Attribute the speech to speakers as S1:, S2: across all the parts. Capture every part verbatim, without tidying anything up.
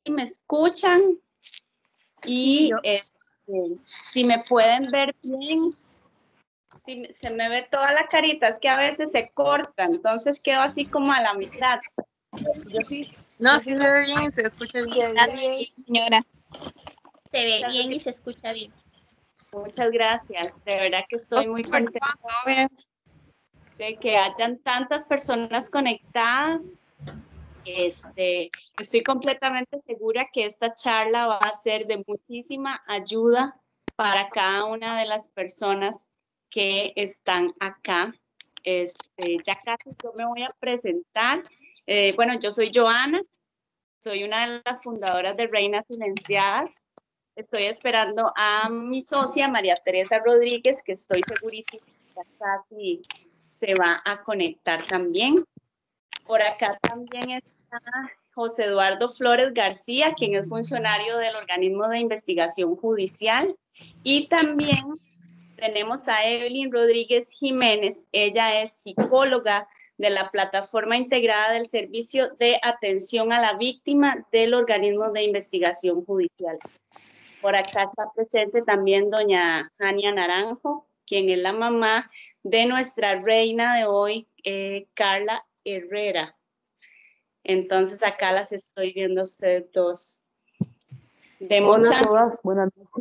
S1: me escuchan y este, si me pueden ver bien. Si se me ve toda la carita, es que a veces se corta, entonces quedo así como a la mitad. Yo sí,
S2: no, sí se ve bien, se escucha bien.
S1: Se ve bien, señora.
S3: Se ve bien y se escucha bien.
S1: Muchas gracias, de verdad que estoy muy contenta de que hayan tantas personas conectadas. Este, estoy completamente segura que esta charla va a ser de muchísima ayuda para cada una de las personas que están acá. Este, ya casi yo me voy a presentar. Eh, bueno, yo soy Joana, soy una de las fundadoras de Reinas Silenciadas. Estoy esperando a mi socia María Teresa Rodríguez, que estoy segurísima que ya casi se va a conectar también. Por acá también está José Eduardo Flores García, quien es funcionario del organismo de investigación judicial. Y también tenemos a Evelyn Rodríguez Jiménez. Ella es psicóloga de la Plataforma Integrada del Servicio de Atención a la Víctima del organismo de investigación judicial. Por acá está presente también doña Jania Naranjo, quien es la mamá de nuestra reina de hoy, eh, Carla Herrera. Entonces acá las estoy viendo a ustedes dos. Demos
S4: Hola
S1: chance.
S4: a todas, buenas noches.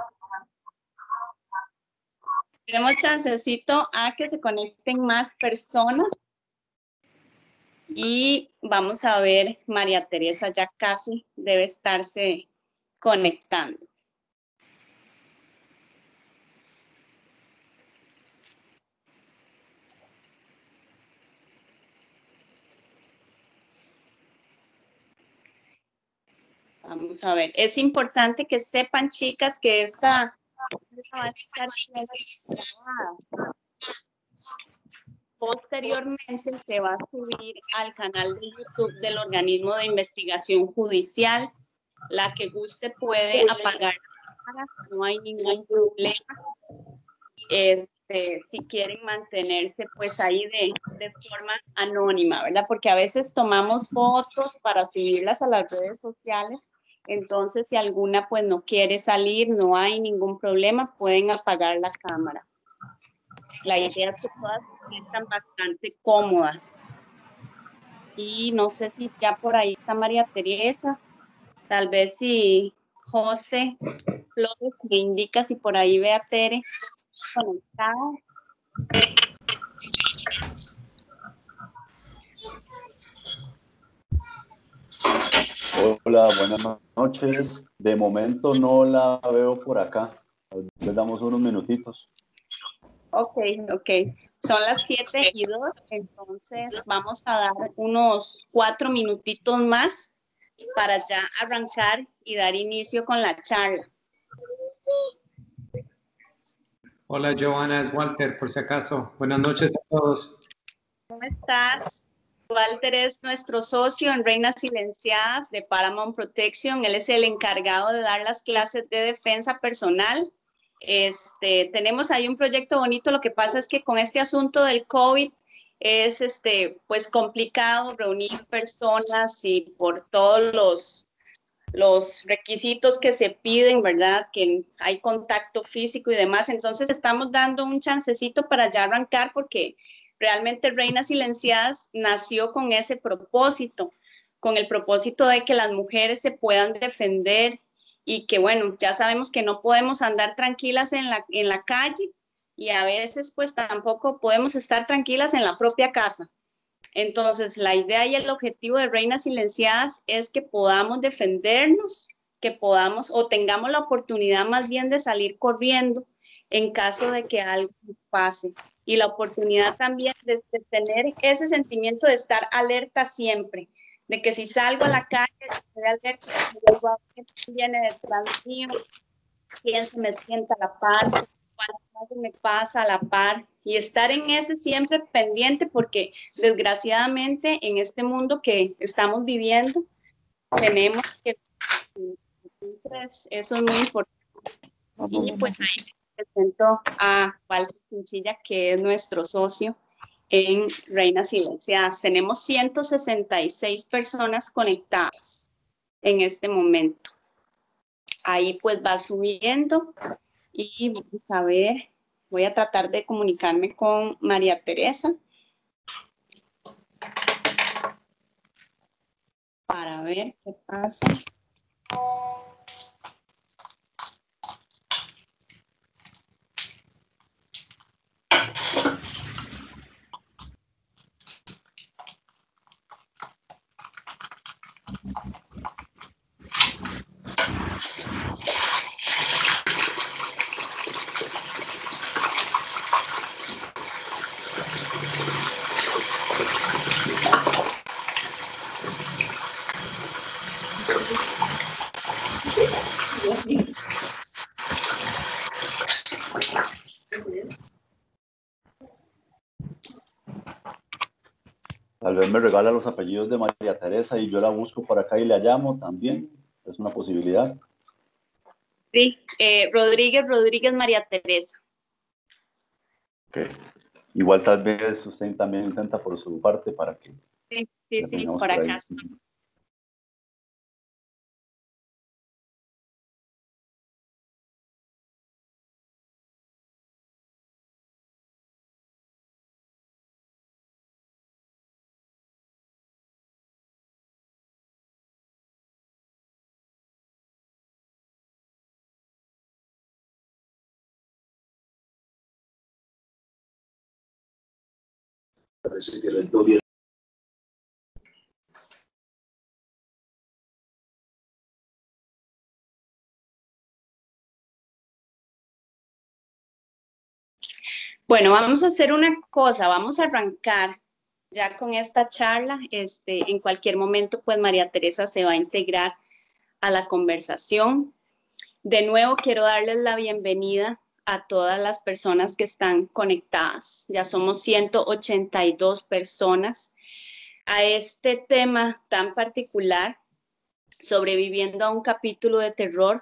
S1: Demos chancecito a que se conecten más personas. Y vamos a ver, María Teresa ya casi debe estarse conectando. Vamos a ver, es importante que sepan, chicas, que esta va a estar grabada. Posteriormente se va a subir al canal de YouTube del organismo de investigación judicial. La que guste puede apagar la cámara, no hay ningún problema. Este, si quieren mantenerse pues ahí de, de forma anónima, ¿verdad? Porque a veces tomamos fotos para subirlas a las redes sociales, entonces si alguna pues no quiere salir, no hay ningún problema, pueden apagar la cámara. La idea es que todas se sientan bastante cómodas. Y no sé si ya por ahí está María Teresa, tal vez si José Flores me indica si por ahí ve a Tere conectada.
S5: Hola, buenas noches. De momento no la veo por acá. Les damos unos minutitos.
S1: Ok, ok. Son las siete y dos, entonces vamos a dar unos cuatro minutitos más para ya arrancar y dar inicio con la charla.
S6: Hola, Joana, es Walter, por si acaso. Buenas noches a todos.
S1: ¿Cómo estás? Walter es nuestro socio en Reinas Silenciadas de Paramount Protection. Él es el encargado de dar las clases de defensa personal. Este, tenemos ahí un proyecto bonito. Lo que pasa es que con este asunto del COVID es este, pues complicado reunir personas y por todos los, los requisitos que se piden, ¿verdad? Que hay contacto físico y demás. Entonces estamos dando un chancecito para ya arrancar porque realmente Reinas Silenciadas nació con ese propósito, con el propósito de que las mujeres se puedan defender y que, bueno, ya sabemos que no podemos andar tranquilas en la, en la calle y a veces pues tampoco podemos estar tranquilas en la propia casa. Entonces, la idea y el objetivo de Reinas Silenciadas es que podamos defendernos, que podamos o tengamos la oportunidad más bien de salir corriendo en caso de que algo pase. Y la oportunidad también de, de tener ese sentimiento de estar alerta siempre, de que si salgo a la calle, estoy alerta, quién viene detrás mío, quién se me sienta a la par, cuánto me pasa a la par, y estar en ese siempre pendiente, porque desgraciadamente en este mundo que estamos viviendo, tenemos que, entonces, eso es muy importante. Y pues ahí presento a Walter Chinchilla, que es nuestro socio en Reinas Silenciadas. Tenemos ciento sesenta y seis personas conectadas. en este momento. Ahí pues va subiendo y vamos a ver, voy a tratar de comunicarme con María Teresa para ver qué pasa.
S5: Tal vez me regala los apellidos de María Teresa y yo la busco por acá y la llamo también. Es una posibilidad.
S1: Sí, eh, Rodríguez, Rodríguez María Teresa.
S5: Ok. Igual tal vez usted también intenta por su parte para que
S1: Sí, sí,
S5: la
S1: sí,
S5: tengamos
S1: por
S5: por
S1: acá
S5: ahí.
S1: estoy.
S4: Parece que rentó bien.
S1: Bueno, vamos a hacer una cosa, vamos a arrancar ya con esta charla. Este, en cualquier momento, pues María Teresa se va a integrar a la conversación. De nuevo, quiero darles la bienvenida a todas las personas que están conectadas. Ya somos ciento ochenta y dos personas a este tema tan particular, sobreviviendo a un capítulo de terror.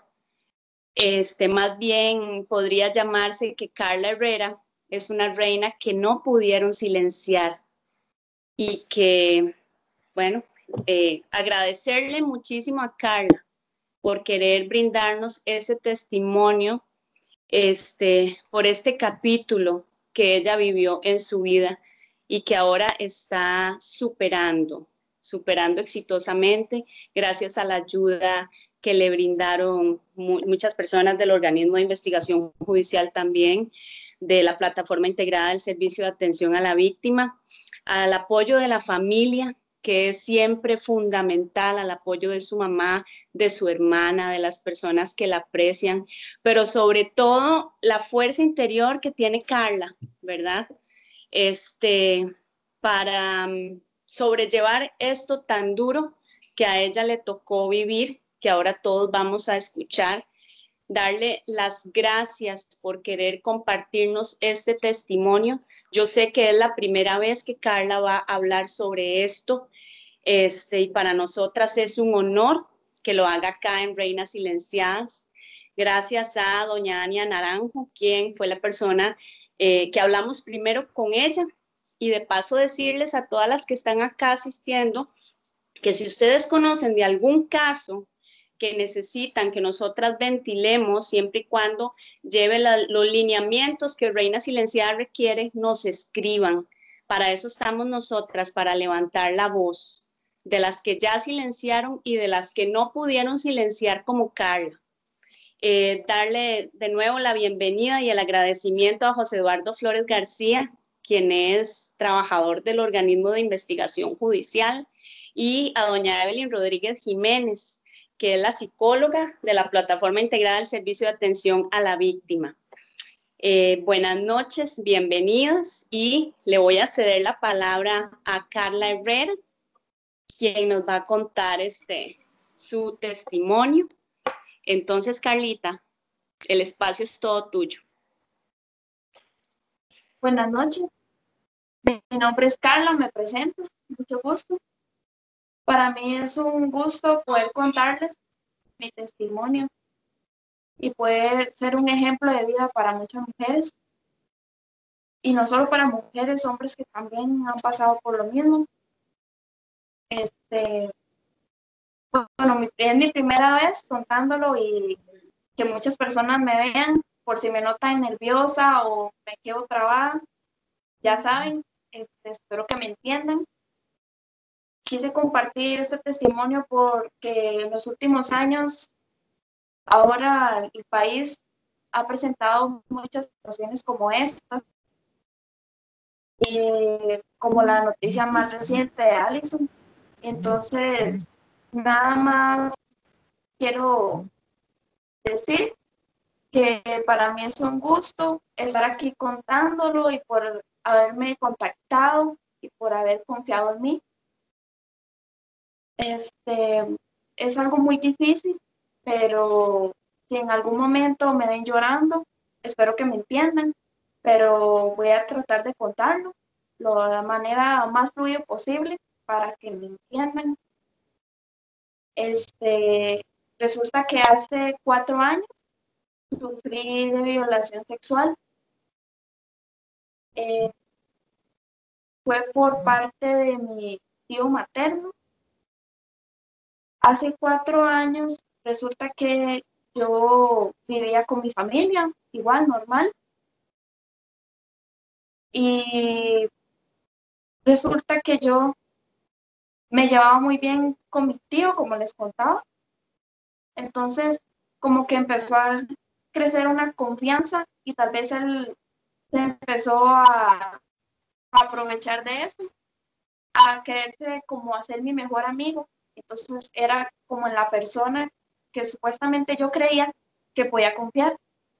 S1: Este, más bien podría llamarse que Carla Herrera es una reina que no pudieron silenciar y que, bueno, eh, agradecerle muchísimo a Carla por querer brindarnos ese testimonio, este, por este capítulo que ella vivió en su vida y que ahora está superando, superando exitosamente gracias a la ayuda que le brindaron mu muchas personas del organismo de investigación judicial también, de la plataforma integrada del servicio de atención a la víctima, al apoyo de la familia, que es siempre fundamental, al apoyo de su mamá, de su hermana, de las personas que la aprecian, pero sobre todo la fuerza interior que tiene Carla, ¿verdad? Este, para um, sobrellevar esto tan duro que a ella le tocó vivir, que ahora todos vamos a escuchar, darle las gracias por querer compartirnos este testimonio. Yo sé que es la primera vez que Carla va a hablar sobre esto, este, y para nosotras es un honor que lo haga acá en Reinas Silenciadas. Gracias a doña Ania Naranjo, quien fue la persona eh, que hablamos primero con ella, y de paso decirles a todas las que están acá asistiendo que si ustedes conocen de algún caso que necesitan que nosotras ventilemos, siempre y cuando lleve la, los lineamientos que Reina Silenciada requiere, nos escriban. Para eso estamos nosotras, para levantar la voz de las que ya silenciaron y de las que no pudieron silenciar, como Carla. Eh, darle de nuevo la bienvenida y el agradecimiento a José Eduardo Flores García, quien es trabajador del organismo de investigación judicial, y a doña Evelyn Rodríguez Jiménez, que es la psicóloga de la plataforma integrada del servicio de atención a la víctima. Eh, buenas noches, bienvenidas, y le voy a ceder la palabra a Carla Herrera, quien nos va a contar este, su testimonio. Entonces, Carlita, el espacio es todo tuyo.
S7: Buenas noches, mi nombre es Carla, me presento, mucho gusto. Para mí es un gusto poder contarles mi testimonio y poder ser un ejemplo de vida para muchas mujeres. Y no solo para mujeres, hombres que también han pasado por lo mismo. Este, bueno, mi es mi primera vez contándolo y que muchas personas me vean por si me notan nerviosa o me quedo trabada. Ya saben, este, espero que me entiendan. Quise compartir este testimonio porque en los últimos años, ahora el país ha presentado muchas situaciones como esta. Y como la noticia más reciente de Allison. Entonces, nada más quiero decir que para mí es un gusto estar aquí contándolo y por haberme contactado y por haber confiado en mí. Este, es algo muy difícil, pero si en algún momento me ven llorando, espero que me entiendan, pero voy a tratar de contarlo de la manera más fluida posible para que me entiendan. Este, resulta que hace cuatro años sufrí de violación sexual. Eh, fue por parte de mi tío materno. Hace cuatro años resulta que yo vivía con mi familia, igual, normal. Y resulta que yo me llevaba muy bien con mi tío, como les contaba. Entonces, como que empezó a crecer una confianza y tal vez él se empezó a aprovechar de eso, a quererse como hacer mi mejor amigo. Entonces era como la persona que supuestamente yo creía que podía confiar.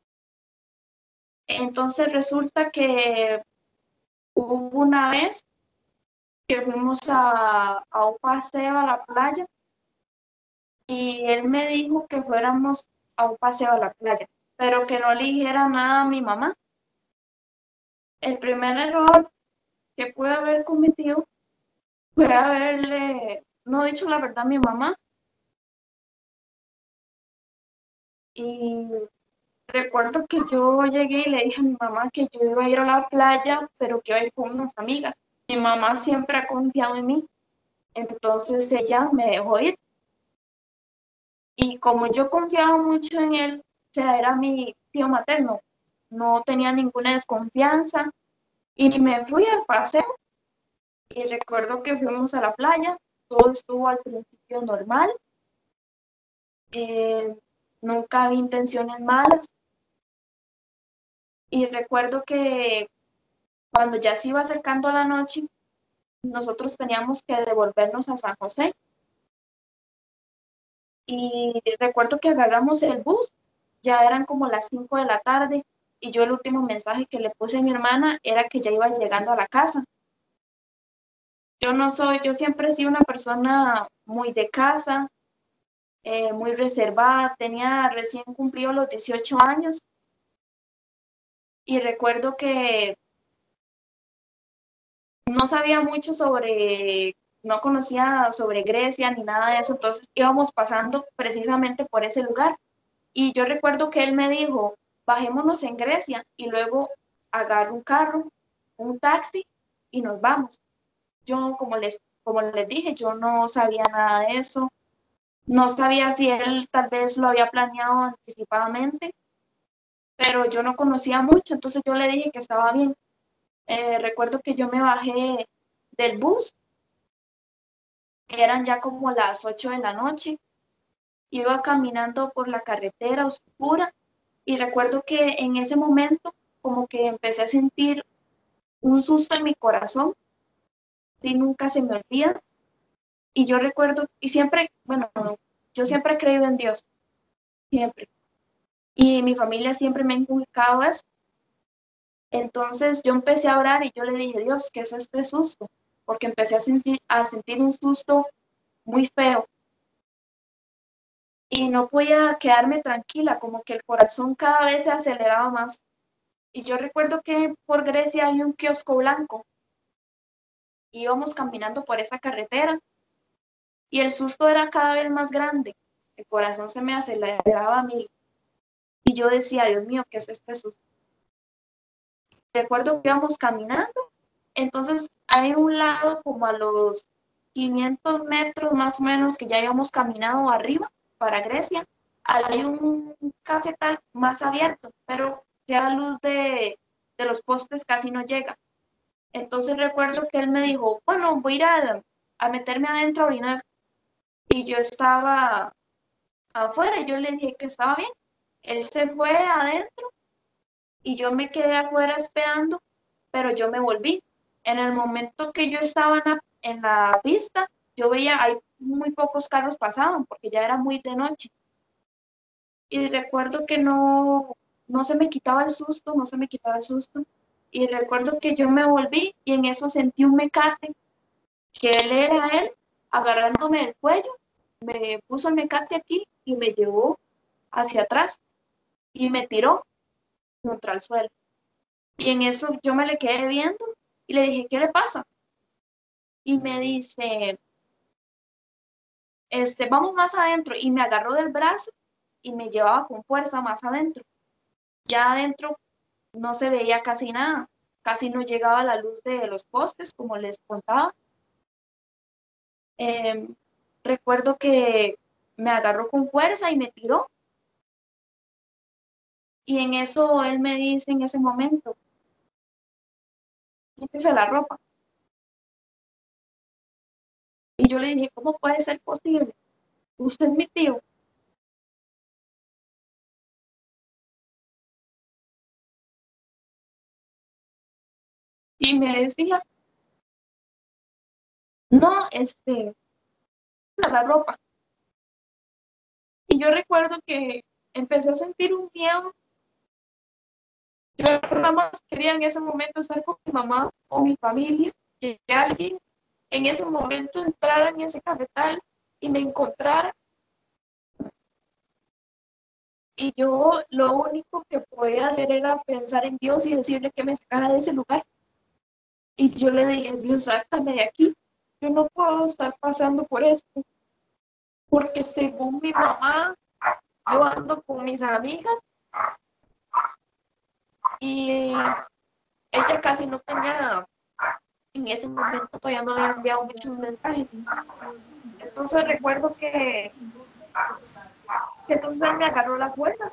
S7: Entonces resulta que hubo una vez que fuimos a, a un paseo a la playa y él me dijo que fuéramos a un paseo a la playa, pero que no le dijera nada a mi mamá. El primer error que pude haber cometido fue haberle no dicho la verdad a mi mamá. Y recuerdo que yo llegué y le dije a mi mamá que yo iba a ir a la playa, pero que iba a ir con unas amigas. Mi mamá siempre ha confiado en mí, entonces ella me dejó ir. Y como yo confiaba mucho en él, o sea, era mi tío materno, no tenía ninguna desconfianza y me fui al paseo. Y recuerdo que fuimos a la playa, todo estuvo al principio normal, eh, nunca había intenciones malas. Y recuerdo que cuando ya se iba acercando la noche, nosotros teníamos que devolvernos a San José. Y recuerdo que agarramos el bus, ya eran como las cinco de la tarde, y yo el último mensaje que le puse a mi hermana era que ya iba llegando a la casa. Yo no soy, yo siempre he sido una persona muy de casa, eh, muy reservada, tenía recién cumplido los dieciocho años, y recuerdo que no sabía mucho sobre, no conocía sobre Grecia ni nada de eso, entonces íbamos pasando precisamente por ese lugar. Y yo recuerdo que él me dijo, bajémonos en Grecia y luego agarro un carro, un taxi y nos vamos. Yo, como les, como les dije, yo no sabía nada de eso, no sabía si él tal vez lo había planeado anticipadamente, pero yo no conocía mucho, entonces yo le dije que estaba bien. Eh, recuerdo que yo me bajé del bus, eran ya como las ocho de la noche, iba caminando por la carretera oscura y recuerdo que en ese momento como que empecé a sentir un susto en mi corazón, y nunca se me olvida. Y yo recuerdo, y siempre, bueno, yo siempre he creído en Dios, siempre. Y mi familia siempre me ha inculcado eso. Entonces yo empecé a orar y yo le dije, Dios, ¿qué es este susto? Porque empecé a sentir, a sentir un susto muy feo. Y no podía quedarme tranquila, como que el corazón cada vez se aceleraba más. Y yo recuerdo que por Grecia hay un kiosco blanco. Íbamos caminando por esa carretera y el susto era cada vez más grande. El corazón se me aceleraba a mí. Y yo decía, Dios mío, ¿qué es este susto? Recuerdo que íbamos caminando. Entonces hay un lado como a los quinientos metros más o menos que ya habíamos caminado arriba para Grecia, hay un cafetal más abierto, pero ya la luz de, de los postes casi no llega. Entonces recuerdo que él me dijo, bueno, voy a ir a, a meterme adentro a orinar. Y yo estaba afuera y yo le dije que estaba bien. Él se fue adentro y yo me quedé afuera esperando, pero yo me volví. En el momento que yo estaba en la, en la pista, yo veía, hay muy pocos carros pasaban porque ya era muy de noche. Y recuerdo que no, no se me quitaba el susto, no se me quitaba el susto. Y recuerdo que yo me volví y en eso sentí un mecate, que él era él, agarrándome el cuello, me puso el mecate aquí y me llevó hacia atrás y me tiró contra el suelo. Y en eso yo me le quedé viendo y le dije, ¿qué le pasa? Y me dice, este, vamos más adentro. Y me agarró del brazo y me llevaba con fuerza más adentro. Ya adentro no se veía casi nada, casi no llegaba la luz de los postes, como les contaba. Eh, recuerdo que me agarró con fuerza y me tiró. Y en eso él me dice en ese momento, quítese la ropa. Y yo le dije, ¿cómo puede ser posible? Usted es mi tío. Y me decía, no, este, la ropa. Y yo recuerdo que empecé a sentir un miedo. Yo nada más quería en ese momento estar con mi mamá o mi familia, que alguien en ese momento entrara en ese cafetal y me encontrara. Y yo lo único que podía hacer era pensar en Dios y decirle que me sacara de ese lugar. Y yo le dije, Dios, sácame de aquí. Yo no puedo estar pasando por esto. Porque según mi mamá, yo ando con mis amigas y ella casi no tenía, en ese momento todavía no le había enviado muchos mensajes. Entonces recuerdo que, que entonces me agarró la fuerza.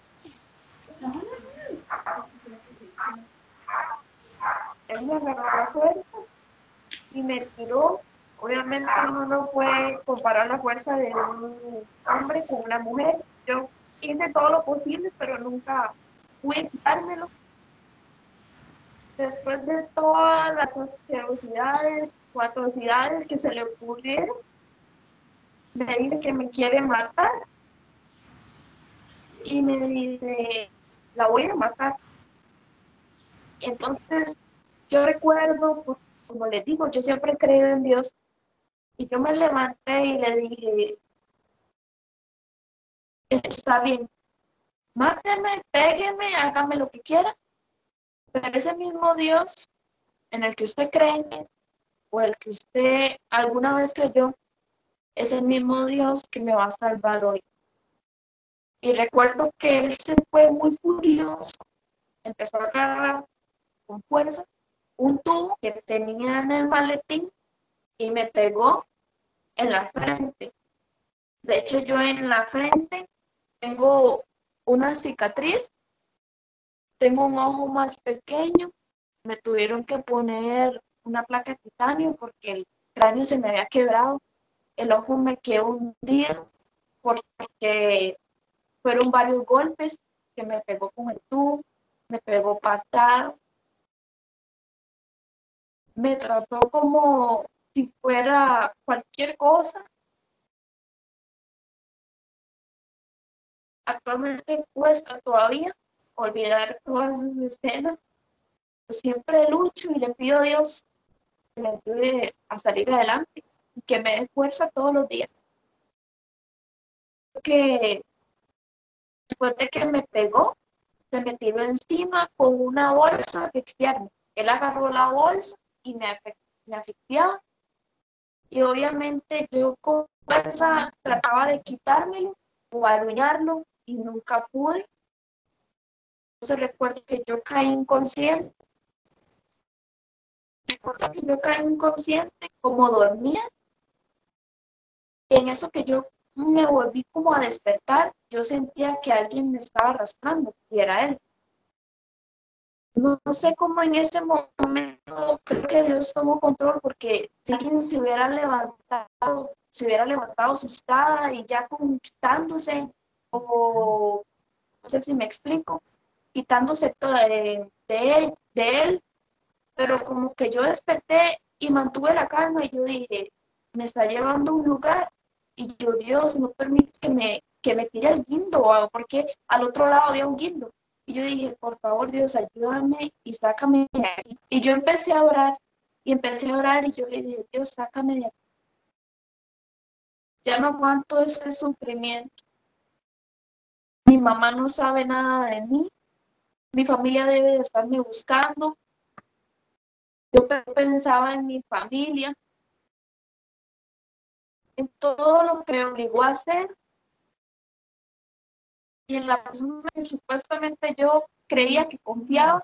S7: Él me agarró la fuerza y me tiró. Obviamente uno no puede comparar la fuerza de un hombre con una mujer. Yo hice todo lo posible, pero nunca pude quitármelo. Después de todas las asquerosidades o atrocidades que se le ocurrieron, me dice que me quiere matar. Y me dice, la voy a matar. Entonces, yo recuerdo, pues, como les digo, yo siempre he creído en Dios. Y yo me levanté y le dije, está bien, máteme, pégueme, hágame lo que quiera. Pero ese mismo Dios en el que usted cree o el que usted alguna vez creyó, es el mismo Dios que me va a salvar hoy. Y recuerdo que él se fue muy furioso, empezó a agarrar con fuerza un tubo que tenía en el maletín y me pegó en la frente. De hecho, yo en la frente tengo una cicatriz, tengo un ojo más pequeño, me tuvieron que poner una placa de titanio porque el cráneo se me había quebrado, el ojo me quedó hundido porque fueron varios golpes que me pegó con el tubo, me pegó patadas, me trató como si fuera cualquier cosa. Actualmente cuesta todavía olvidar todas esas escenas. Siempre lucho y le pido a Dios que me ayude a salir adelante y que me dé fuerza todos los días. Que después de que me pegó, se me tiró encima con una bolsa de asfixiarme. Él agarró la bolsa y me, me asfixiaba. Y obviamente yo con fuerza trataba de quitármelo o arruinarlo y nunca pude. Entonces recuerdo que yo caí inconsciente. Recuerdo que yo caí inconsciente, como dormía, En eso que yo me volví como a despertar, yo sentía que alguien me estaba arrastrando y era él. No, no sé cómo en ese momento creo que Dios tomó control, porque si alguien se hubiera levantado, se hubiera levantado asustada y ya como quitándose, o no sé si me explico, quitándose todo de, de él, de él, pero como que yo desperté y mantuve la calma y yo dije, me está llevando a un lugar y yo, Dios, no permite que me, que me tire el guindo, o porque al otro lado había un guindo. Y yo dije, por favor, Dios, ayúdame y sácame de aquí. Y yo empecé a orar y empecé a orar y yo le dije, Dios, sácame de aquí. Ya no aguanto ese sufrimiento. Mi mamá no sabe nada de mí. Mi familia debe de estarme buscando. Yo pensaba en mi familia, en todo lo que me obligó a hacer y en la persona que supuestamente yo creía que confiaba.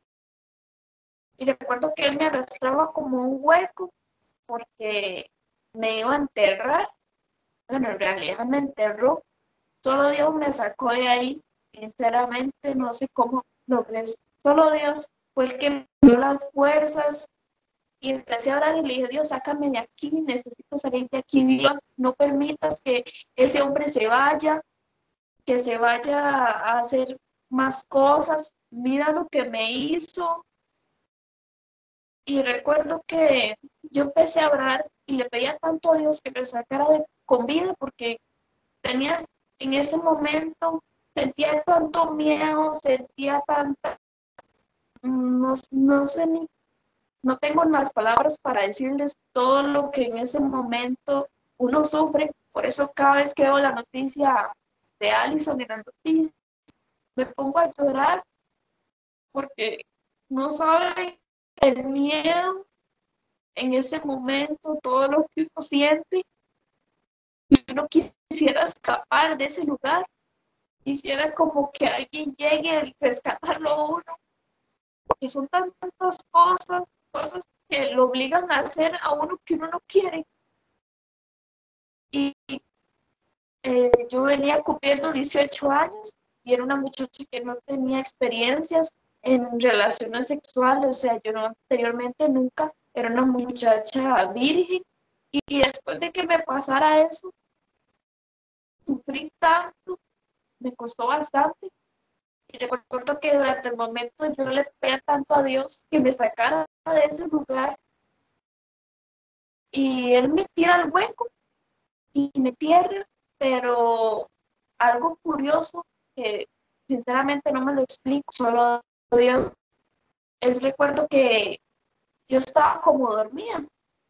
S7: Y recuerdo que él me arrastraba como un hueco porque me iba a enterrar. Bueno, en realidad me enterró. Solo Dios me sacó de ahí. Sinceramente, no sé cómo logré. Solo Dios fue el que me dio las fuerzas. Y empecé a orar y le dije, Dios, sácame de aquí, necesito salir de aquí. Dios, no permitas que ese hombre se vaya, que se vaya a hacer más cosas. Mira lo que me hizo. Y recuerdo que yo empecé a orar y le pedía tanto a Dios que me sacara de, con vida, porque tenía en ese momento, sentía tanto miedo, sentía tanta, no, no sé ni, no tengo las palabras para decirles todo lo que en ese momento uno sufre. Por eso cada vez que veo la noticia de Allison en las noticias, me pongo a llorar porque no saben el miedo en ese momento, todo lo que uno siente. Y uno quisiera escapar de ese lugar, quisiera como que alguien llegue a rescatarlo a uno, porque son tantas cosas, cosas que lo obligan a hacer a uno que uno no quiere. Y eh, yo venía cumpliendo dieciocho años y era una muchacha que no tenía experiencias en relaciones sexuales, o sea, yo no, anteriormente nunca era una muchacha virgen. Y, y después de que me pasara eso, sufrí tanto, me costó bastante. Y recuerdo que durante el momento yo le pedía tanto a Dios que me sacara de ese lugar. Y Él me tira al hueco y me tierra, pero algo curioso que sinceramente no me lo explico, solo Dios, es recuerdo que yo estaba como dormida.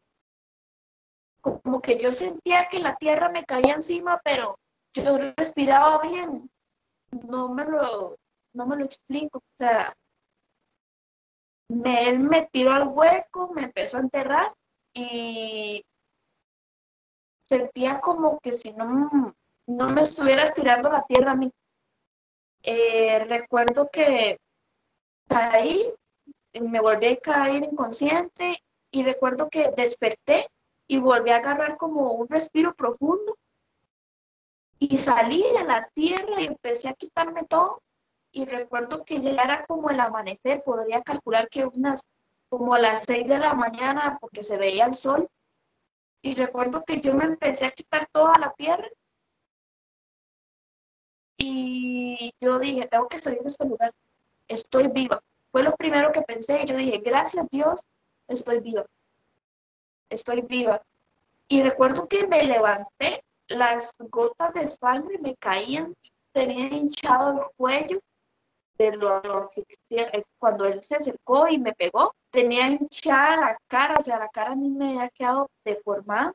S7: Como que yo sentía que la tierra me caía encima, pero yo respiraba bien. No me lo, no me lo explico. O sea, me, él me tiró al hueco, me empezó a enterrar y sentía como que si no, no me estuviera tirando la tierra a mí. Eh, recuerdo que caí, me volví a caer inconsciente y recuerdo que desperté y volví a agarrar como un respiro profundo y salí de la tierra y empecé a quitarme todo. Y recuerdo que ya era como el amanecer, podría calcular que unas como a las seis de la mañana porque se veía el sol. Y recuerdo que yo me empecé a quitar toda la tierra y yo dije, tengo que salir de este lugar, estoy viva. Fue lo primero que pensé y yo dije, gracias Dios, estoy viva, estoy viva. Y recuerdo que me levanté, las gotas de sangre me caían, tenía hinchado el cuello de lo, lo que cuando él se acercó y me pegó, tenía hinchada la cara, o sea, la cara a mí me había quedado deformada.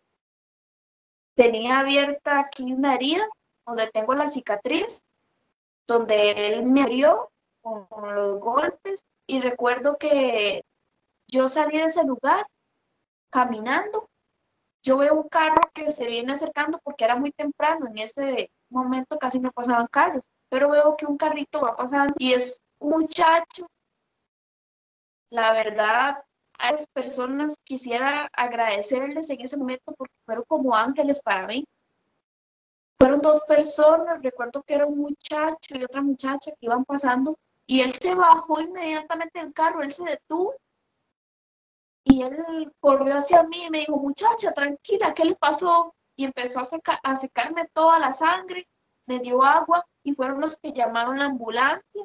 S7: Tenía abierta aquí una herida donde tengo la cicatriz, donde él me abrió con, con los golpes. Y recuerdo que yo salí de ese lugar caminando. Yo veo un carro que se viene acercando porque era muy temprano. En ese momento casi no pasaban carros, pero veo que un carrito va pasando y es un muchacho. La verdad, a esas personas quisiera agradecerles en ese momento porque fueron como ángeles para mí. Fueron dos personas, recuerdo que era un muchacho y otra muchacha que iban pasando y él se bajó inmediatamente del carro, él se detuvo y él corrió hacia mí y me dijo, muchacha, tranquila, ¿qué le pasó? Y empezó a, seca, a secarme toda la sangre, me dio agua y fueron los que llamaron la ambulancia.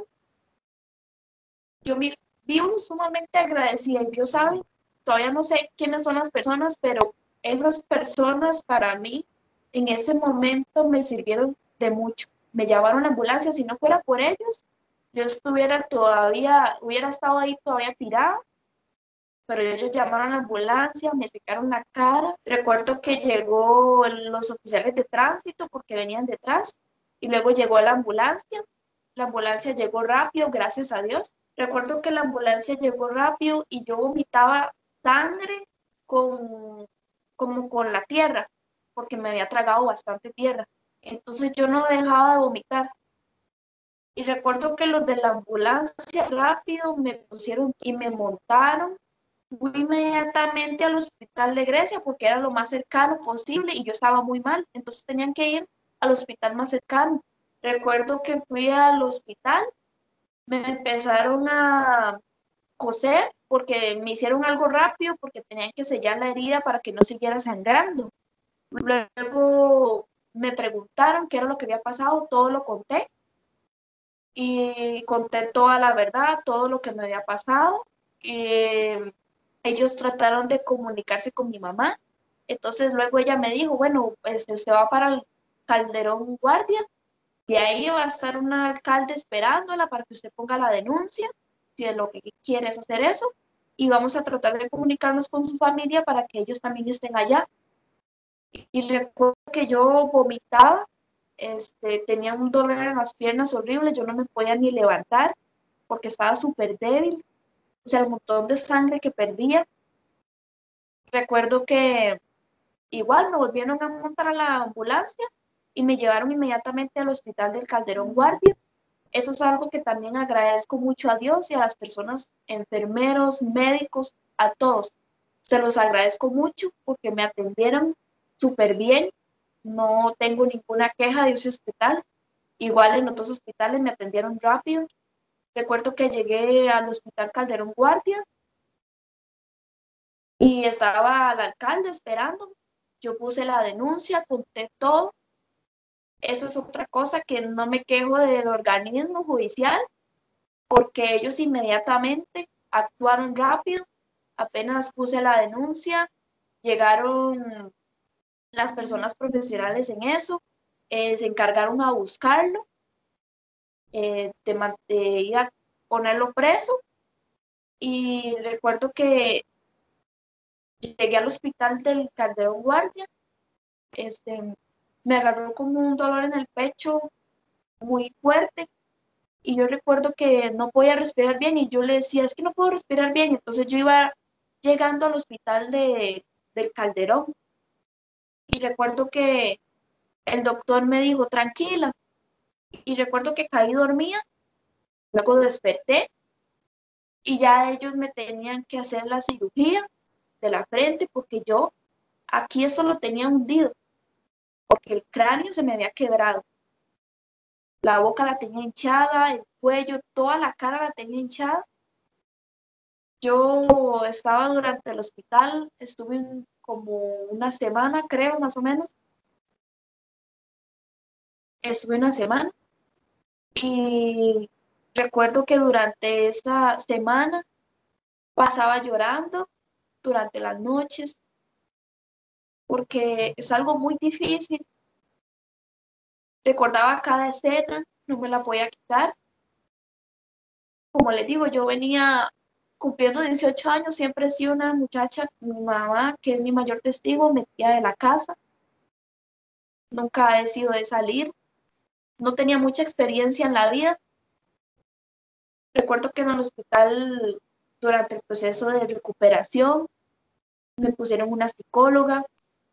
S7: Yo me vivo sumamente agradecida y Dios sabe, todavía no sé quiénes son las personas, pero esas personas para mí en ese momento me sirvieron de mucho. Me llamaron a la ambulancia, si no fuera por ellos, yo estuviera todavía, hubiera estado ahí todavía tirada, pero ellos llamaron a la ambulancia, me secaron la cara. Recuerdo que llegó los oficiales de tránsito porque venían detrás y luego llegó la ambulancia. La ambulancia llegó rápido, gracias a Dios. Recuerdo que la ambulancia llegó rápido y yo vomitaba sangre con, como con la tierra, porque me había tragado bastante tierra. Entonces yo no dejaba de vomitar. Y recuerdo que los de la ambulancia rápido me pusieron y me montaron. Fui inmediatamente al hospital de Grecia porque era lo más cercano posible y yo estaba muy mal. Entonces tenían que ir al hospital más cercano. Recuerdo que fui al hospital, me empezaron a coser porque me hicieron algo rápido porque tenían que sellar la herida para que no siguiera sangrando. Luego me preguntaron qué era lo que había pasado, todo lo conté y conté toda la verdad, todo lo que me había pasado. Eh, ellos trataron de comunicarse con mi mamá, entonces luego ella me dijo, bueno, este, usted va para el Calderón Guardia, de ahí va a estar un alcalde esperándola para que usted ponga la denuncia, si es lo que quiere es hacer eso, y vamos a tratar de comunicarnos con su familia para que ellos también estén allá. Y recuerdo que yo vomitaba, este, tenía un dolor en las piernas horrible, yo no me podía ni levantar porque estaba súper débil, o sea, el montón de sangre que perdía. Recuerdo que igual me volvieron a montar a la ambulancia y me llevaron inmediatamente al hospital del Calderón Guardia. Eso es algo que también agradezco mucho a Dios y a las personas, enfermeros, médicos, a todos. Se los agradezco mucho porque me atendieron súper bien. No tengo ninguna queja de ese hospital. Igual en otros hospitales me atendieron rápido. Recuerdo que llegué al hospital Calderón Guardia y estaba el alcalde esperando. Yo puse la denuncia, conté todo. Eso es otra cosa que no me quejo del organismo judicial porque ellos inmediatamente actuaron rápido. Apenas puse la denuncia, llegaron las personas profesionales en eso, eh, se encargaron a buscarlo, eh, de, de ir a ponerlo preso. Y recuerdo que llegué al hospital del Calderón Guardia, este, me agarró como un dolor en el pecho muy fuerte y yo recuerdo que no podía respirar bien y yo le decía, es que no puedo respirar bien. Entonces yo iba llegando al hospital de, del Calderón y recuerdo que el doctor me dijo, tranquila, y recuerdo que caí dormida, luego desperté y ya ellos me tenían que hacer la cirugía de la frente porque yo aquí eso lo tenía hundido, porque el cráneo se me había quebrado. La boca la tenía hinchada, el cuello, toda la cara la tenía hinchada. Yo estaba durante el hospital, estuve como una semana, creo, más o menos. Estuve una semana y recuerdo que durante esa semana pasaba llorando durante las noches porque es algo muy difícil. Recordaba cada escena, no me la podía quitar. Como les digo, yo venía cumpliendo dieciocho años, siempre he sido una muchacha, mi mamá, que es mi mayor testigo, metida de la casa. Nunca he sido de salir. No tenía mucha experiencia en la vida. Recuerdo que en el hospital, durante el proceso de recuperación, me pusieron una psicóloga,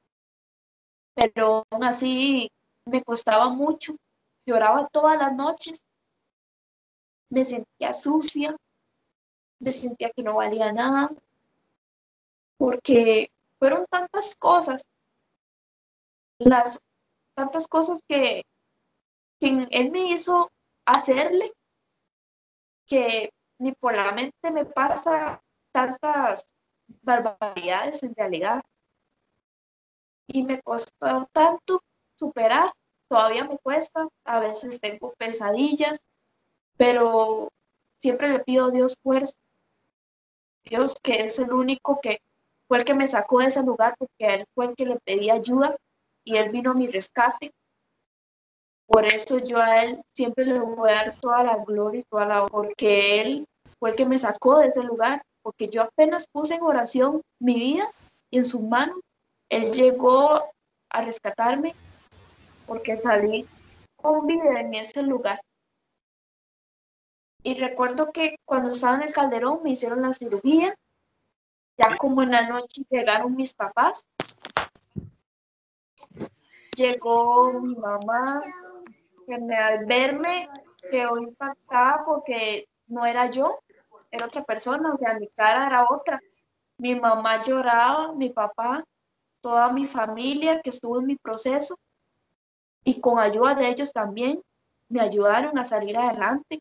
S7: pero aún así me costaba mucho. Lloraba todas las noches. Me sentía sucia, me sentía que no valía nada. porque fueron tantas cosas, las tantas cosas que, que él me hizo hacerle, que ni por la mente me pasa tantas barbaridades en realidad. Y me costó tanto superar, todavía me cuesta, a veces tengo pesadillas, pero siempre le pido a Dios fuerza, Dios que es el único que fue el que me sacó de ese lugar, porque a él fue el que le pedí ayuda y él vino a mi rescate. Por eso yo a él siempre le voy a dar toda la gloria y toda la honra, porque él fue el que me sacó de ese lugar, porque yo apenas puse en oración mi vida y en sus manos él llegó a rescatarme, porque salí con vida en ese lugar. Y recuerdo que cuando estaba en el Calderón me hicieron la cirugía, ya como en la noche llegaron mis papás, llegó mi mamá, que me, al verme quedó impactada porque no era yo, era otra persona, o sea, mi cara era otra. Mi mamá lloraba, mi papá, toda mi familia que estuvo en mi proceso y con ayuda de ellos también me ayudaron a salir adelante.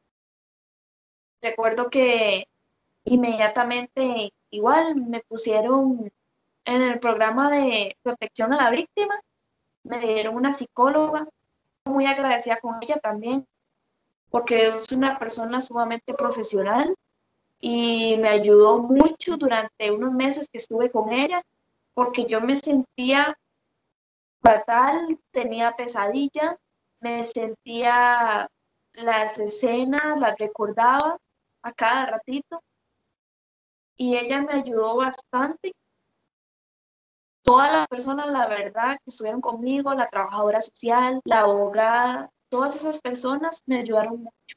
S7: Recuerdo que inmediatamente igual me pusieron en el programa de protección a la víctima, me dieron una psicóloga, muy agradecida con ella también, porque es una persona sumamente profesional y me ayudó mucho durante unos meses que estuve con ella, porque yo me sentía fatal, tenía pesadillas, me sentía las escenas, las recordaba a cada ratito y ella me ayudó bastante. Todas las personas, la verdad, que estuvieron conmigo, la trabajadora social, la abogada, todas esas personas me ayudaron mucho.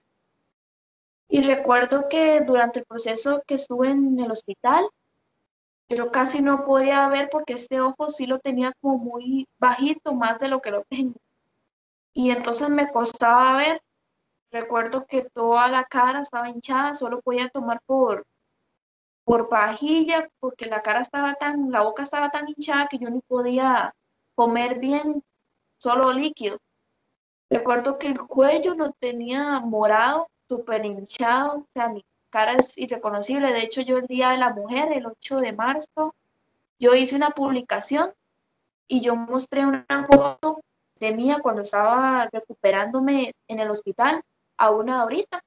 S7: Y recuerdo que durante el proceso que estuve en el hospital, yo casi no podía ver porque este ojo sí lo tenía como muy bajito, más de lo que lo tengo. Y entonces me costaba ver. Recuerdo que toda la cara estaba hinchada, solo podía tomar por, por pajilla, porque la cara estaba tan, la boca estaba tan hinchada que yo no podía comer bien, solo líquido. Recuerdo que el cuello lo tenía morado, súper hinchado, o sea, mi cara es irreconocible. De hecho, yo el Día de la Mujer, el ocho de marzo, yo hice una publicación y yo mostré una foto de mía cuando estaba recuperándome en el hospital a una ahorita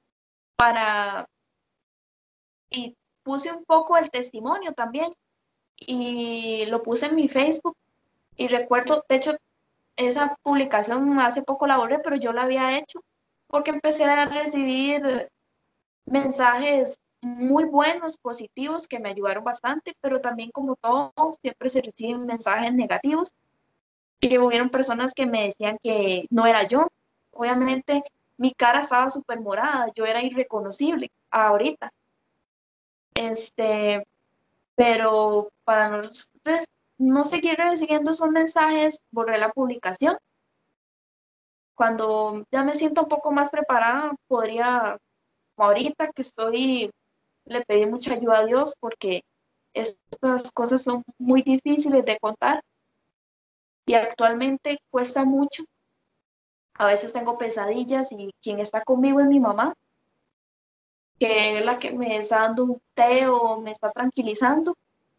S7: para, y puse un poco el testimonio también y lo puse en mi Facebook y recuerdo, de hecho, esa publicación hace poco la borré, pero yo la había hecho porque empecé a recibir mensajes muy buenos, positivos, que me ayudaron bastante, pero también como todo, siempre se reciben mensajes negativos y hubieron personas que me decían que no era yo. Obviamente mi cara estaba súper morada, yo era irreconocible ahorita. Este, pero para no, pues, no seguir recibiendo esos mensajes, borré la publicación. Cuando ya me siento un poco más preparada, podría, como ahorita que estoy, le pedí mucha ayuda a Dios porque estas cosas son muy difíciles de contar y actualmente cuesta mucho. A veces tengo pesadillas y quien está conmigo es mi mamá, que es la que me está dando un té o me está tranquilizando.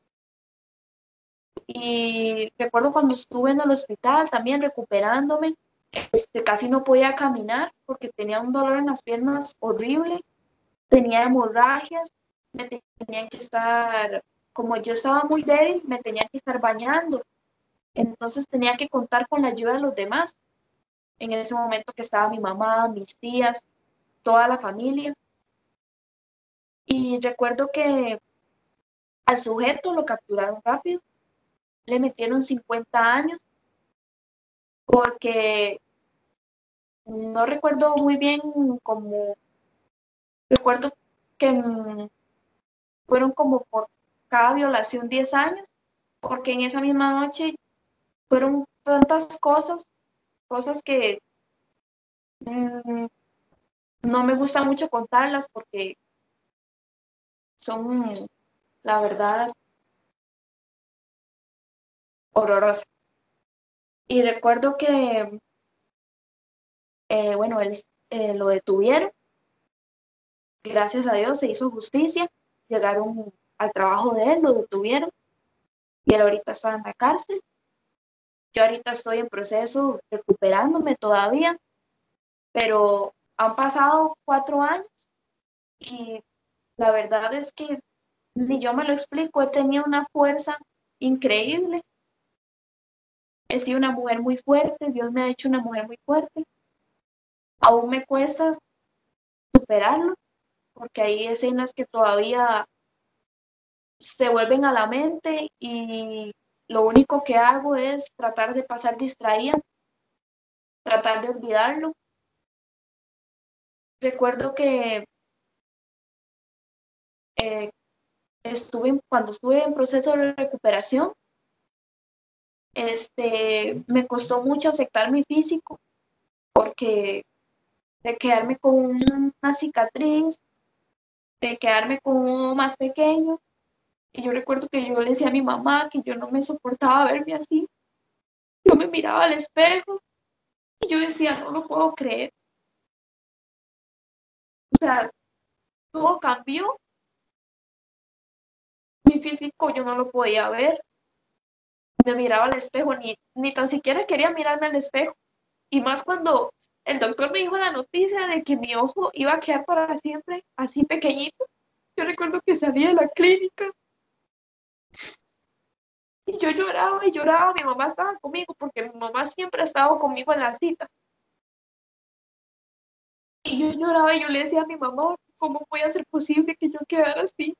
S7: Y recuerdo cuando estuve en el hospital también recuperándome, este, casi no podía caminar porque tenía un dolor en las piernas horrible, tenía hemorragias, me tenían que estar, como yo estaba muy débil, me tenían que estar bañando. Entonces tenía que contar con la ayuda de los demás. En ese momento que estaba mi mamá, mis tías, toda la familia. Y recuerdo que al sujeto lo capturaron rápido, le metieron cincuenta años porque no recuerdo muy bien, como recuerdo que mm, fueron como por cada violación diez años, porque en esa misma noche fueron tantas cosas, cosas que mmm, no me gusta mucho contarlas porque son, la verdad, horrorosa. Y recuerdo que, eh, bueno, él eh, lo detuvieron. Gracias a Dios se hizo justicia. Llegaron al trabajo de él, lo detuvieron. Y él ahorita está en la cárcel. Yo ahorita estoy en proceso recuperándome todavía, pero han pasado cuatro años y la verdad es que ni yo me lo explico. He tenido una fuerza increíble. He sido una mujer muy fuerte. Dios me ha hecho una mujer muy fuerte. Aún me cuesta superarlo porque hay escenas que todavía se vuelven a la mente y lo único que hago es tratar de pasar distraída, tratar de olvidarlo. Recuerdo que eh, estuve, cuando estuve en proceso de recuperación, este, me costó mucho aceptar mi físico porque de quedarme con una cicatriz, de quedarme con uno más pequeño. Y yo recuerdo que yo le decía a mi mamá que yo no me soportaba verme así. Yo me miraba al espejo y yo decía, no lo puedo creer. O sea, todo cambió. Mi físico yo no lo podía ver. Me miraba al espejo, ni, ni tan siquiera quería mirarme al espejo. Y más cuando el doctor me dijo la noticia de que mi ojo iba a quedar para siempre así pequeñito. Yo recuerdo que salí de la clínica y yo lloraba y lloraba. Mi mamá estaba conmigo porque mi mamá siempre ha estado conmigo en la cita. Y yo lloraba y yo le decía a mi mamá, ¿cómo puede ser posible que yo quedara así?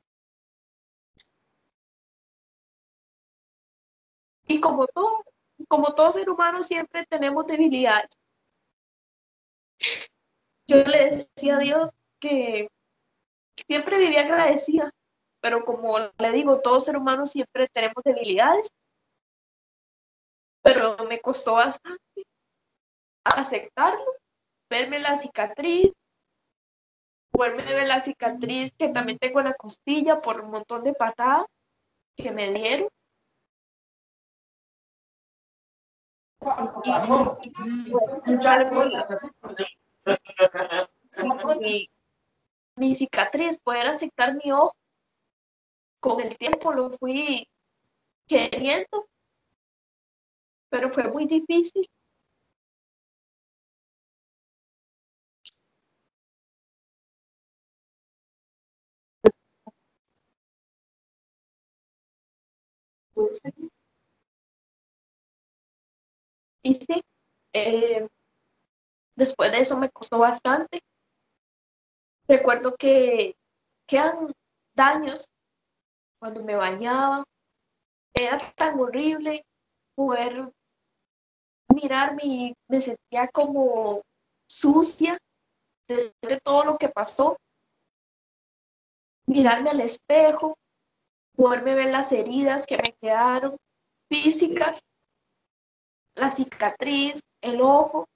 S7: Y como todo, como todo ser humano siempre tenemos debilidades. Yo le decía a Dios que siempre vivía agradecida, pero como le digo, todo ser humano siempre tenemos debilidades, pero me costó bastante aceptarlo, verme la cicatriz, verme ver la cicatriz que también tengo en la costilla por un montón de patadas que me dieron. Y mi cicatriz, poder aceptar mi ojo, con el tiempo lo fui queriendo, pero fue muy difícil. Y sí, eh, después de eso me costó bastante. Recuerdo que quedan daños cuando me bañaba. Era tan horrible poder mirarme y me sentía como sucia después de todo lo que pasó. Mirarme al espejo, poderme ver las heridas que me quedaron físicas, la cicatriz, el ojo.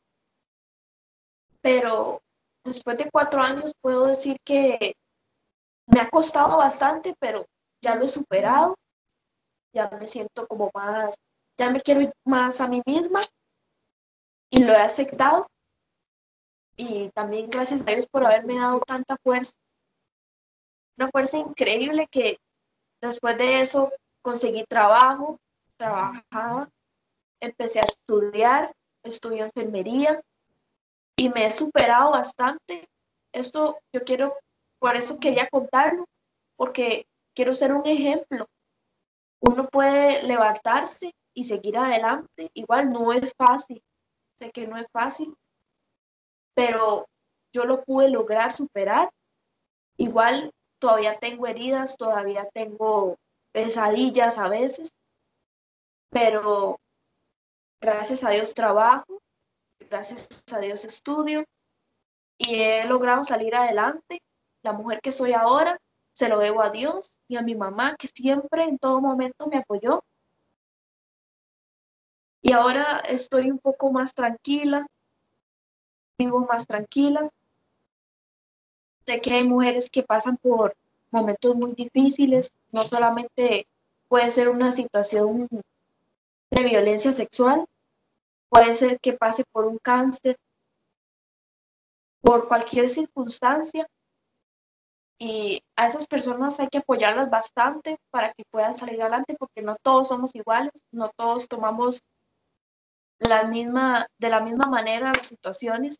S7: Pero después de cuatro años puedo decir que me ha costado bastante, pero ya lo he superado. Ya me siento como más, ya me quiero ir más a mí misma y lo he aceptado. Y también gracias a Dios por haberme dado tanta fuerza, una fuerza increíble que después de eso conseguí trabajo, trabajaba, empecé a estudiar, estudié enfermería y me he superado bastante. Esto yo quiero, por eso quería contarlo, porque quiero ser un ejemplo. Uno puede levantarse y seguir adelante. Igual no es fácil, sé que no es fácil, pero yo lo pude lograr superar. Igual todavía tengo heridas, todavía tengo pesadillas a veces, pero gracias a Dios trabajo, gracias a Dios estudio y he logrado salir adelante. La mujer que soy ahora se lo debo a Dios y a mi mamá, que siempre en todo momento me apoyó. Y ahora estoy un poco más tranquila, vivo más tranquila. Sé que hay mujeres que pasan por momentos muy difíciles, no solamente puede ser una situación de violencia sexual, puede ser que pase por un cáncer, por cualquier circunstancia, y a esas personas hay que apoyarlas bastante para que puedan salir adelante, porque no todos somos iguales, no todos tomamos la misma, de la misma manera las situaciones,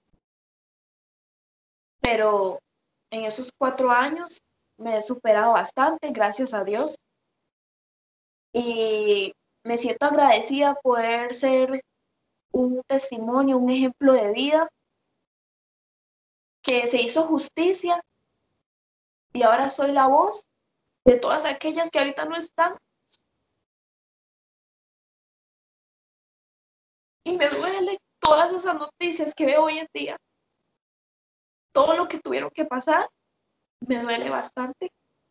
S7: pero en esos cuatro años me he superado bastante, gracias a Dios, y me siento agradecida poder ser un testimonio, un ejemplo de vida, que se hizo justicia y ahora soy la voz de todas aquellas que ahorita no están. Y me duele todas esas noticias que veo hoy en día, todo lo que tuvieron que pasar, me duele bastante.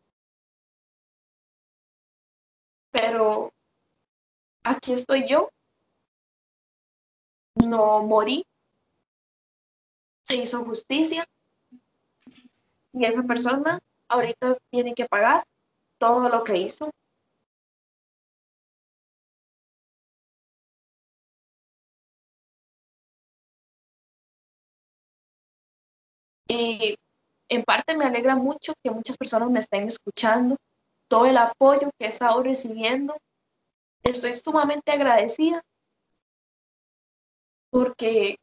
S7: Pero aquí estoy yo, no morí, se hizo justicia y esa persona ahorita tiene que pagar todo lo que hizo. Y en parte me alegra mucho que muchas personas me estén escuchando, todo el apoyo que he estado recibiendo. Estoy sumamente agradecida porque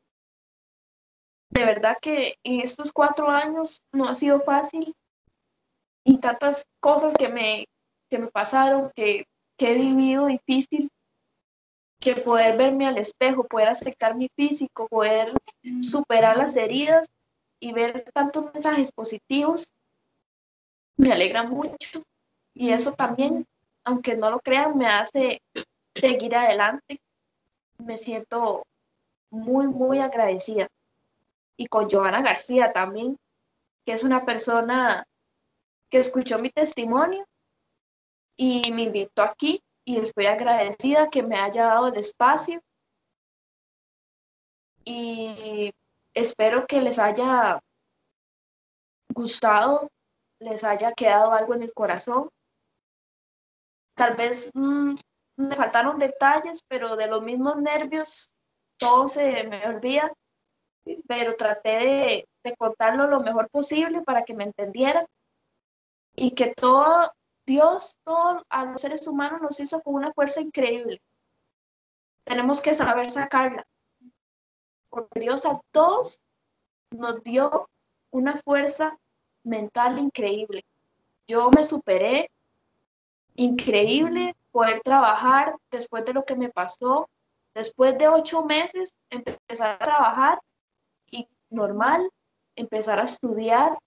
S7: de verdad que en estos cuatro años no ha sido fácil y tantas cosas que me, que me pasaron, que, que he vivido difícil, que poder verme al espejo, poder aceptar mi físico, poder superar las heridas y ver tantos mensajes positivos, me alegra mucho. Y eso también, aunque no lo crean, me hace seguir adelante. Me siento muy, muy agradecida. Y con Johanna García también, que es una persona que escuchó mi testimonio y me invitó aquí, y estoy agradecida que me haya dado el espacio y espero que les haya gustado, les haya quedado algo en el corazón. Tal vez mmm, me faltaron detalles, pero de los mismos nervios todo se me olvida, pero traté de, de contarlo lo mejor posible para que me entendieran y que todo Dios, todo a los seres humanos nos hizo con una fuerza increíble. Tenemos que saber sacarla, porque Dios a todos nos dio una fuerza mental increíble. Yo me superé, increíble poder trabajar después de lo que me pasó, después de ocho meses empezar a trabajar y normal, empezar a estudiar,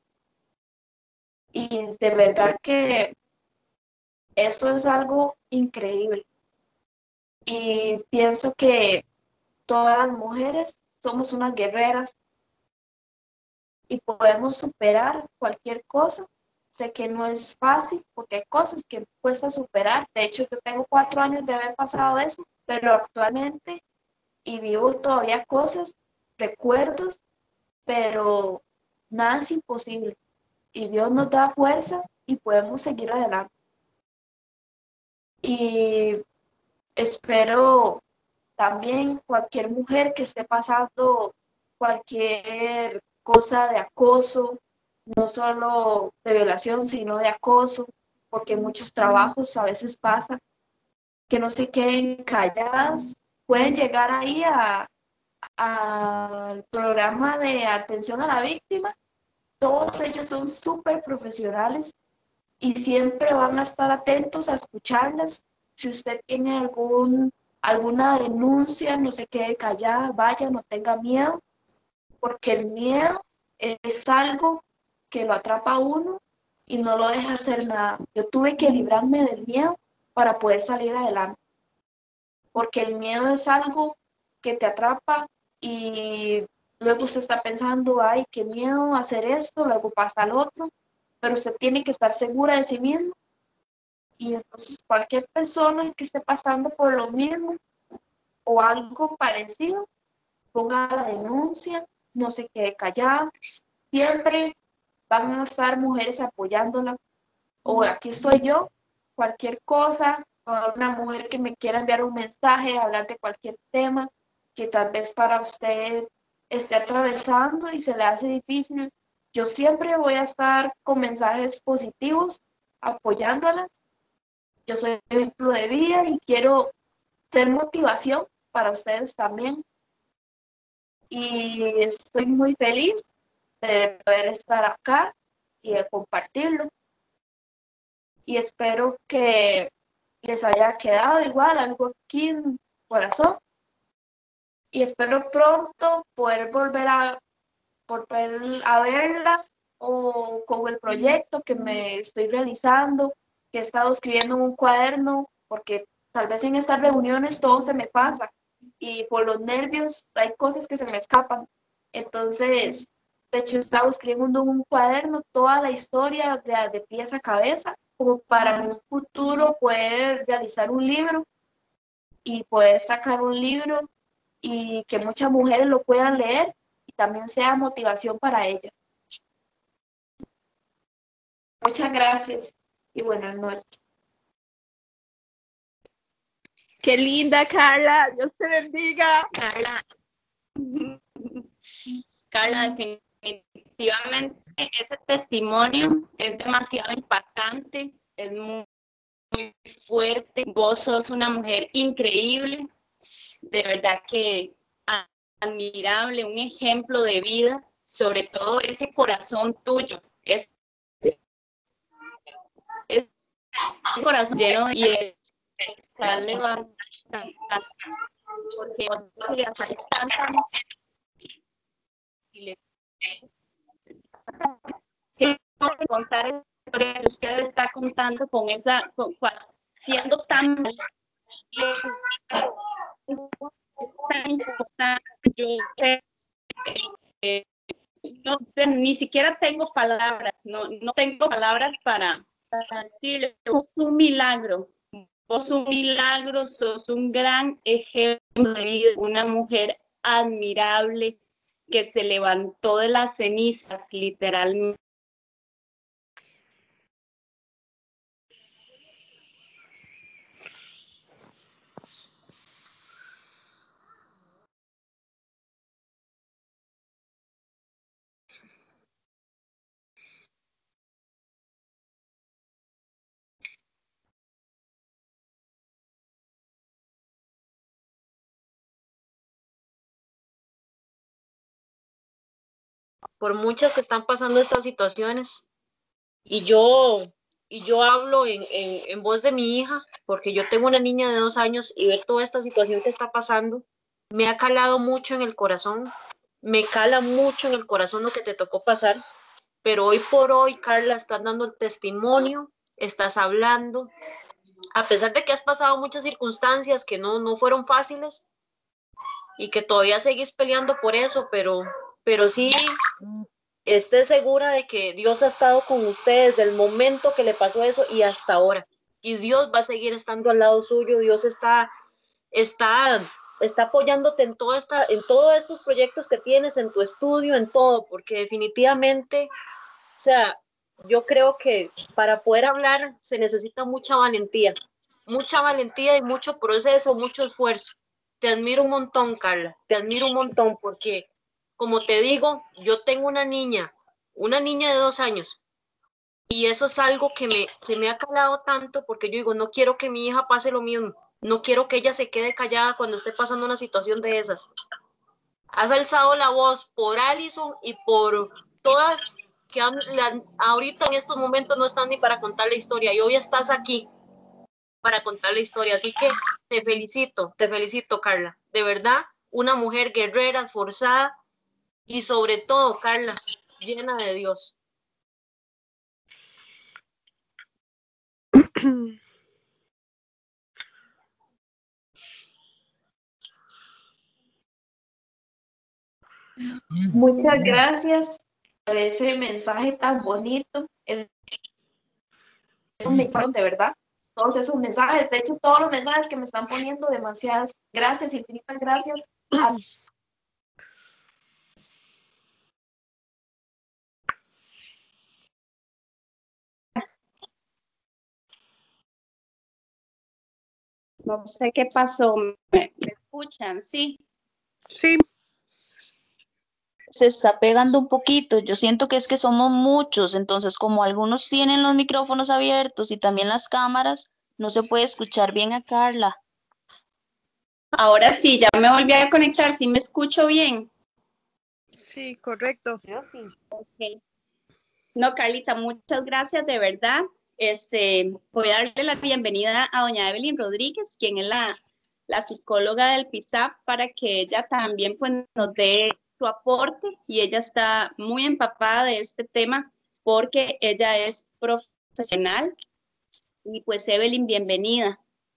S7: y de verdad que eso es algo increíble. Y pienso que todas las mujeres somos unas guerreras y podemos superar cualquier cosa. Sé que no es fácil porque hay cosas que cuesta superar. De hecho, yo tengo cuatro años de haber pasado eso, pero actualmente y vivo todavía cosas, recuerdos, pero nada es imposible. Y Dios nos da fuerza y podemos seguir adelante. Y espero también cualquier mujer que esté pasando cualquier cosa de acoso, no solo de violación, sino de acoso, porque muchos trabajos a veces pasa, que no se queden calladas, pueden llegar ahí a, al programa de atención a la víctima. Todos ellos son súper profesionales y siempre van a estar atentos a escucharlas. Si usted tiene algún, alguna denuncia, no se quede callada, vaya, no tenga miedo, porque el miedo es algo que lo atrapa a uno y no lo deja hacer nada. Yo tuve que librarme del miedo para poder salir adelante, porque el miedo es algo que te atrapa y luego usted está pensando, ay, qué miedo hacer esto, luego pasa al otro, pero usted tiene que estar segura de sí mismo. Y entonces cualquier persona que esté pasando por lo mismo o algo parecido, ponga la denuncia, no se quede callada, siempre van a estar mujeres apoyándola, o aquí estoy yo, cualquier cosa a una mujer que me quiera enviar un mensaje, hablar de cualquier tema que tal vez para usted esté atravesando y se le hace difícil. Yo siempre voy a estar con mensajes positivos, apoyándolas. Yo soy ejemplo de vida y quiero ser motivación para ustedes también. Y estoy muy feliz de poder estar acá y de compartirlo. Y espero que les haya quedado igual algo aquí en el corazón. Y espero pronto poder volver a, volver a verlas o con el proyecto que me estoy realizando, que he estado escribiendo en un cuaderno, porque tal vez en estas reuniones todo se me pasa y por los nervios hay cosas que se me escapan. Entonces, de hecho, he estado escribiendo en un cuaderno toda la historia de, de pies a cabeza, como para en un futuro poder realizar un libro y poder sacar un libro y que muchas mujeres lo puedan leer y también sea motivación para ellas. Muchas gracias y buenas noches.
S3: Qué linda, Carla. Dios te bendiga.
S1: Carla, Carla, definitivamente ese testimonio es demasiado impactante, es muy, muy fuerte. Vos sos una mujer increíble, de verdad que admirable, un ejemplo de vida, sobre todo ese corazón tuyo, es, es un corazón lleno de, y es, está levantando, porque vos ya sabes tanta y le quiero contar la historia que usted está contando con esa, con, siendo tan tan importante. Yo sé que no, ni siquiera tengo palabras, no, no tengo palabras para, para decirle, sos un milagro, sos un milagro, sos un gran ejemplo de vida, una mujer admirable que se levantó de las cenizas, literalmente.
S8: Por muchas que están pasando estas situaciones y yo y yo hablo en, en, en voz de mi hija porque yo tengo una niña de dos años y ver toda esta situación que está pasando me ha calado mucho en el corazón, me cala mucho en el corazón lo que te tocó pasar, pero hoy por hoy, Carla, estás dando el testimonio, estás hablando, a pesar de que has pasado muchas circunstancias que no, no fueron fáciles y que todavía seguís peleando por eso, pero, pero sí esté segura de que Dios ha estado con usted desde el momento que le pasó eso y hasta ahora. Y Dios va a seguir estando al lado suyo. Dios está, está, está apoyándote en, toda esta, en todos estos proyectos que tienes, en tu estudio, en todo, porque definitivamente, o sea, yo creo que para poder hablar se necesita mucha valentía, mucha valentía y mucho proceso, mucho esfuerzo. Te admiro un montón, Carla, te admiro un montón porque, como te digo, yo tengo una niña, una niña de dos años, y eso es algo que me, que me ha calado tanto porque yo digo, no quiero que mi hija pase lo mismo, no quiero que ella se quede callada cuando esté pasando una situación de esas. Has alzado la voz por Alison y por todas que han, la, ahorita en estos momentos no están ni para contar la historia y hoy estás aquí para contar la historia. Así que te felicito, te felicito, Carla. De verdad, una mujer guerrera, esforzada y sobre todo, Carla, llena de Dios.
S7: Muchas gracias por ese mensaje tan bonito. Es un mensaje de verdad. Todos esos mensajes, de hecho, todos los mensajes que me están poniendo, demasiadas gracias, infinitas gracias a
S1: No sé qué pasó. ¿Me, me escuchan? Sí.
S3: Sí.
S9: Se está pegando un poquito. Yo siento que es que somos muchos, entonces como algunos tienen los micrófonos abiertos y también las cámaras, no se puede escuchar bien a Carla.
S1: Ahora sí, ya me volví a conectar. ¿Sí me escucho bien?
S3: Sí, correcto.
S8: Yo sí.
S1: Ok. No, Carlita, muchas gracias, de verdad. Este, voy a darle la bienvenida a doña Evelyn Rodríguez, quien es la, la psicóloga del P I S A P, para que ella también pues, nos dé su aporte, y ella está muy empapada de este tema porque ella es profesional. Y pues Evelyn, bienvenida.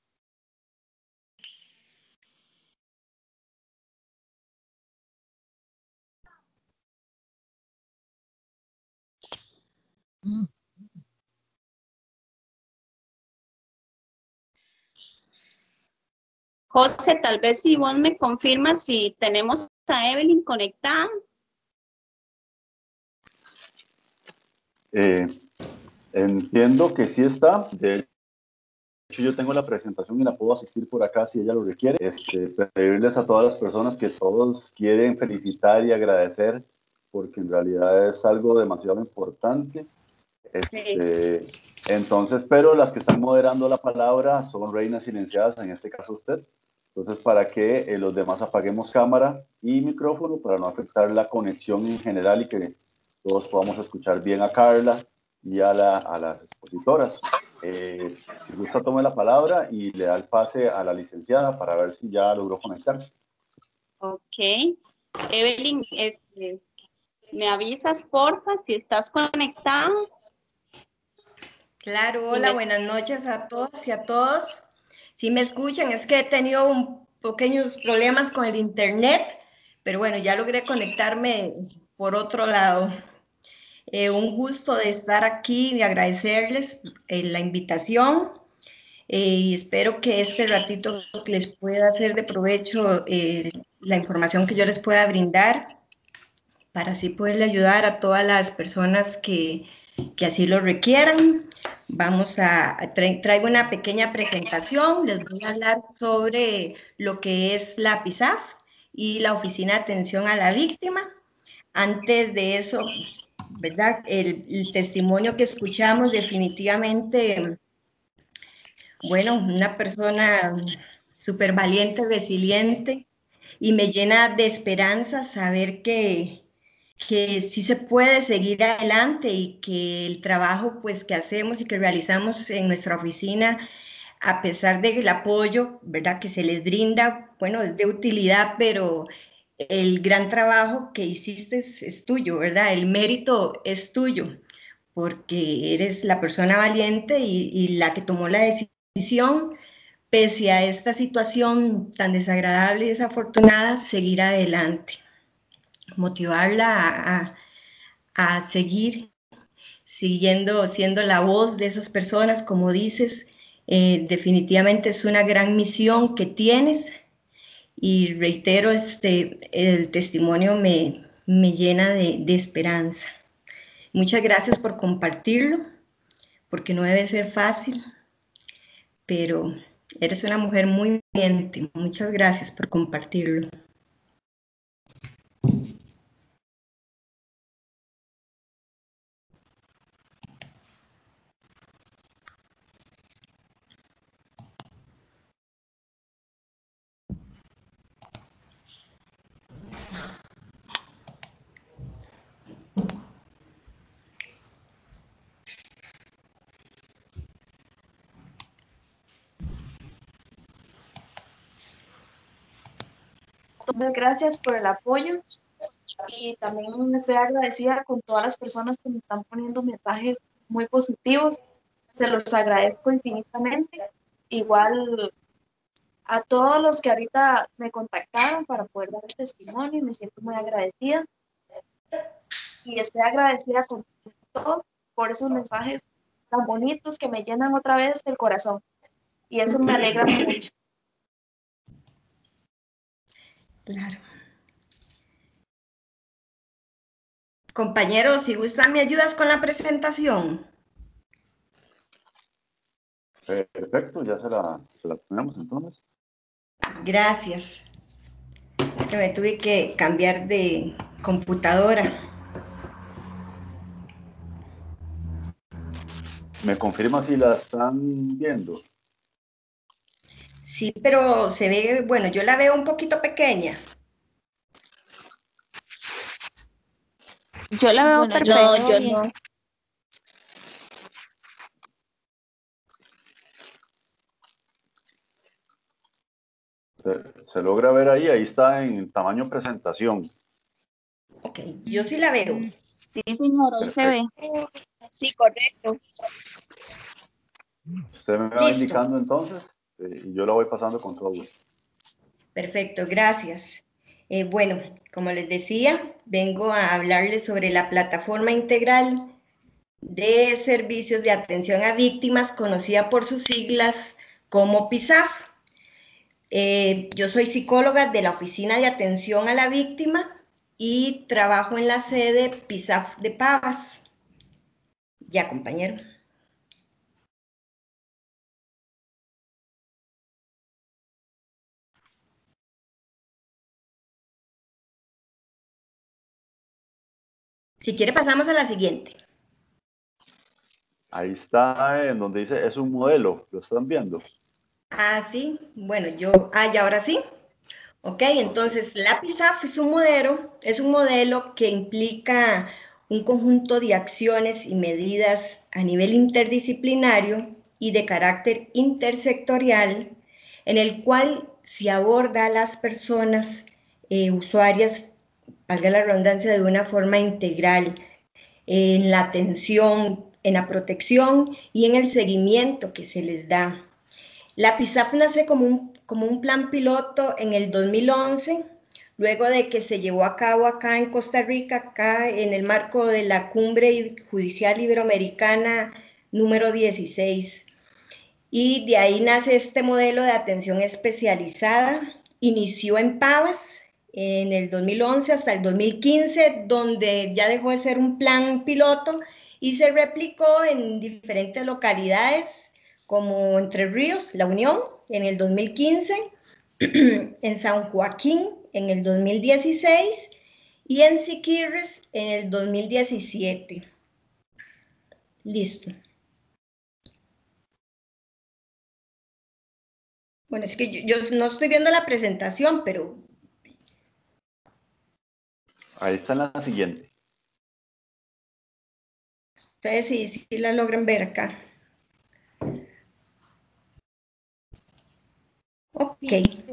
S1: José, tal vez si vos me confirmas si tenemos a Evelyn conectada.
S5: Eh, entiendo que sí está. De hecho, yo tengo la presentación y la puedo asistir por acá si ella lo requiere. Este, pedirles a todas las personas que todos quieren felicitar y agradecer, porque en realidad es algo demasiado importante. Este,
S1: Sí.
S5: entonces, pero las que están moderando la palabra son reinas silenciadas, en este caso usted. Entonces, para que eh, los demás apaguemos cámara y micrófono para no afectar la conexión en general y que todos podamos escuchar bien a Carla y a, la, a las expositoras. Eh, si gusta, tome la palabra y le da el pase a la licenciada para ver si ya logró conectarse.
S1: Ok. Evelyn, este, ¿me avisas, porfa, si estás conectada?
S10: Claro, hola, buenas noches a todas y a todos. Si me escuchan, es que he tenido un pequeños problemas con el internet, pero bueno, ya logré conectarme por otro lado. Eh, un gusto de estar aquí y agradecerles eh, la invitación eh, y espero que este ratito les pueda hacer de provecho eh, la información que yo les pueda brindar para así poderle ayudar a todas las personas que, que así lo requieran. Vamos a, tra, traigo una pequeña presentación, les voy a hablar sobre lo que es la P I S A F y la Oficina de Atención a la Víctima. Antes de eso, ¿verdad? El, el testimonio que escuchamos definitivamente, bueno, una persona súper valiente, resiliente, y me llena de esperanza saber que, que sí se puede seguir adelante y que el trabajo pues que hacemos y que realizamos en nuestra oficina, a pesar del apoyo, ¿verdad?, que se les brinda, bueno, es de utilidad, pero el gran trabajo que hiciste es, es tuyo, ¿verdad? El mérito es tuyo, porque eres la persona valiente y, y la que tomó la decisión, pese a esta situación tan desagradable y desafortunada, seguir adelante, motivarla a, a, a seguir siguiendo, siendo la voz de esas personas, como dices. Eh, definitivamente es una gran misión que tienes y reitero, este, el testimonio me, me llena de, de esperanza. Muchas gracias por compartirlo, porque no debe ser fácil, pero eres una mujer muy valiente. Muchas gracias por compartirlo.
S7: Muchas gracias por el apoyo y también estoy agradecida con todas las personas que me están poniendo mensajes muy positivos. Se los agradezco infinitamente. Igual a todos los que ahorita me contactaron para poder dar el testimonio, me siento muy agradecida. Y estoy agradecida con todos por esos mensajes tan bonitos que me llenan otra vez el corazón. Y eso me alegra mucho.
S10: Claro. Compañeros, si gustan, ¿me ayudas con la presentación?
S5: Perfecto, ya se la, se la ponemos entonces.
S10: Gracias. Es que me tuve que cambiar de computadora.
S5: ¿Me confirma si la están viendo?
S10: Sí, pero se ve, bueno, yo la veo un poquito pequeña.
S3: Yo la veo
S9: Bueno, yo
S3: perfecta.
S9: no,
S3: Yo
S9: bien.
S3: no.
S5: Se, se logra ver ahí, ahí está en tamaño presentación.
S10: Ok, yo sí la veo.
S9: Sí, señor, ahí se ve.
S5: Perfecto.
S3: Sí, correcto.
S5: Usted me va
S10: Listo.
S5: indicando entonces eh, y yo la voy pasando con todo gusto.
S10: Perfecto, gracias. Eh, bueno, como les decía, vengo a hablarles sobre la plataforma integral de servicios de atención a víctimas, conocida por sus siglas como P I S A F. Eh, yo soy psicóloga de la Oficina de Atención a la Víctima y trabajo en la sede P I S A F de Pavas. Ya, compañero. Si quiere, pasamos a la siguiente.
S5: Ahí está en donde dice, es un modelo, ¿lo están viendo?
S10: Ah, sí, bueno, yo, ah, y ahora sí. Ok, entonces la P I S A F es un modelo, es un modelo que implica un conjunto de acciones y medidas a nivel interdisciplinario y de carácter intersectorial, en el cual se aborda a las personas eh, usuarias, valga la redundancia, de una forma integral en la atención, en la protección y en el seguimiento que se les da. La P I S A F nace como un, como un plan piloto en el dos mil once, luego de que se llevó a cabo acá en Costa Rica, acá en el marco de la Cumbre Judicial Iberoamericana número dieciséis. Y de ahí nace este modelo de atención especializada. Inició en Pavas en el dos mil once hasta el dos mil quince, donde ya dejó de ser un plan piloto y se replicó en diferentes localidades, como Entre Ríos, La Unión, en el dos mil quince, en San Joaquín, en el dos mil dieciséis, y en Siquirres, en el dos mil diecisiete. Listo. Bueno, es que yo, yo no estoy viendo la presentación, pero...
S5: Ahí está en la siguiente.
S10: Ustedes sí, sí la logran ver acá. Ok.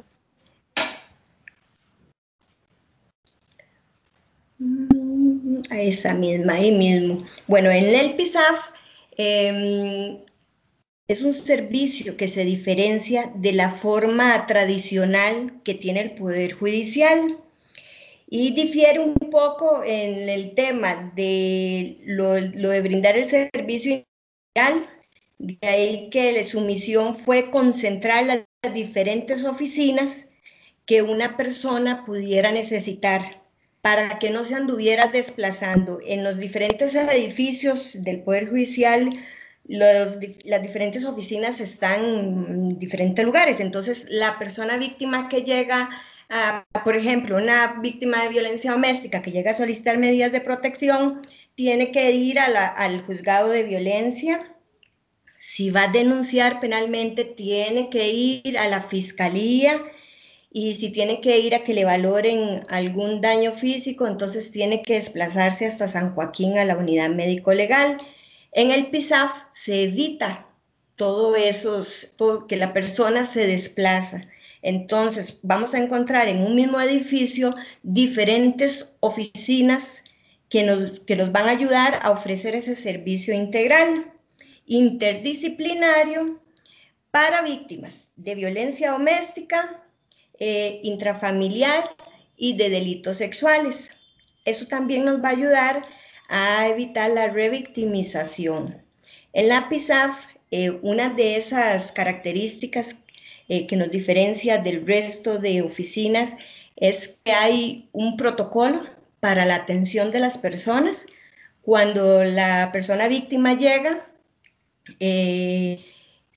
S10: Mm, a esa misma, ahí mismo. Bueno, en el P I S A F eh, es un servicio que se diferencia de la forma tradicional que tiene el Poder Judicial y difiere un poco en el tema de lo, lo de brindar el servicio integral. De ahí que su misión fue concentrar las diferentes oficinas que una persona pudiera necesitar para que no se anduviera desplazando en los diferentes edificios del Poder Judicial. Los, las diferentes oficinas están en diferentes lugares, entonces la persona víctima que llega, a, por ejemplo, una víctima de violencia doméstica que llega a solicitar medidas de protección, tiene que ir a la, al juzgado de violencia. Si va a denunciar penalmente, tiene que ir a la fiscalía, y si tiene que ir a que le valoren algún daño físico, entonces tiene que desplazarse hasta San Joaquín a la unidad médico-legal. En el P I S A F se evita todo eso, todo, que la persona se desplaza. Entonces vamos a encontrar en un mismo edificio diferentes oficinas que nos, que nos van a ayudar a ofrecer ese servicio integral, interdisciplinario, para víctimas de violencia doméstica, eh, intrafamiliar y de delitos sexuales. Eso también nos va a ayudar a evitar la revictimización. En la P I S A F, eh, una de esas características eh, que nos diferencia del resto de oficinas es que hay un protocolo para la atención de las personas. Cuando la persona víctima llega, eh,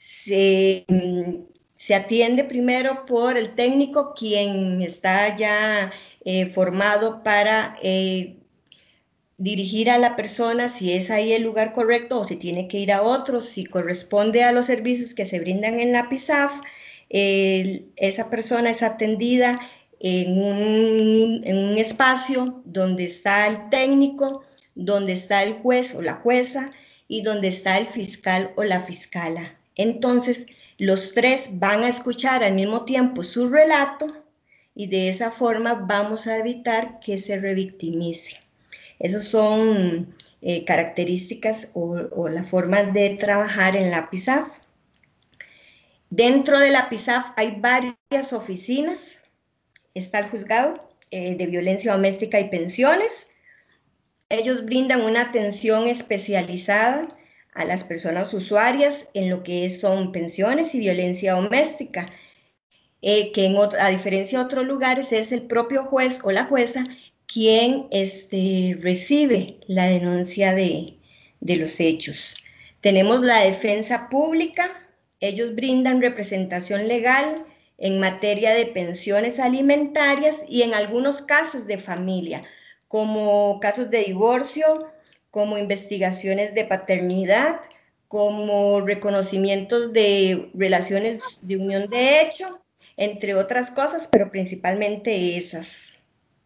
S10: se, se atiende primero por el técnico, quien está ya eh, formado para eh, dirigir a la persona si es ahí el lugar correcto o si tiene que ir a otro, si corresponde a los servicios que se brindan en la P I S A F, eh, esa persona es atendida en un, en un espacio donde está el técnico, donde está el juez o la jueza y donde está el fiscal o la fiscala. Entonces, los tres van a escuchar al mismo tiempo su relato y de esa forma vamos a evitar que se revictimice. Esas son eh, características o, o la forma de trabajar en la P I S A F. Dentro de la P I S A F hay varias oficinas. Está el juzgado eh, de violencia doméstica y pensiones. Ellos brindan una atención especializada a las personas usuarias en lo que son pensiones y violencia doméstica, eh, que en otro, a diferencia de otros lugares es el propio juez o la jueza quien este, recibe la denuncia de, de los hechos. Tenemos la defensa pública. Ellos brindan representación legal en materia de pensiones alimentarias y en algunos casos de familia, como casos de divorcio, como investigaciones de paternidad, como reconocimientos de relaciones de unión de hecho, entre otras cosas, pero principalmente esas.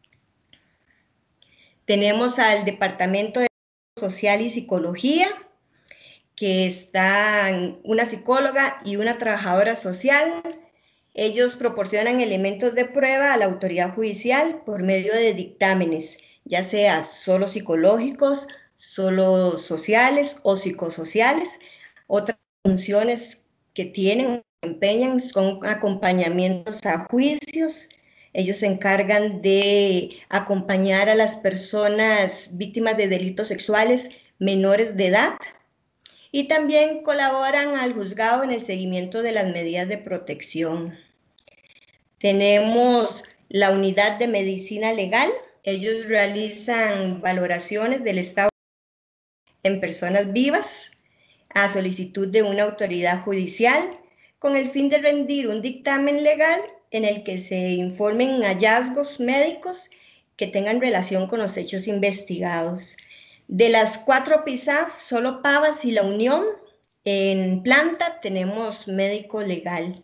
S10: Tenemos al Departamento de Social y Psicología, que están una psicóloga y una trabajadora social. Ellos proporcionan elementos de prueba a la autoridad judicial por medio de dictámenes, ya sea solo psicológicos, solo sociales o psicosociales. Otras funciones que tienen, empeñan, son acompañamientos a juicios. Ellos se encargan de acompañar a las personas víctimas de delitos sexuales menores de edad y también colaboran al juzgado en el seguimiento de las medidas de protección. Tenemos la unidad de medicina legal. Ellos realizan valoraciones del estado en personas vivas a solicitud de una autoridad judicial con el fin de rendir un dictamen legal en el que se informen hallazgos médicos que tengan relación con los hechos investigados. De las cuatro P I S A F, solo Pavas y La Unión, en planta tenemos médico legal.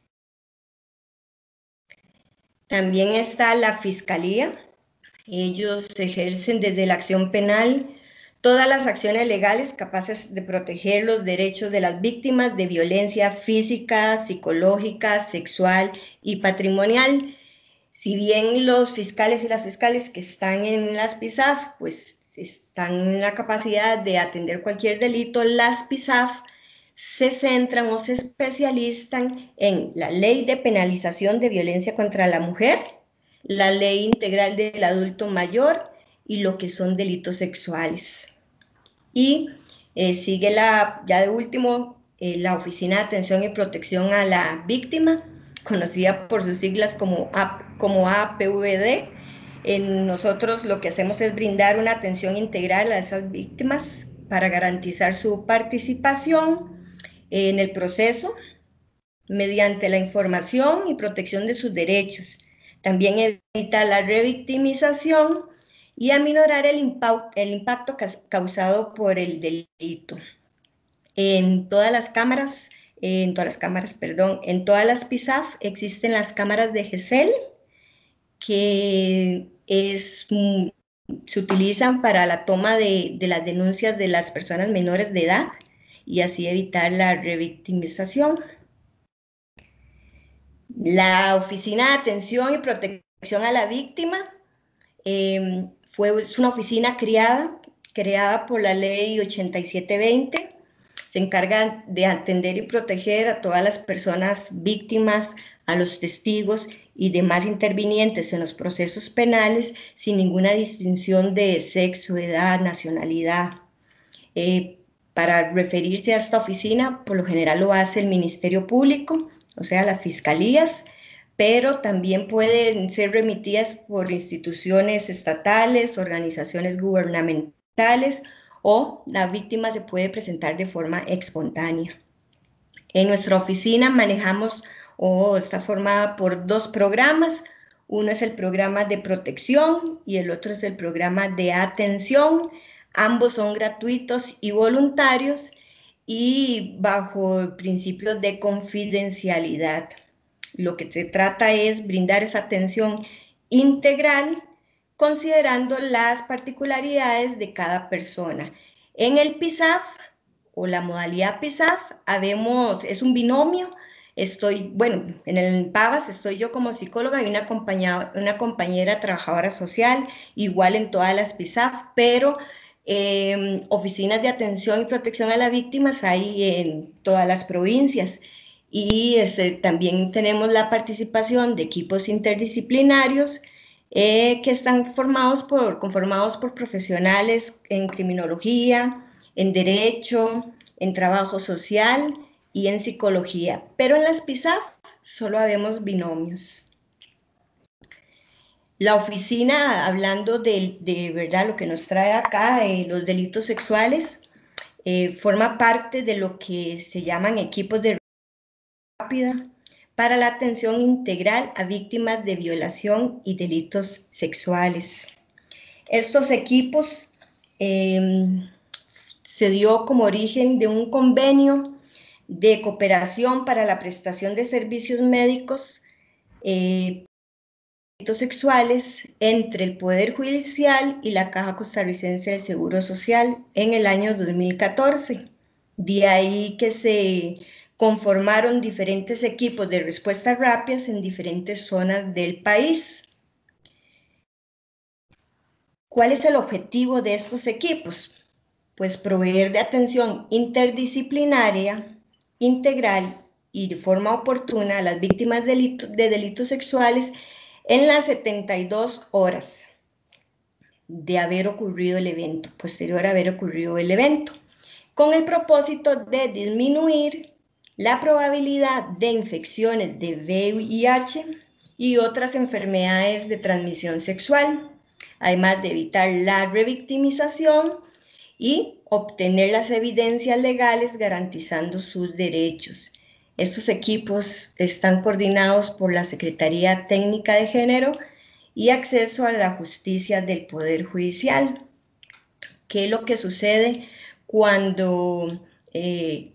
S10: También está la Fiscalía. Ellos ejercen desde la acción penal todas las acciones legales capaces de proteger los derechos de las víctimas de violencia física, psicológica, sexual y patrimonial. Si bien los fiscales y las fiscales que están en las P I S A F, pues están en la capacidad de atender cualquier delito, las P I S A F se centran o se especializan en la ley de penalización de violencia contra la mujer, la ley integral del adulto mayor y lo que son delitos sexuales. Y eh, sigue la, ya de último, eh, la Oficina de Atención y Protección a la Víctima, conocida por sus siglas como, como A P V D. En nosotros lo que hacemos es brindar una atención integral a esas víctimas para garantizar su participación en el proceso mediante la información y protección de sus derechos. También evita la revictimización y aminorar el impacto, el impacto causado por el delito. En todas las cámaras, en todas las cámaras, perdón, en todas las P I S A F existen las cámaras de GESEL, que es, se utilizan para la toma de, de las denuncias de las personas menores de edad y así evitar la revictimización. La Oficina de Atención y Protección a la Víctima eh, fue, es una oficina creada, creada por la ley ochenta y siete veinte. Se encarga de atender y proteger a todas las personas víctimas, a los testigos y demás intervinientes en los procesos penales sin ninguna distinción de sexo, edad, nacionalidad. Eh, para referirse a esta oficina, por lo general lo hace el Ministerio Público, o sea, las fiscalías, pero también pueden ser remitidas por instituciones estatales, organizaciones gubernamentales, o la víctima se puede presentar de forma espontánea. En nuestra oficina manejamos o está formada por dos programas. Uno es el programa de protección y el otro es el programa de atención. Ambos son gratuitos y voluntarios y bajo principios de confidencialidad. Lo que se trata es brindar esa atención integral considerando las particularidades de cada persona. En el P I S A F o la modalidad P I S A F habemos, es un binomio. Estoy, bueno, en el PAVAS estoy yo como psicóloga y una, compañera, una compañera trabajadora social, igual en todas las P I S A F, pero eh, oficinas de atención y protección a las víctimas hay en todas las provincias. Y este, también tenemos la participación de equipos interdisciplinarios eh, que están formados por, conformados por profesionales en criminología, en derecho, en trabajo social y en psicología. Pero en las P I S A F solo habemos binomios. La oficina, hablando de, de verdad lo que nos trae acá, eh, los delitos sexuales, eh, forma parte de lo que se llaman equipos de rápida para la atención integral a víctimas de violación y delitos sexuales. Estos equipos eh, se dio como origen de un convenio de cooperación para la prestación de servicios médicos eh, delitos sexuales entre el Poder Judicial y la Caja Costarricense del Seguro Social en el año dos mil catorce. De ahí que se conformaron diferentes equipos de respuestas rápidas en diferentes zonas del país. ¿Cuál es el objetivo de estos equipos? Pues proveer de atención interdisciplinaria, integral y de forma oportuna a las víctimas de delitos, de delitos sexuales en las setenta y dos horas de haber ocurrido el evento, posterior a haber ocurrido el evento, con el propósito de disminuir la probabilidad de infecciones de V I H y otras enfermedades de transmisión sexual, además de evitar la revictimización y obtener las evidencias legales garantizando sus derechos. Estos equipos están coordinados por la Secretaría Técnica de Género y Acceso a la Justicia del Poder Judicial. ¿Qué es lo que sucede cuando eh,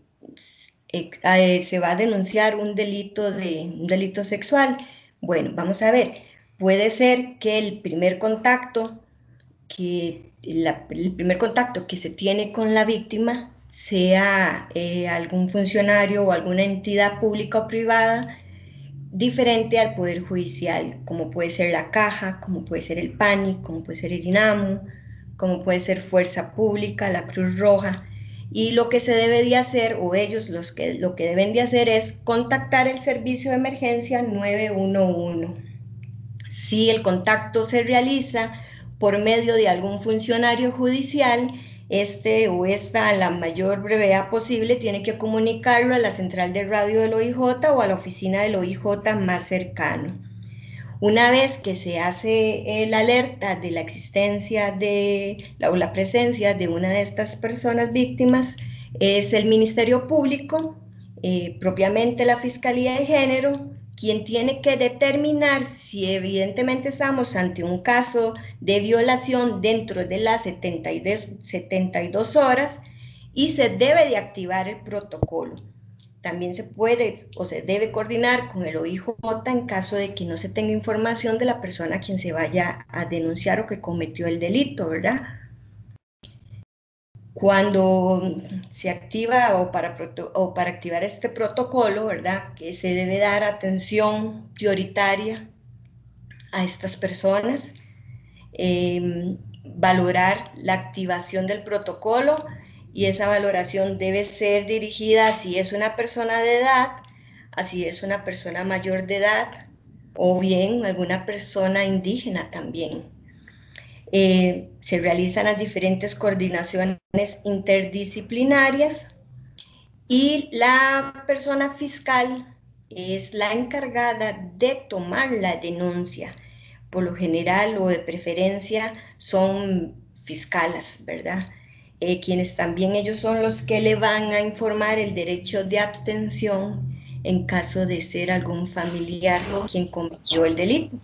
S10: eh, se va a denunciar un delito, de, un delito sexual? Bueno, vamos a ver, puede ser que el primer contacto que, la, el primer contacto que se tiene con la víctima sea eh, algún funcionario o alguna entidad pública o privada diferente al Poder Judicial, como puede ser la Caja, como puede ser el PANI, como puede ser el INAMU, como puede ser Fuerza Pública, la Cruz Roja, y lo que se debe de hacer, o ellos los que, lo que deben de hacer es contactar el servicio de emergencia nueve uno uno. Si el contacto se realiza por medio de algún funcionario judicial, este o esta a la mayor brevedad posible tiene que comunicarlo a la central de radio del O I J o a la oficina del O I J más cercano. Una vez que se hace la alerta de la existencia de la, o la presencia de una de estas personas víctimas, es el Ministerio Público, eh, propiamente la Fiscalía de Género, quien tiene que determinar si evidentemente estamos ante un caso de violación dentro de las setenta y dos horas y se debe de activar el protocolo. También se puede o se debe coordinar con el O I J en caso de que no se tenga información de la persona a quien se vaya a denunciar o que cometió el delito, ¿verdad? Cuando se activa o para, o para activar este protocolo, ¿verdad?, que se debe dar atención prioritaria a estas personas, eh, valorar la activación del protocolo, y esa valoración debe ser dirigida a si es una persona de edad, a si es una persona mayor de edad, o bien alguna persona indígena también. Eh, se realizan las diferentes coordinaciones interdisciplinarias y la persona fiscal es la encargada de tomar la denuncia. Por lo general o de preferencia son fiscalas, ¿verdad? eh, quienes también ellos son los que le van a informar el derecho de abstención en caso de ser algún familiar quien cometió el delito.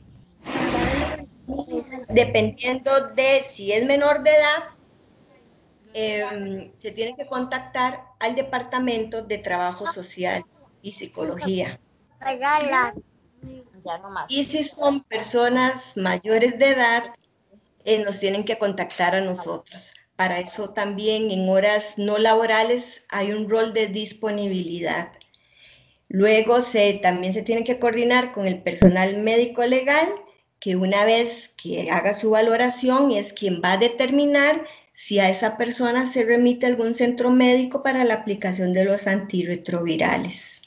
S10: Dependiendo de si es menor de edad, eh, se tiene que contactar al Departamento de Trabajo Social y Psicología. Y si son personas mayores de edad, eh, nos tienen que contactar a nosotros. Para eso también en horas no laborales hay un rol de disponibilidad. Luego se, también se tiene que coordinar con el personal médico legal, que una vez que haga su valoración es quien va a determinar si a esa persona se remite a algún centro médico para la aplicación de los antirretrovirales.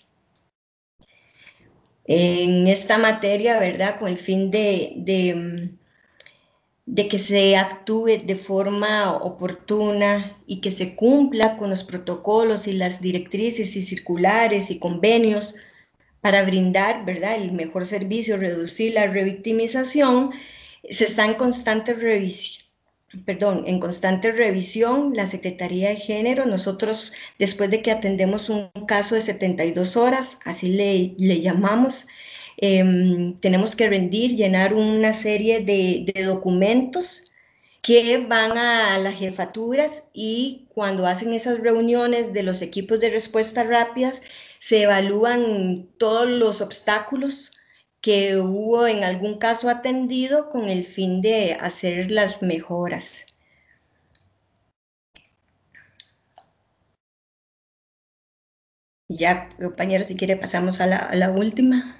S10: En esta materia, ¿verdad? Con el fin de, de, de que se actúe de forma oportuna y que se cumpla con los protocolos y las directrices y circulares y convenios para brindar, ¿verdad?, el mejor servicio, reducir la revictimización, se está en constante revisión. Perdón, en constante revisión, la Secretaría de Género, nosotros después de que atendemos un caso de setenta y dos horas, así le, le llamamos, eh, tenemos que rendir, llenar una serie de, de documentos que van a las jefaturas y cuando hacen esas reuniones de los equipos de respuesta rápidas, se evalúan todos los obstáculos que hubo en algún caso atendido con el fin de hacer las mejoras. Ya, compañeros, si quiere pasamos a la, a la última.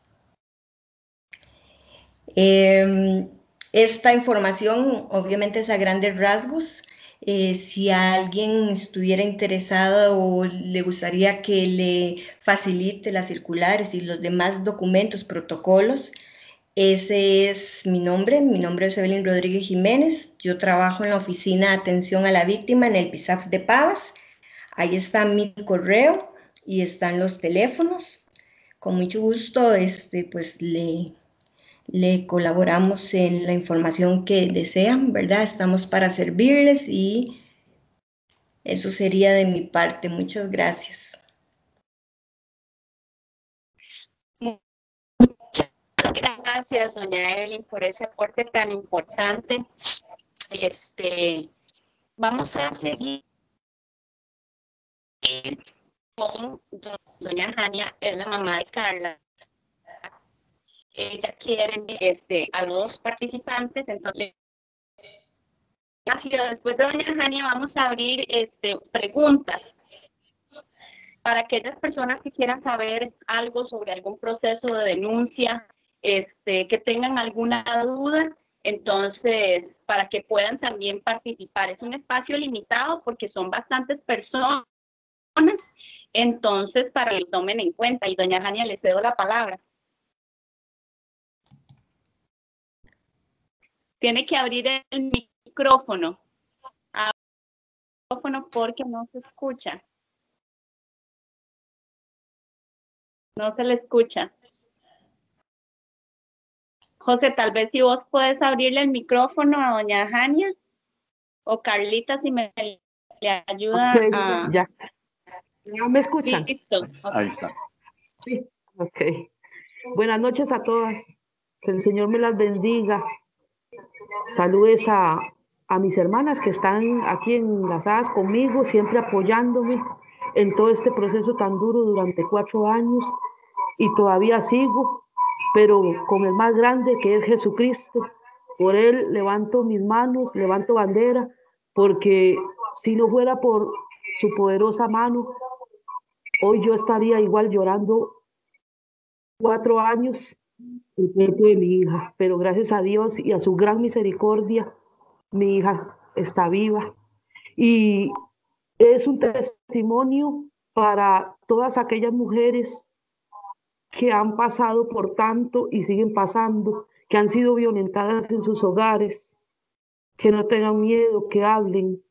S10: Eh, esta información obviamente es a grandes rasgos. Eh, si alguien estuviera interesado o le gustaría que le facilite las circulares y los demás documentos, protocolos, ese es mi nombre. Mi nombre es Evelyn Rodríguez Jiménez. Yo trabajo en la Oficina de Atención a la Víctima en el P I S A F de Pavas. Ahí está mi correo y están los teléfonos. Con mucho gusto, este, pues le... le colaboramos en la información que desean, ¿verdad? Estamos para servirles y eso sería de mi parte. Muchas gracias.
S1: Muchas gracias, doña Evelyn, por ese aporte tan importante. Este, vamos a seguir con doña Jania, es la mamá de Carla. Ella quiere este, a los participantes, entonces después de doña Jania vamos a abrir este, preguntas para aquellas personas que quieran saber algo sobre algún proceso de denuncia, este, que tengan alguna duda, entonces para que puedan también participar. Es un espacio limitado porque son bastantes personas, entonces para que lo tomen en cuenta. Y doña Jania, le cedo la palabra. Tiene que abrir el micrófono. El micrófono porque no se escucha. No se le escucha. José, tal vez si vos puedes abrirle el micrófono a doña Jania o Carlita, si me le ayuda
S11: okay,
S1: a...
S11: Ya. ¿No me escuchan?
S1: Listo.
S5: Ahí está.
S11: Sí, ok. Buenas noches a todas. Que el Señor me las bendiga. Saludes a, a mis hermanas que están aquí enlazadas conmigo, siempre apoyándome en todo este proceso tan duro durante cuatro años y todavía sigo, pero con el más grande que es Jesucristo. Por Él levanto mis manos, levanto bandera, porque si no fuera por su poderosa mano, hoy yo estaría igual llorando cuatro años el cuerpo de mi hija, pero gracias a Dios y a su gran misericordia, mi hija está viva. Y es un testimonio para todas aquellas mujeres que han pasado por tanto y siguen pasando, que han sido violentadas en sus hogares, que no tengan miedo, que hablen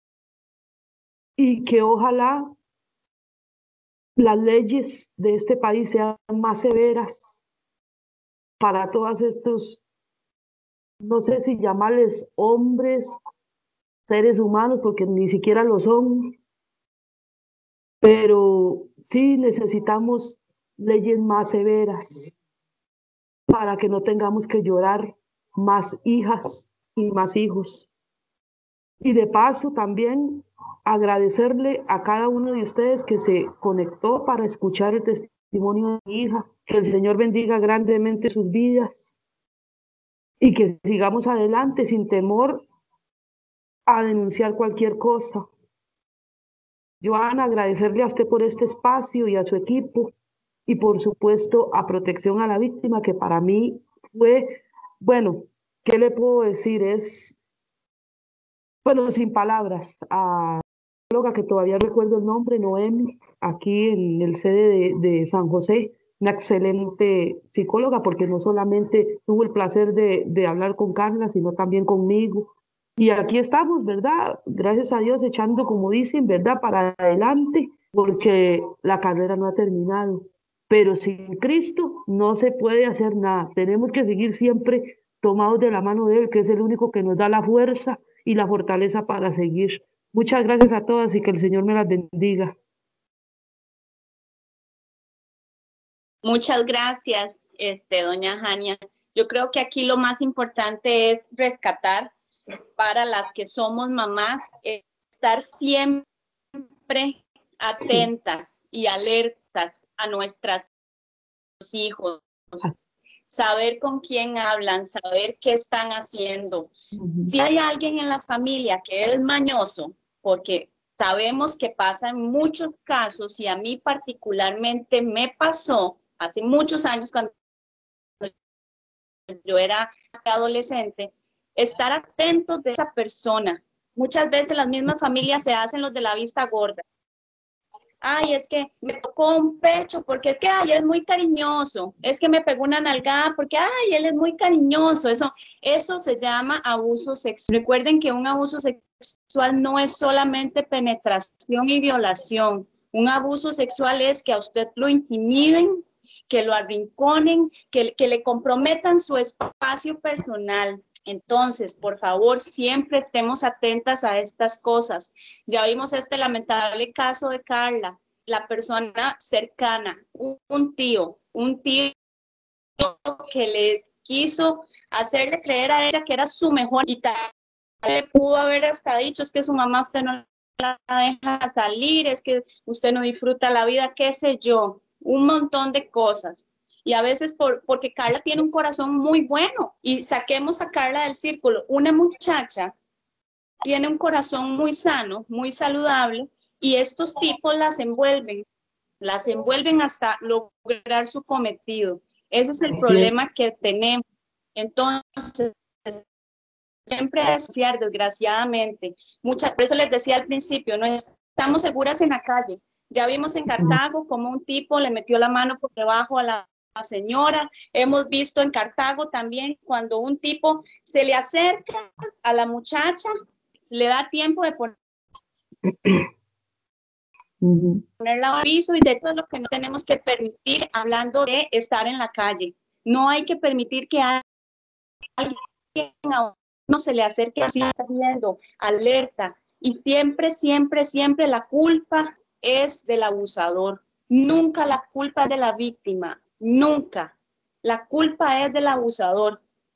S11: y que ojalá las leyes de este país sean más severas para todos estos, no sé si llamarles hombres seres humanos, porque ni siquiera lo son, pero sí necesitamos leyes más severas para que no tengamos que llorar más hijas y más hijos. Y de paso también agradecerle a cada uno de ustedes que se conectó para escuchar el testimonio de mi hija. Que el Señor bendiga grandemente sus vidas y que sigamos adelante sin temor a denunciar cualquier cosa. Joana, agradecerle a usted por este espacio y a su equipo y por supuesto a Protección a la Víctima, que para mí fue, bueno, ¿qué le puedo decir? Es, bueno, sin palabras, a la que todavía recuerdo el nombre, Noemi, aquí en el sede de, de San José, una excelente psicóloga, porque no solamente tuvo el placer de, de hablar con Carla, sino también conmigo. Y aquí estamos, ¿verdad? Gracias a Dios, echando, como dicen, ¿verdad? Para adelante, porque la carrera no ha terminado. Pero sin Cristo no se puede hacer nada. Tenemos que seguir siempre tomados de la mano de Él, que es el único que nos da la fuerza y la fortaleza para seguir. Muchas gracias a todas y que el Señor me las bendiga.
S1: Muchas gracias, este, doña Jania. Yo creo que aquí lo más importante es rescatar para las que somos mamás, es estar siempre atentas y alertas a nuestros hijos, saber con quién hablan, saber qué están haciendo. Uh-huh. Si hay alguien en la familia que es mañoso, porque sabemos que pasa en muchos casos, y a mí particularmente me pasó hace muchos años cuando yo era adolescente, estar atentos de esa persona. Muchas veces las mismas familias se hacen los de la vista gorda. Ay, es que me tocó un pecho porque es que, ay, él es muy cariñoso. Es que me pegó una nalgada porque, ay, él es muy cariñoso. Eso, eso se llama abuso sexual. Recuerden que un abuso sexual no es solamente penetración y violación. Un abuso sexual es que a usted lo intimiden, que lo arrinconen, que, que le comprometan su espacio personal. Entonces, por favor, siempre estemos atentas a estas cosas. Ya vimos este lamentable caso de Carla, la persona cercana, un, un tío, un tío que le quiso hacerle creer a ella que era su mejor, y tal le pudo haber hasta dicho, es que su mamá usted no la deja salir, es que usted no disfruta la vida, qué sé yo, un montón de cosas. Y a veces por, porque Carla tiene un corazón muy bueno, y saquemos a Carla del círculo. Una muchacha tiene un corazón muy sano, muy saludable, y estos tipos las envuelven, las envuelven hasta lograr su cometido. Ese es el problema que tenemos. Entonces, siempre es cierto, desgraciadamente. Muchas, por eso les decía al principio, no estamos seguras en la calle. Ya vimos en Cartago cómo un tipo le metió la mano por debajo a la La señora. Hemos visto en Cartago también cuando un tipo se le acerca a la muchacha, le da tiempo de poner el aviso, y de todo lo que no tenemos que permitir, hablando de estar en la calle. No hay que permitir que alguien a uno se le acerque así, está viendo, alerta. Y siempre, siempre, siempre la culpa es del abusador. Nunca la culpa es de la víctima. Nunca. La culpa es del abusador.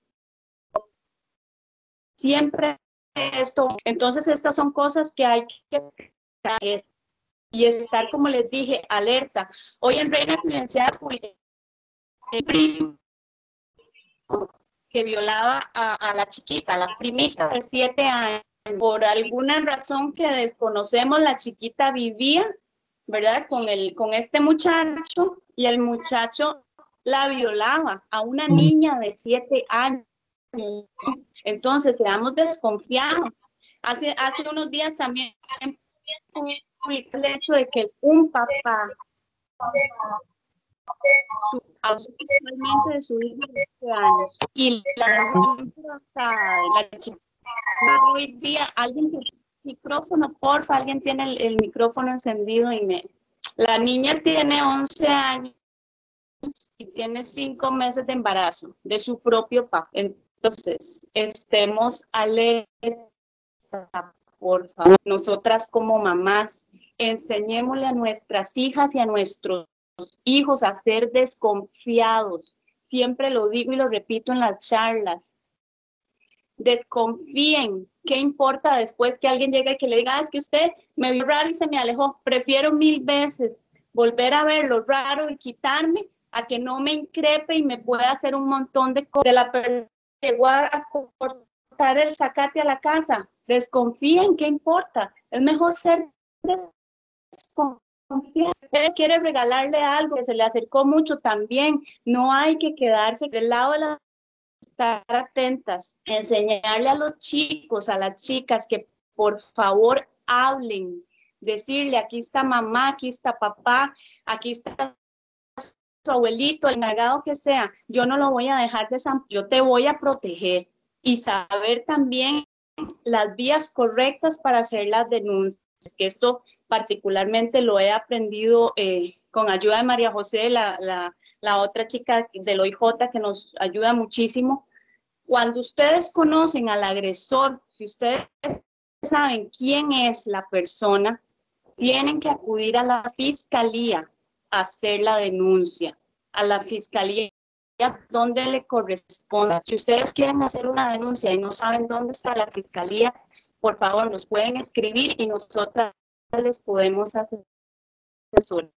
S1: Siempre esto. Entonces, estas son cosas que hay que estar, y estar, como les dije, alerta. Hoy en Reina Silenciadas publiqué el primo que violaba a, a la chiquita, a la primita de siete años. Por alguna razón que desconocemos, la chiquita vivía, ¿verdad?, con, el, con este muchacho, y el muchacho la violaba a una niña de siete años. Entonces, quedamos desconfiados. Hace, hace unos días también publicó el hecho de que un papá abusó sexualmente de su hijo de siete años. Y la, la chiquita, hoy día, alguien que micrófono, porfa, alguien tiene el, el micrófono encendido, y me... La niña tiene once años y tiene cinco meses de embarazo de su propio papá. Entonces, estemos alerta, por favor, nosotras como mamás, enseñémosle a nuestras hijas y a nuestros hijos a ser desconfiados. Siempre lo digo y lo repito en las charlas. Desconfíen. ¿Qué importa después que alguien llegue y que le diga, ah, es que usted me vio raro y se me alejó? Prefiero mil veces volver a verlo raro y quitarme a que no me increpe y me pueda hacer un montón de cosas. De la persona que llegó a cortar el zacate a la casa. Desconfíen, ¿qué importa? Es mejor ser desconfiado. Usted quiere regalarle algo que se le acercó mucho también. No hay que quedarse del lado de la... Estar atentas, enseñarle a los chicos, a las chicas que por favor hablen, decirle aquí está mamá, aquí está papá, aquí está su abuelito, el encargado que sea, yo no lo voy a dejar desamparados, yo te voy a proteger y saber también las vías correctas para hacer las denuncias, que esto particularmente lo he aprendido eh, con ayuda de María José, la, la, la otra chica del O I J que nos ayuda muchísimo. Cuando ustedes conocen al agresor, si ustedes saben quién es la persona, tienen que acudir a la fiscalía a hacer la denuncia, a la fiscalía donde le corresponda. Si ustedes quieren hacer una denuncia y no saben dónde está la fiscalía, por favor nos pueden escribir y nosotras les podemos asesorar.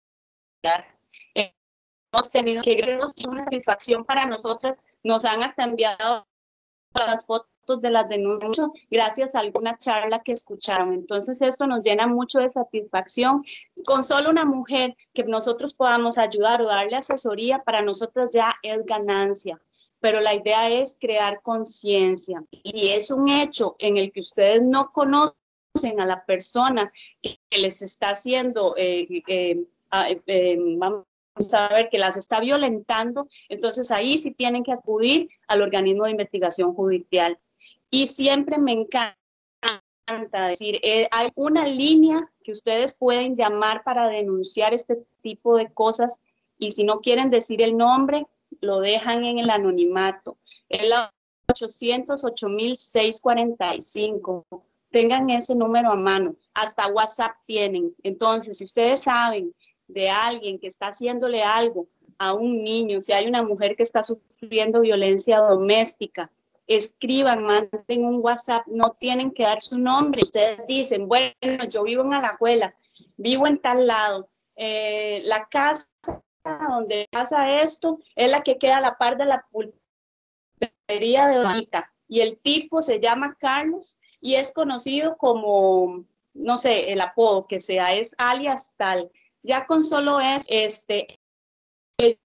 S1: Hemos tenido que es una satisfacción para nosotras, nos han hasta enviado las fotos de las denuncias gracias a alguna charla que escucharon. Entonces esto nos llena mucho de satisfacción. Con solo una mujer que nosotros podamos ayudar o darle asesoría, para nosotros ya es ganancia. Pero la idea es crear conciencia. Y si es un hecho en el que ustedes no conocen a la persona que, que les está haciendo, eh, eh, eh, eh, vamos a ver, que las está violentando, entonces ahí sí tienen que acudir al organismo de investigación judicial. Y siempre me encanta decir, eh, hay una línea que ustedes pueden llamar para denunciar este tipo de cosas, y si no quieren decir el nombre, lo dejan en el anonimato. Es la ochocientos ocho mil seiscientos cuarenta y cinco. Tengan ese número a mano. Hasta WhatsApp tienen. Entonces, si ustedes saben de alguien que está haciéndole algo a un niño, si hay una mujer que está sufriendo violencia doméstica, escriban, manden un WhatsApp, no tienen que dar su nombre. Ustedes dicen, bueno, yo vivo en Alajuela, vivo en tal lado, eh, la casa donde pasa esto es la que queda a la par de la pulpería de Donita, y el tipo se llama Carlos y es conocido como, no sé, el apodo que sea, es alias tal. Ya con solo es, este, ellos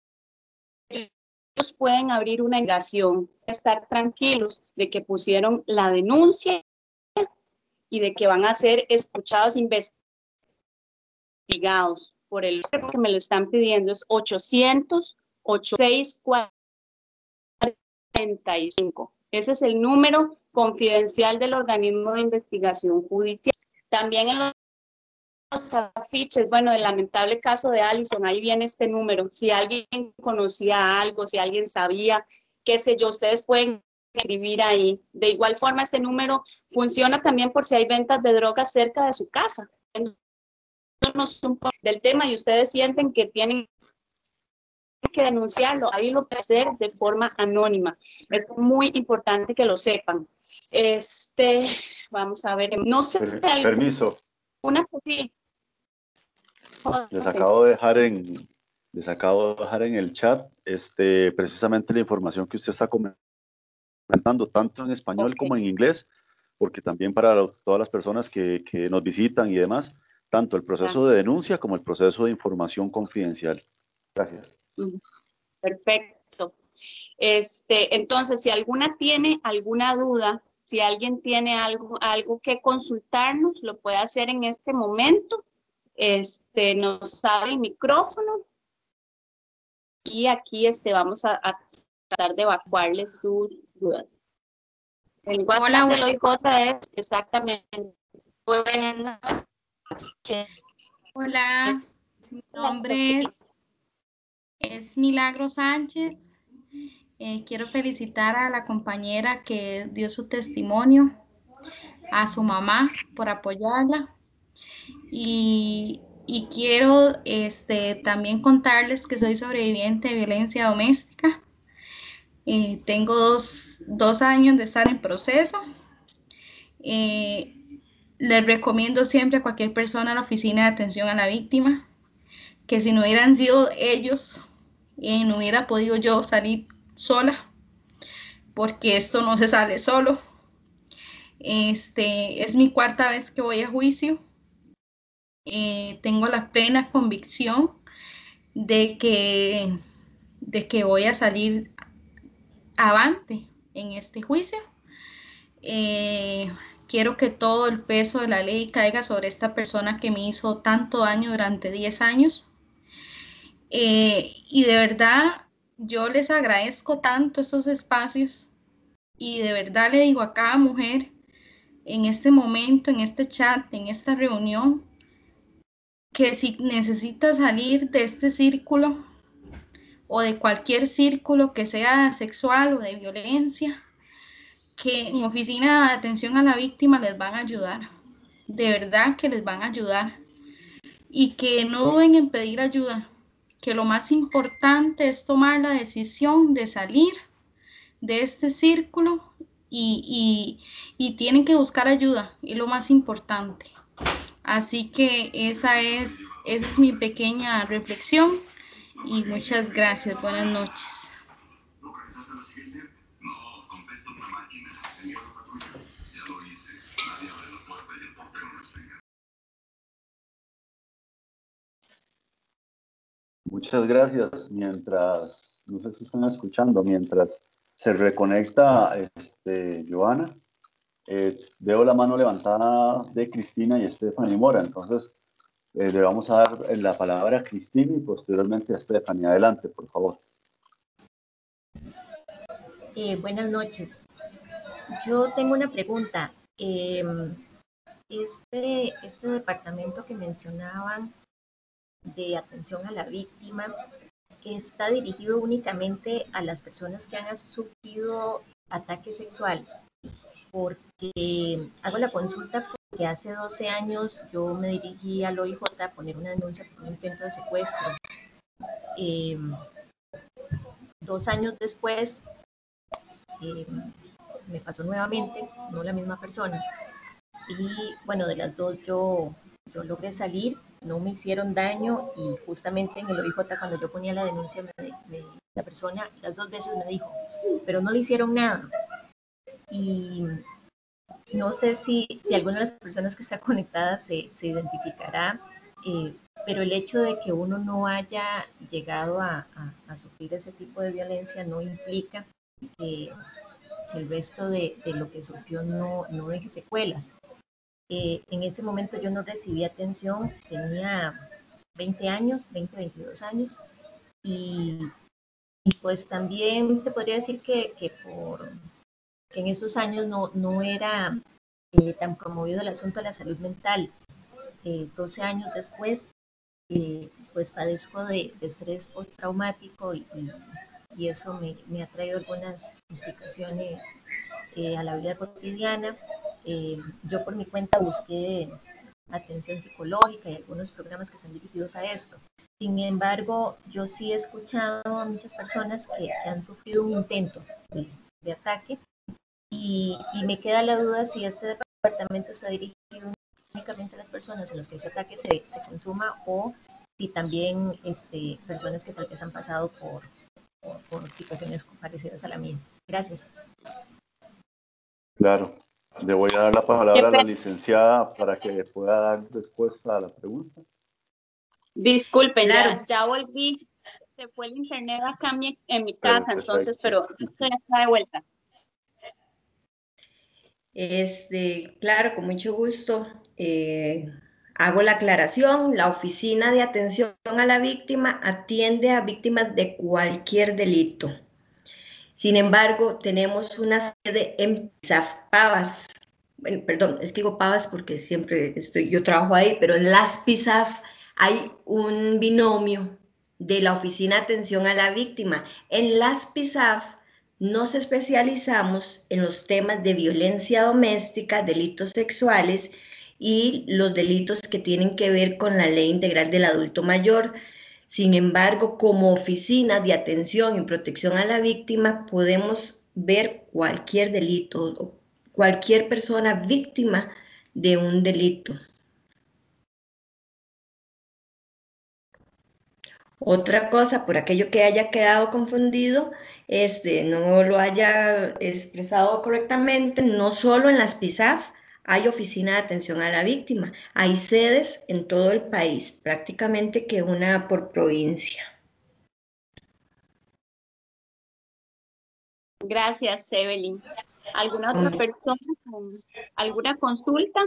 S1: pueden abrir una investigación, estar tranquilos de que pusieron la denuncia y de que van a ser escuchados, investigados por el que me lo están pidiendo. Es ochocientos ocho seis cuarenta y cinco. Ese es el número confidencial del organismo de investigación judicial. También en los los afiches, bueno, el lamentable caso de Allison, ahí viene este número. Si alguien conocía algo, si alguien sabía, qué sé yo, ustedes pueden escribir ahí. De igual forma, este número funciona también por si hay ventas de drogas cerca de su casa. Del tema y ustedes sienten que tienen que denunciarlo, ahí lo pueden hacer de forma anónima. Es muy importante que lo sepan. Este, vamos a ver, no sé.
S5: Per permiso.
S1: Una sí.
S5: Les acabo de dejar en, les acabo de dejar en el chat este, precisamente la información que usted está comentando, tanto en español okay. como en inglés, porque también para los, todas las personas que, que nos visitan y demás, tanto el proceso Gracias. de denuncia como el proceso de información confidencial. Gracias.
S1: Perfecto. Este, entonces, si alguna tiene alguna duda, si alguien tiene algo, algo que consultarnos, lo puede hacer en este momento. Este, nos abre el micrófono y aquí este, vamos a, a tratar de evacuarles sus dudas. El WhatsApp del O I J es exactamente.
S12: Hola, mi nombre es, es Milagro Sánchez. Eh, quiero felicitar a la compañera que dio su testimonio. a su mamá por apoyarla. Y, y quiero este, también contarles que soy sobreviviente de violencia doméstica. Eh, tengo dos, dos años de estar en proceso. Eh, les recomiendo siempre a cualquier persona a la oficina de atención a la víctima, que si no hubieran sido ellos, eh, no hubiera podido yo salir sola, porque esto no se sale solo. Este, es mi cuarta vez que voy a juicio. Eh, tengo la plena convicción de que, de que voy a salir avante en este juicio. Eh, quiero que todo el peso de la ley caiga sobre esta persona que me hizo tanto daño durante diez años. Eh, y de verdad, yo les agradezco tanto estos espacios y de verdad le digo a cada mujer en este momento, en este chat, en esta reunión, que si necesita salir de este círculo o de cualquier círculo que sea sexual o de violencia, que en oficina de atención a la víctima les van a ayudar, de verdad que les van a ayudar, y que no duden en pedir ayuda, que lo más importante es tomar la decisión de salir de este círculo y, y, y tienen que buscar ayuda, es lo más importante. Así que esa es, esa es mi pequeña reflexión y muchas gracias. Buenas noches.
S5: Muchas gracias. Mientras, no sé si están escuchando, mientras se reconecta este, Joana, eh, veo la mano levantada de Cristina y Stephanie Mora. Entonces, eh, le vamos a dar la palabra a Cristina y posteriormente a Stephanie. Adelante, por favor.
S13: Eh, buenas noches. Yo tengo una pregunta. Eh, este, este departamento que mencionaban de atención a la víctima está dirigido únicamente a las personas que han sufrido ataque sexual, porque hago la consulta porque hace doce años yo me dirigí al O I J a poner una denuncia por un intento de secuestro. Eh, dos años después eh, me pasó nuevamente, no la misma persona, y bueno, de las dos yo, yo logré salir, no me hicieron daño, y justamente en el O I J cuando yo ponía la denuncia me, me, la persona las dos veces me dijo, pero no le hicieron nada. Y no sé si, si alguna de las personas que está conectada se, se identificará, eh, pero el hecho de que uno no haya llegado a, a, a sufrir ese tipo de violencia no implica que, que el resto de, de lo que sufrió no, no deje secuelas. Eh, en ese momento yo no recibí atención, tenía veinte años, veinte, veintidós años, y, y pues también se podría decir que, que, por, que en esos años no, no era eh, tan promovido el asunto de la salud mental. Eh, doce años después, eh, pues padezco de, de estrés postraumático y, y, y eso me, me ha traído algunas implicaciones eh, a la vida cotidiana. Eh, yo por mi cuenta busqué atención psicológica y algunos programas que están dirigidos a esto. Sin embargo, yo sí he escuchado a muchas personas que, que han sufrido un intento de, de ataque y, y me queda la duda si este departamento está dirigido únicamente a las personas en las que ese ataque se, se consuma o si también este, personas que tal vez han pasado por, por, por situaciones parecidas a la mía. Gracias.
S5: Claro. Le voy a dar la palabra a la licenciada para que pueda dar respuesta a la pregunta.
S1: Disculpen,
S10: Claro.
S1: ya, ya volví. Se fue el internet acá en mi, en mi casa,
S5: Perfecto.
S1: entonces, pero estoy acá de vuelta.
S10: Este, claro, con mucho gusto. Eh, hago la aclaración. La Oficina de Atención a la Víctima atiende a víctimas de cualquier delito. Sin embargo, tenemos una sede en P I S A F, Pavas. Bueno, perdón, es que digo Pavas porque siempre estoy, yo trabajo ahí, pero en las P I S A F hay un binomio de la Oficina de Atención a la Víctima. En las P I S A F nos especializamos en los temas de violencia doméstica, delitos sexuales y los delitos que tienen que ver con la Ley Integral del Adulto Mayor. Sin embargo, como oficina de atención y protección a la víctima, podemos ver cualquier delito o cualquier persona víctima de un delito. Otra cosa, por aquello que haya quedado confundido, este, no lo haya expresado correctamente, no solo en las P I S A F hay oficina de atención a la víctima, hay sedes en todo el país, prácticamente que una por provincia.
S1: Gracias, Evelyn. ¿Alguna otra persona con alguna consulta?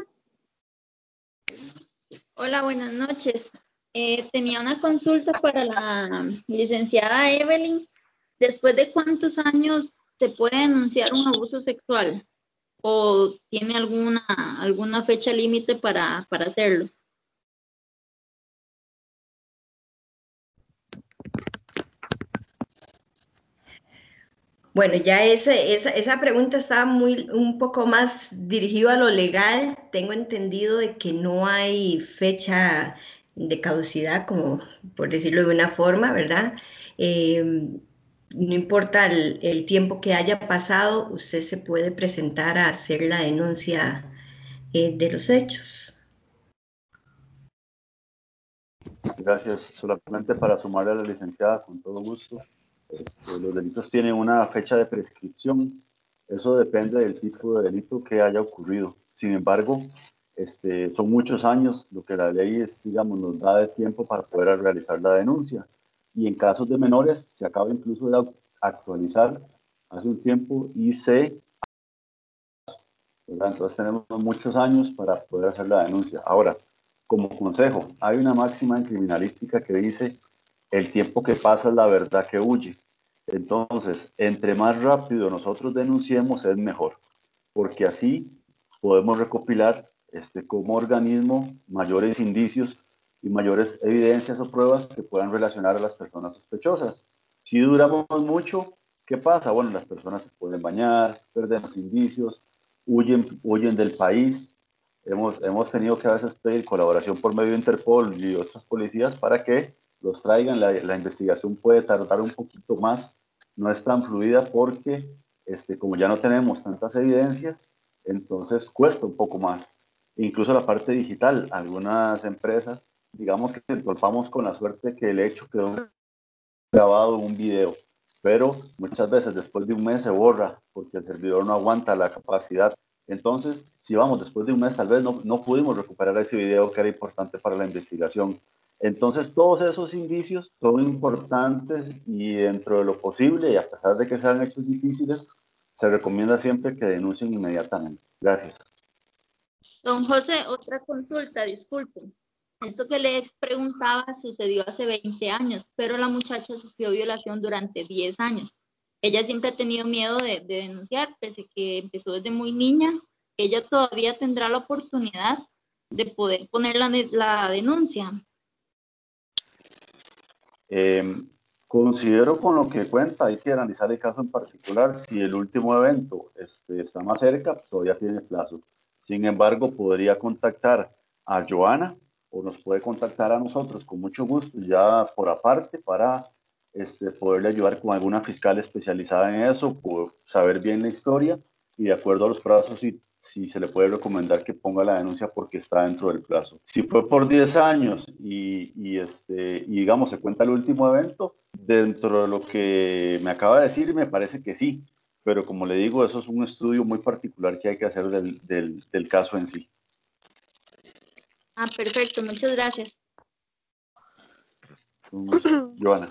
S14: Hola, buenas noches. Eh, tenía una consulta para la licenciada Evelyn. ¿Después de cuántos años se puede denunciar un abuso sexual? ¿O tiene alguna, alguna fecha límite para, para hacerlo?
S10: Bueno, ya ese, esa, esa pregunta está muy, un poco más dirigida a lo legal. Tengo entendido de que no hay fecha de caducidad, como por decirlo de una forma, ¿verdad? Eh, no importa el, el tiempo que haya pasado, usted se puede presentar a hacer la denuncia eh, de los hechos.
S5: Gracias. Solamente para sumarle a la licenciada, con todo gusto. Este, los delitos tienen una fecha de prescripción. Eso depende del tipo de delito que haya ocurrido. Sin embargo, este, son muchos años lo que la ley es, digamos, nos da de tiempo para poder realizar la denuncia. Y en casos de menores, se acaba incluso de actualizar hace un tiempo y se... ¿verdad? Entonces tenemos muchos años para poder hacer la denuncia. Ahora, como consejo, hay una máxima en criminalística que dice: el tiempo que pasa es la verdad que huye. Entonces, entre más rápido nosotros denunciemos es mejor, porque así podemos recopilar este, como organismo mayores indicios y mayores evidencias o pruebas que puedan relacionar a las personas sospechosas. Si duramos mucho, ¿qué pasa? Bueno, las personas se pueden bañar, perdemos indicios, huyen, huyen del país. Hemos, hemos tenido que a veces pedir colaboración por medio de Interpol y otras policías para que los traigan. La, la investigación puede tardar un poquito más, no es tan fluida porque este, como ya no tenemos tantas evidencias, entonces cuesta un poco más. Incluso la parte digital, algunas empresas, digamos que topamos con la suerte que el hecho quedó grabado en un video, pero muchas veces después de un mes se borra porque el servidor no aguanta la capacidad. Entonces, si vamos, después de un mes tal vez no, no pudimos recuperar ese video que era importante para la investigación. Entonces, todos esos indicios son importantes y dentro de lo posible, y a pesar de que sean hechos difíciles, se recomienda siempre que denuncien inmediatamente. Gracias.
S14: Don José, otra consulta, disculpe. Esto que le preguntaba sucedió hace veinte años, pero la muchacha sufrió violación durante diez años. Ella siempre ha tenido miedo de, de denunciar, pese que empezó desde muy niña. Ella todavía tendrá la oportunidad de poder poner la, la denuncia.
S5: Eh, considero con lo que cuenta, hay que analizar el caso en particular. Si el último evento este, está más cerca, todavía tiene plazo. Sin embargo, podría contactar a Joana o nos puede contactar a nosotros con mucho gusto, ya por aparte, para este, poderle ayudar con alguna fiscal especializada en eso, por saber bien la historia y de acuerdo a los plazos, si, si se le puede recomendar que ponga la denuncia porque está dentro del plazo. Si fue por diez años y, y, este, y digamos se cuenta el último evento, dentro de lo que me acaba de decir, me parece que sí, pero como le digo, eso es un estudio muy particular que hay que hacer del, del, del caso en sí.
S14: Ah, perfecto, muchas gracias.
S5: Joana.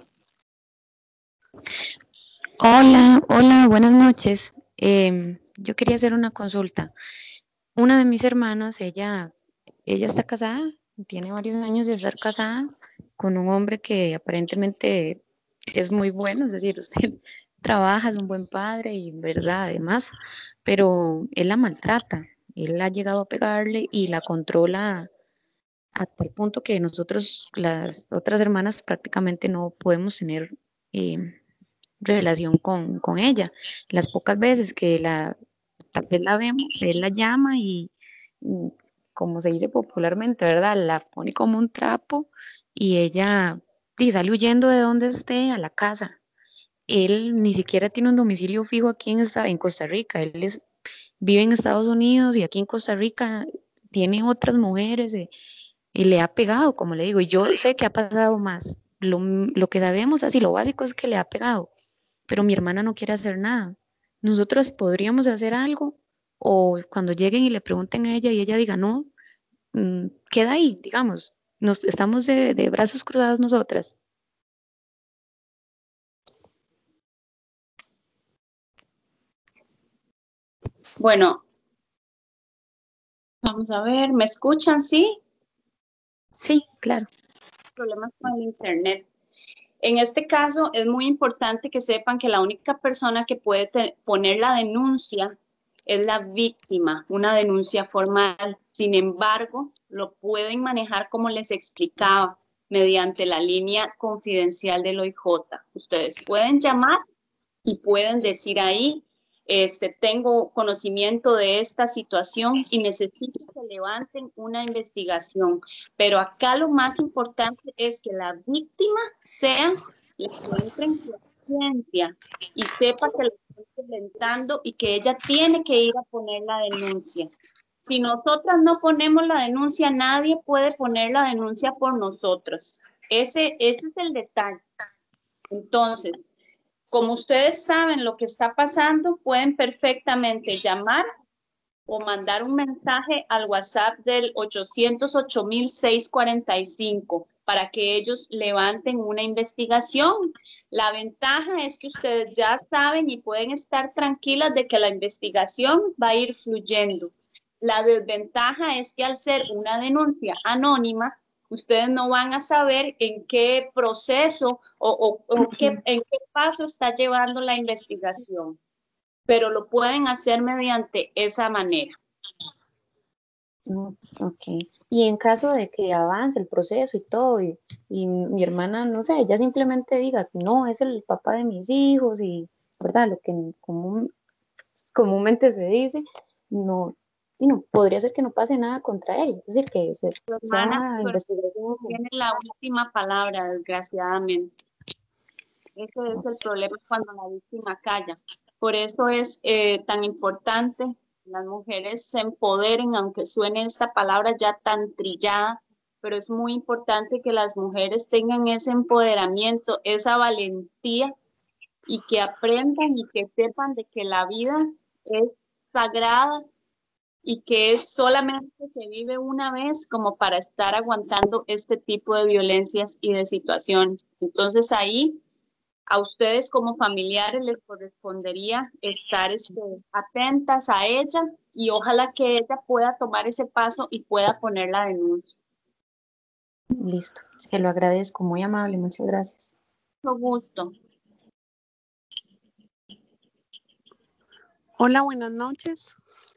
S15: Hola, hola, buenas noches. Eh, yo quería hacer una consulta. Una de mis hermanas, ella, ella está casada, tiene varios años de estar casada con un hombre que aparentemente es muy bueno, es decir, usted trabaja, es un buen padre y verdad, además, pero él la maltrata, él ha llegado a pegarle y la controla hasta el punto que nosotros, las otras hermanas, prácticamente no podemos tener eh, relación con, con ella. Las pocas veces que la, tal vez la vemos, él la llama y, y, como se dice popularmente, ¿verdad? La pone como un trapo y ella y sale huyendo de donde esté a la casa. Él ni siquiera tiene un domicilio fijo aquí en, esta, en Costa Rica. Él es, vive en Estados Unidos y aquí en Costa Rica tiene otras mujeres eh, y le ha pegado, como le digo. Y yo sé que ha pasado más. Lo, lo que sabemos, así, lo básico es que le ha pegado, pero mi hermana no quiere hacer nada. Nosotros podríamos hacer algo o cuando lleguen y le pregunten a ella y ella diga no, mm, queda ahí, digamos, nos estamos de, de brazos cruzados nosotras.
S1: Bueno, vamos a ver, ¿me escuchan? ¿Sí?
S15: Sí, claro.
S1: Problemas con el internet. En este caso es muy importante que sepan que la única persona que puede poner la denuncia es la víctima, una denuncia formal. Sin embargo, lo pueden manejar como les explicaba, mediante la línea confidencial del O I J. Ustedes pueden llamar y pueden decir ahí, este, tengo conocimiento de esta situación y necesito que levanten una investigación. Pero acá lo más importante es que la víctima sea la que entre en conciencia y sepa que lo están violentando y que ella tiene que ir a poner la denuncia. Si nosotras no ponemos la denuncia, nadie puede poner la denuncia por nosotros. Ese, ese es el detalle. Entonces, como ustedes saben lo que está pasando, pueden perfectamente llamar o mandar un mensaje al WhatsApp del ocho cero ocho, seis cuatro cinco para que ellos levanten una investigación. La ventaja es que ustedes ya saben y pueden estar tranquilas de que la investigación va a ir fluyendo. La desventaja es que al ser una denuncia anónima, ustedes no van a saber en qué proceso o, o, o qué, en qué paso está llevando la investigación, pero lo pueden hacer mediante esa manera.
S15: Mm, ok. Y en caso de que avance el proceso y todo, y, y mi hermana, no sé, ella simplemente diga, no, es el papá de mis hijos, y, ¿verdad? Lo que común, comúnmente se dice, no, y no, podría ser que no pase nada contra él, es decir, que se,
S1: Tu hermana
S15: sea investigación.
S1: tiene la última palabra, desgraciadamente. Ese es el problema cuando la víctima calla. Por eso es eh, tan importante que las mujeres se empoderen, aunque suene esta palabra ya tan trillada, pero es muy importante que las mujeres tengan ese empoderamiento, esa valentía y que aprendan y que sepan de que la vida es sagrada y que es solamente se vive una vez como para estar aguantando este tipo de violencias y de situaciones. Entonces ahí a ustedes como familiares les correspondería estar este, atentas a ella y ojalá que ella pueda tomar ese paso y pueda poner la denuncia.
S15: Listo, se lo agradezco, muy amable, muchas gracias.
S1: Mucho gusto.
S16: Hola, buenas noches.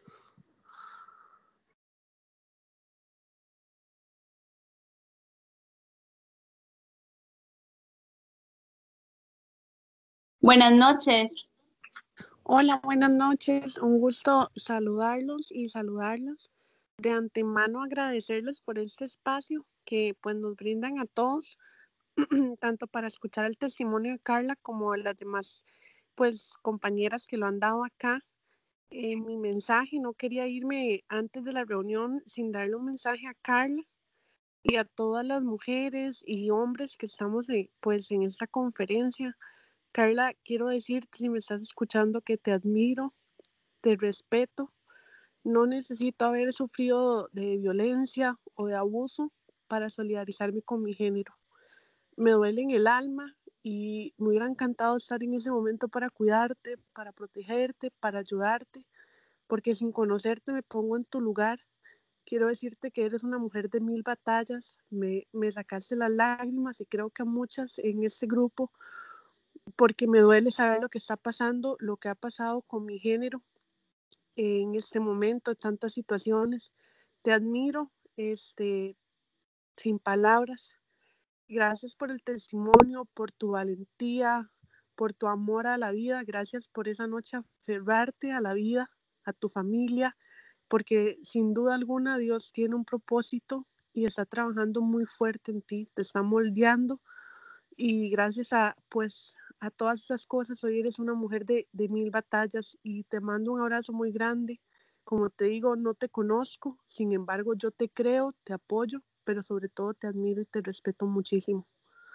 S1: Buenas noches.
S16: Hola, buenas noches. Un gusto saludarlos y saludarlas. De antemano agradecerles por este espacio que pues nos brindan a todos, tanto para escuchar el testimonio de Carla como de las demás pues compañeras que lo han dado acá. Eh, mi mensaje, no quería irme antes de la reunión sin darle un mensaje a Carla y a todas las mujeres y hombres que estamos en, pues en esta conferencia. Carla, quiero decirte, si me estás escuchando, que te admiro, te respeto. No necesito haber sufrido de violencia o de abuso para solidarizarme con mi género. Me duele en el alma y me hubiera encantado estar en ese momento para cuidarte, para protegerte, para ayudarte, porque sin conocerte me pongo en tu lugar. Quiero decirte que eres una mujer de mil batallas, me, me sacaste las lágrimas y creo que a muchas en este grupo, porque me duele saber lo que está pasando, lo que ha pasado con mi género en este momento, tantas situaciones. Te admiro, este, sin palabras. Gracias por el testimonio, por tu valentía, por tu amor a la vida, gracias por esa noche aferrarte a la vida, a tu familia, porque sin duda alguna Dios tiene un propósito y está trabajando muy fuerte en ti, te está moldeando, y gracias a, pues, a todas esas cosas, hoy eres una mujer de, de mil batallas, y te mando un abrazo muy grande. Como te digo, no te conozco, sin embargo, yo te creo, te apoyo, pero sobre todo te admiro y te respeto muchísimo.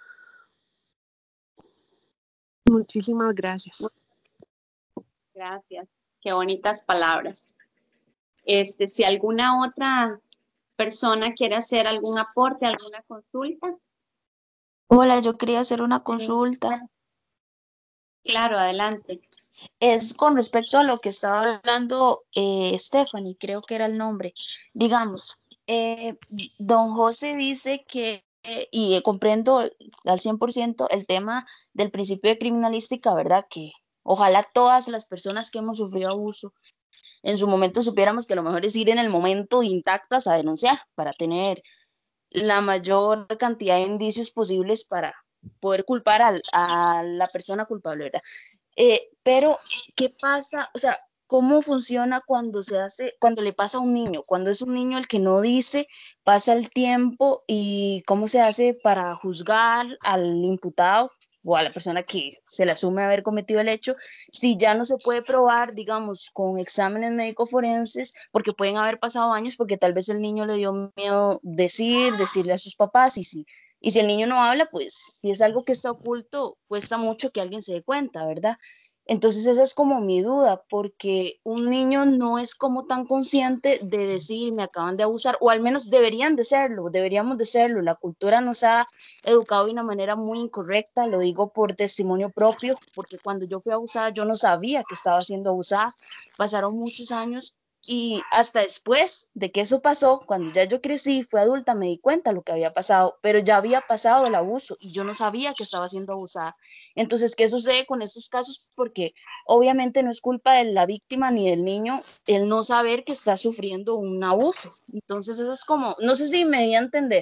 S16: Muchísimas gracias.
S1: Gracias. Qué bonitas palabras. Este, si alguna otra persona quiere hacer algún aporte, alguna consulta.
S9: Hola, yo quería hacer una consulta.
S1: Claro, adelante.
S9: Es con respecto a lo que estaba hablando eh, Stephanie, creo que era el nombre. Digamos, eh, don José dice que, eh, y eh, comprendo al cien por ciento el tema del principio de criminalística, ¿verdad? Que ojalá todas las personas que hemos sufrido abuso en su momento supiéramos que lo mejor es ir en el momento intactas a denunciar para tener la mayor cantidad de indicios posibles para poder culpar al, a la persona culpable, ¿verdad? Eh, pero, ¿qué pasa? O sea, ¿cómo funciona cuando se hace, cuando le pasa a un niño? Cuando es un niño el que no dice, pasa el tiempo, y cómo se hace para juzgar al imputado o a la persona que se le asume haber cometido el hecho, si ya no se puede probar, digamos, con exámenes médico-forenses, porque pueden haber pasado años, porque tal vez el niño le dio miedo decir, decirle a sus papás, y si, y si el niño no habla, pues si es algo que está oculto, cuesta mucho que alguien se dé cuenta, ¿verdad? Entonces esa es como mi duda, porque un niño no es como tan consciente de decir me acaban de abusar, o al menos deberían de serlo, deberíamos de serlo. La cultura nos ha educado de una manera muy incorrecta, lo digo por testimonio propio, porque cuando yo fui abusada yo no sabía que estaba siendo abusada, pasaron muchos años, y hasta después de que eso pasó, cuando ya yo crecí, fui adulta, me di cuenta de lo que había pasado, pero ya había pasado el abuso y yo no sabía que estaba siendo abusada. Entonces, ¿qué sucede con estos casos? Porque obviamente no es culpa de la víctima ni del niño el no saber que está sufriendo un abuso. Entonces, eso es como, no sé si me di a entender.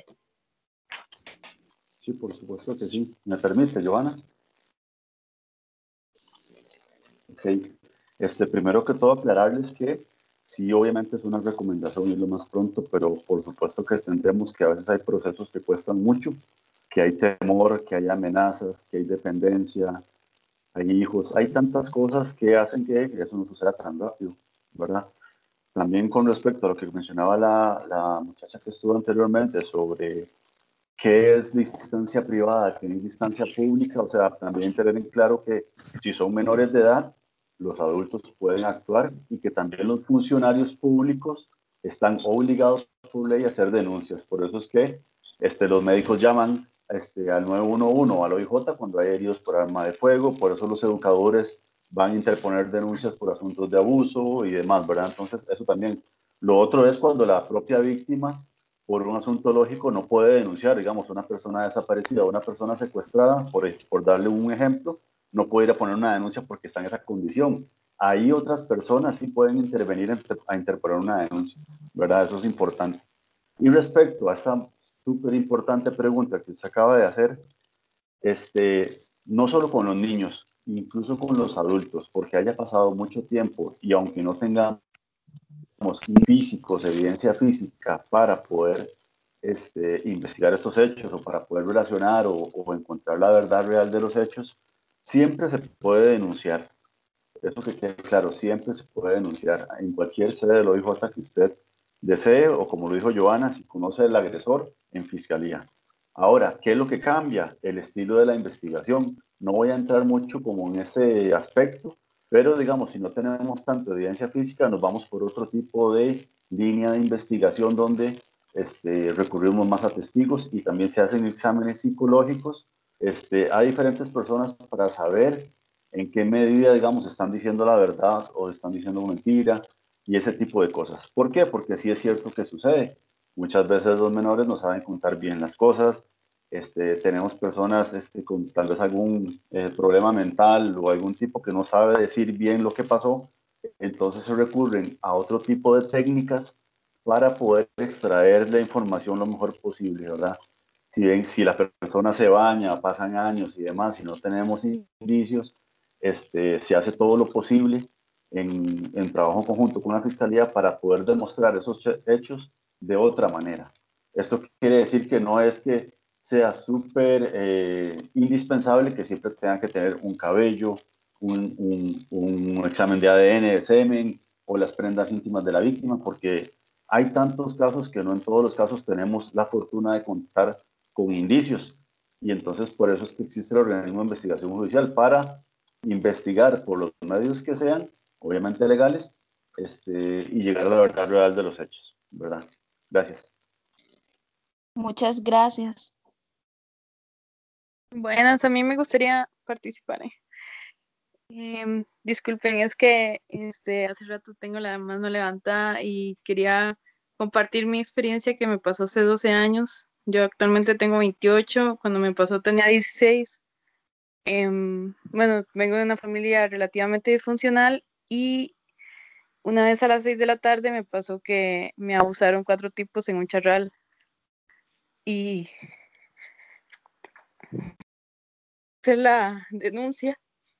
S5: Sí, por supuesto que sí. ¿Me permite, Johanna? Ok. Este, primero que todo, aclararles que sí, obviamente es una recomendación irlo más pronto, pero por supuesto que entendemos que a veces hay procesos que cuestan mucho, que hay temor, que hay amenazas, que hay dependencia, hay hijos, hay tantas cosas que hacen que eso no suceda tan rápido, ¿verdad? También con respecto a lo que mencionaba la, la muchacha que estuvo anteriormente sobre qué es distancia privada, qué es distancia pública, o sea, también tener en claro que si son menores de edad, los adultos pueden actuar, y que también los funcionarios públicos están obligados por ley a hacer denuncias. Por eso es que este, los médicos llaman este, al nueve uno uno o al O I J cuando hay heridos por arma de fuego, por eso los educadores van a interponer denuncias por asuntos de abuso y demás, ¿verdad? Entonces, eso también. Lo otro es cuando la propia víctima, por un asunto lógico, no puede denunciar, digamos, una persona desaparecida o una persona secuestrada, por, por darle un ejemplo, no puede ir a poner una denuncia porque está en esa condición. Ahí otras personas sí pueden intervenir a interponer una denuncia, ¿verdad? Eso es importante. Y respecto a esta súper importante pregunta que se acaba de hacer, este, no solo con los niños, incluso con los adultos, porque haya pasado mucho tiempo y aunque no tengamos físicos, evidencia física para poder este, investigar estos hechos o para poder relacionar o, o encontrar la verdad real de los hechos, siempre se puede denunciar. Eso que quede claro, siempre se puede denunciar en cualquier sede del O I J que usted desee, o como lo dijo Johanna, si conoce al agresor, en fiscalía. Ahora, ¿qué es lo que cambia? El estilo de la investigación. No voy a entrar mucho como en ese aspecto, pero digamos, si no tenemos tanta evidencia física, nos vamos por otro tipo de línea de investigación donde este, recurrimos más a testigos, y también se hacen exámenes psicológicos este, a diferentes personas para saber en qué medida, digamos, están diciendo la verdad o están diciendo mentira y ese tipo de cosas. ¿Por qué? Porque sí es cierto que sucede. Muchas veces los menores no saben contar bien las cosas. Este, tenemos personas este, con tal vez algún eh, problema mental o algún tipo que no sabe decir bien lo que pasó. Entonces se recurren a otro tipo de técnicas para poder extraer la información lo mejor posible, ¿verdad? Si ven, si la persona se baña, pasan años y demás, y no tenemos indicios, este, se hace todo lo posible en, en trabajo conjunto con la Fiscalía para poder demostrar esos hechos de otra manera. Esto quiere decir que no es que sea súper eh, indispensable que siempre tengan que tener un cabello, un, un, un examen de A D N, de semen o las prendas íntimas de la víctima, porque hay tantos casos que no en todos los casos tenemos la fortuna de contar con indicios, y entonces por eso es que existe el organismo de investigación judicial para investigar por los medios que sean, obviamente legales, este, y llegar a la verdad real de los hechos, ¿verdad? Gracias.
S9: Muchas gracias.
S2: Buenas, a mí me gustaría participar. ¿eh? Eh, disculpen, es que este, hace rato tengo la mano levantada y quería compartir mi experiencia que me pasó hace doce años. Yo actualmente tengo veintiocho, cuando me pasó tenía dieciséis. Eh, bueno, vengo de una familia relativamente disfuncional y una vez a las seis de la tarde me pasó que me abusaron cuatro tipos en un charral y hice la denuncia.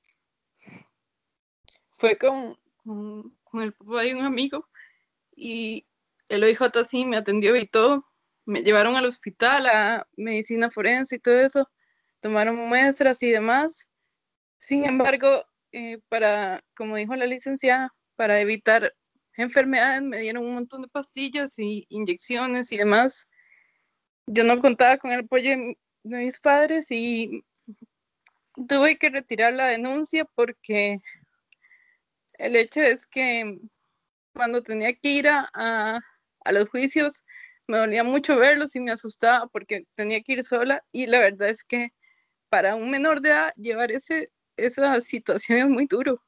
S2: Fue con, con, con el papá de un amigo y el O I J sí me atendió y todo. Me llevaron al hospital a medicina forense y todo eso. Tomaron muestras y demás. Sin embargo, eh, para, como dijo la licenciada, para evitar enfermedades me dieron un montón de pastillas y inyecciones y demás. Yo no contaba con el apoyo de, de mis padres y tuve que retirar la denuncia porque el hecho es que cuando tenía que ir a, a, a los juicios me dolía mucho verlos y me asustaba porque tenía que ir sola, y la verdad es que para un menor de edad llevar ese, esa situación es muy duro.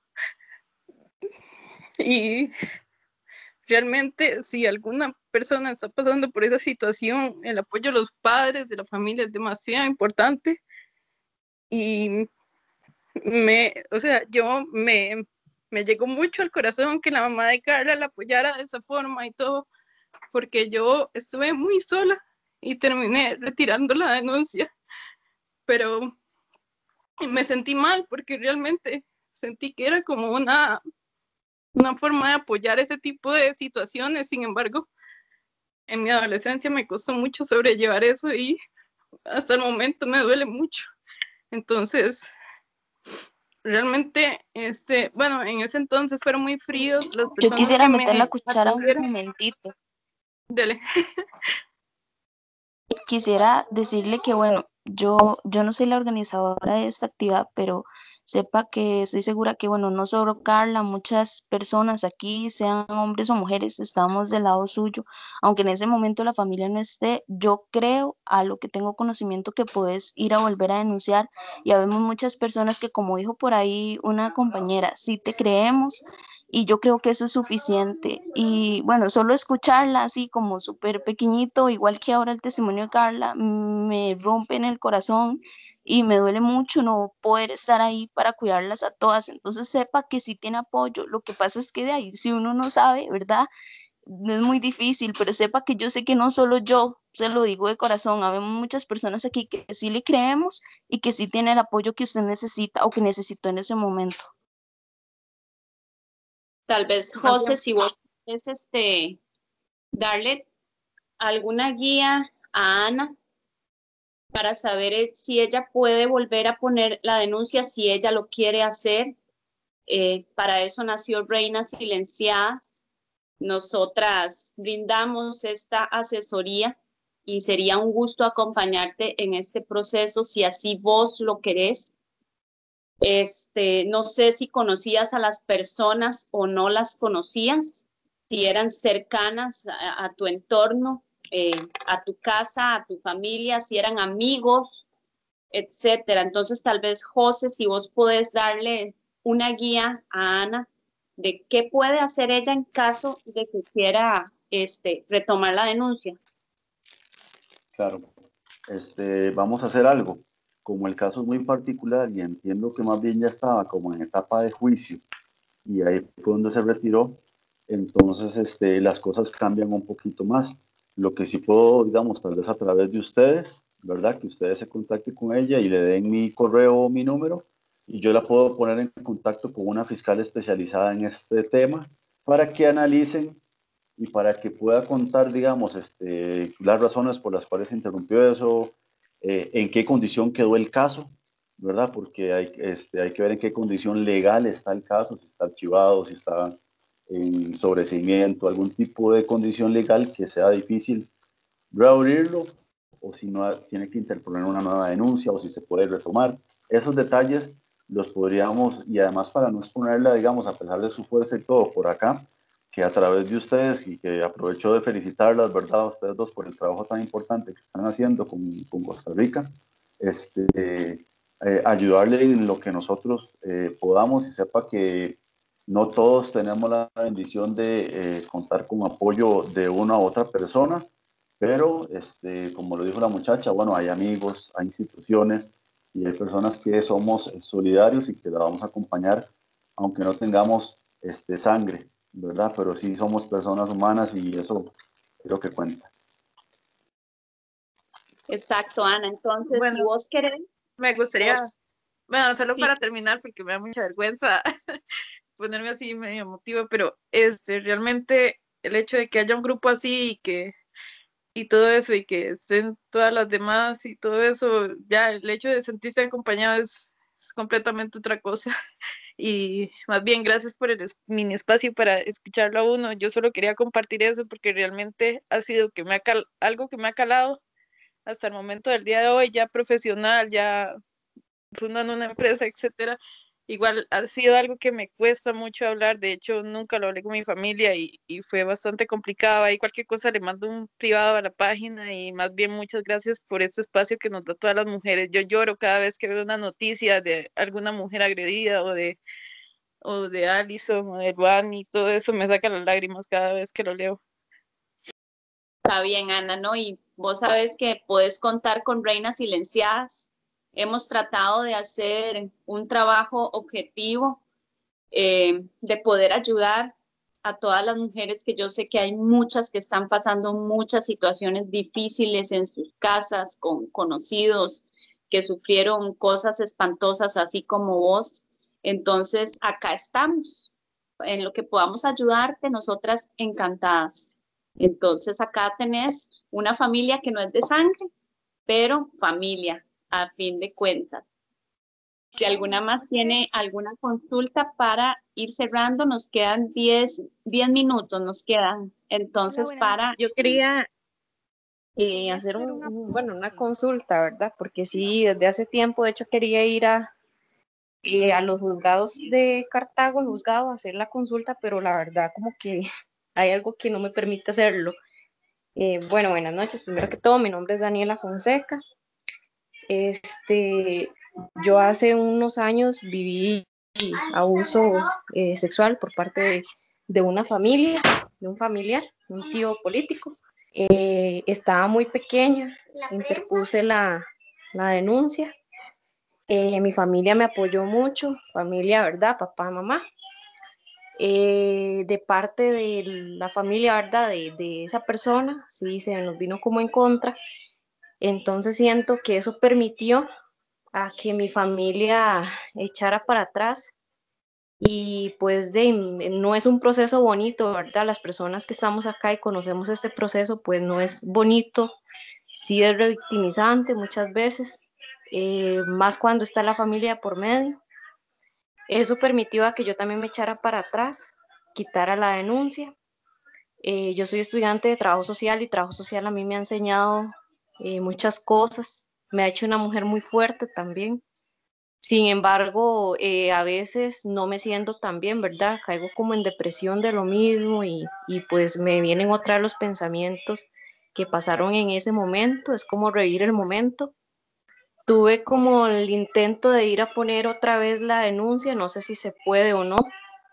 S2: Y realmente si alguna persona está pasando por esa situación, el apoyo de los padres, de la familia es demasiado importante. Y me, o sea, yo me, me llegó mucho al corazón que la mamá de Carla la apoyara de esa forma y todo, porque yo estuve muy sola y terminé retirando la denuncia, pero me sentí mal porque realmente sentí que era como una, una forma de apoyar ese tipo de situaciones. Sin embargo, en mi adolescencia me costó mucho sobrellevar eso y hasta el momento me duele mucho. Entonces, realmente, este, bueno, en ese entonces fueron muy fríos las personas.
S9: Yo quisiera
S2: que
S9: meter
S2: me
S9: la cuchara un
S2: atendieron.
S9: momentito.
S2: Dele.
S9: Quisiera decirle que, bueno, yo, yo no soy la organizadora de esta actividad, pero sepa que estoy segura que, bueno, no solo Carla, muchas personas aquí, sean hombres o mujeres, estamos del lado suyo, aunque en ese momento la familia no esté. Yo creo, a lo que tengo conocimiento, que puedes ir a volver a denunciar, y habemos muchas personas que, como dijo por ahí una compañera, sí te creemos. Y yo creo que eso es suficiente. Y bueno, solo escucharla así como súper pequeñito, igual que ahora el testimonio de Carla, me rompe en el corazón y me duele mucho no poder estar ahí para cuidarlas a todas. Entonces sepa que sí tiene apoyo. Lo que pasa es que de ahí, si uno no sabe, ¿verdad? Es muy difícil, pero sepa que yo sé que no solo yo, se lo digo de corazón, habemos muchas personas aquí que sí le creemos y que sí tiene el apoyo que usted necesita o que necesitó en ese momento.
S1: Tal vez, José, si vos querés este, darle alguna guía a Ana para saber eh, si ella puede volver a poner la denuncia, si ella lo quiere hacer. Eh, para eso nació Reinas Silenciadas. Nosotras brindamos esta asesoría y sería un gusto acompañarte en este proceso si así vos lo querés. Este, no sé si conocías a las personas o no las conocías, si eran cercanas a, a tu entorno, eh, a tu casa, a tu familia, si eran amigos, etcétera. Entonces, tal vez, José, si vos podés darle una guía a Ana de qué puede hacer ella en caso de que quiera este, retomar la denuncia.
S5: Claro. Este, vamos a hacer algo. Como el caso es muy particular y entiendo que más bien ya estaba como en etapa de juicio y ahí fue donde se retiró, entonces este, las cosas cambian un poquito más. Lo que sí puedo, digamos, tal vez a través de ustedes, ¿verdad? Que ustedes se contacten con ella y le den mi correo o mi número y yo la puedo poner en contacto con una fiscal especializada en este tema para que analicen y para que pueda contar, digamos, este, las razones por las cuales se interrumpió eso, eh, en qué condición quedó el caso, ¿verdad? Porque hay, este, hay que ver en qué condición legal está el caso, si está archivado, si está en sobreseimiento, algún tipo de condición legal que sea difícil reabrirlo, o si no tiene que interponer una nueva denuncia, o si se puede retomar. Esos detalles los podríamos, y además para no exponerla, digamos, a pesar de su fuerza y todo por acá, que a través de ustedes, y que aprovecho de felicitarlas, ¿verdad?, a ustedes dos por el trabajo tan importante que están haciendo con, con Costa Rica, este, eh, ayudarle en lo que nosotros eh, podamos, y sepa que no todos tenemos la bendición de eh, contar con apoyo de una u otra persona, pero este, como lo dijo la muchacha, bueno, hay amigos, hay instituciones y hay personas que somos solidarios y que la vamos a acompañar, aunque no tengamos este, sangre, ¿verdad? Pero sí somos personas humanas y eso es lo que cuenta.
S1: Exacto, Ana. Entonces,
S2: Bueno,
S1: si vos querés,
S2: me gustaría,
S1: vos,
S2: bueno, solo
S1: sí.
S2: para terminar, porque me da mucha vergüenza ponerme así medio emotiva, pero este, realmente el hecho de que haya un grupo así y que y todo eso, y que estén todas las demás y todo eso, ya el hecho de sentirse acompañado es, es completamente otra cosa. Y más bien, gracias por el es- mini espacio para escucharlo a uno. Yo solo quería compartir eso porque realmente ha sido que me ha cal- algo que me ha calado hasta el momento del día de hoy, ya profesional, ya fundando una empresa, etcétera. Igual ha sido algo que me cuesta mucho hablar, de hecho nunca lo hablé con mi familia y, y fue bastante complicado. Ahí cualquier cosa le mando un privado a la página y más bien muchas gracias por este espacio que nos da todas las mujeres. Yo lloro cada vez que veo una noticia de alguna mujer agredida o de, o de Alison o de Juan y todo eso me saca las lágrimas cada vez que lo leo.
S1: Está bien, Ana, ¿no? Y vos sabes que podés contar con Reinas Silenciadas. Hemos tratado de hacer un trabajo objetivo, eh, de poder ayudar a todas las mujeres, que yo sé que hay muchas que están pasando muchas situaciones difíciles en sus casas, con conocidos que sufrieron cosas espantosas, así como vos. Entonces, acá estamos. En lo que podamos ayudarte, nosotras encantadas. Entonces, acá tenés una familia que no es de sangre, pero familia, a fin de cuentas. Si alguna más tiene alguna consulta para ir cerrando, nos quedan diez minutos, nos quedan. Entonces, para...
S17: Yo quería eh,
S1: quería
S17: hacer
S1: hacer
S17: un,
S1: una...
S17: un- bueno, una consulta, ¿verdad? Porque sí, desde hace tiempo, de hecho, quería ir a, eh, a los juzgados de Cartago, el juzgado, a hacer la consulta, pero la verdad como que hay algo que no me permite hacerlo. Eh, bueno, buenas noches. Primero que todo, mi nombre es Daniela Fonseca. Este, yo hace unos años viví abuso eh, sexual por parte de, de una familia, de un familiar, un tío político. Eh, estaba muy pequeña, interpuse la, la denuncia. Eh, mi familia me apoyó mucho, familia, ¿verdad? Papá, mamá. Eh, de parte de la familia, ¿verdad? De, de esa persona, sí, se nos vino como en contra. Entonces siento que eso permitió a que mi familia echara para atrás y pues de, no es un proceso bonito, ¿verdad? Las personas que estamos acá y conocemos este proceso, pues no es bonito, sí es revictimizante muchas veces, eh, más cuando está la familia por medio. Eso permitió a que yo también me echara para atrás, quitara la denuncia. Eh, yo soy estudiante de trabajo social y trabajo social a mí me ha enseñado eh, muchas cosas, me ha hecho una mujer muy fuerte también. Sin embargo, eh, a veces no me siento tan bien, ¿verdad? Caigo como en depresión de lo mismo y, y pues me vienen otra vez los pensamientos que pasaron en ese momento, es como revivir el momento. Tuve como el intento de ir a poner otra vez la denuncia, no sé si se puede o no,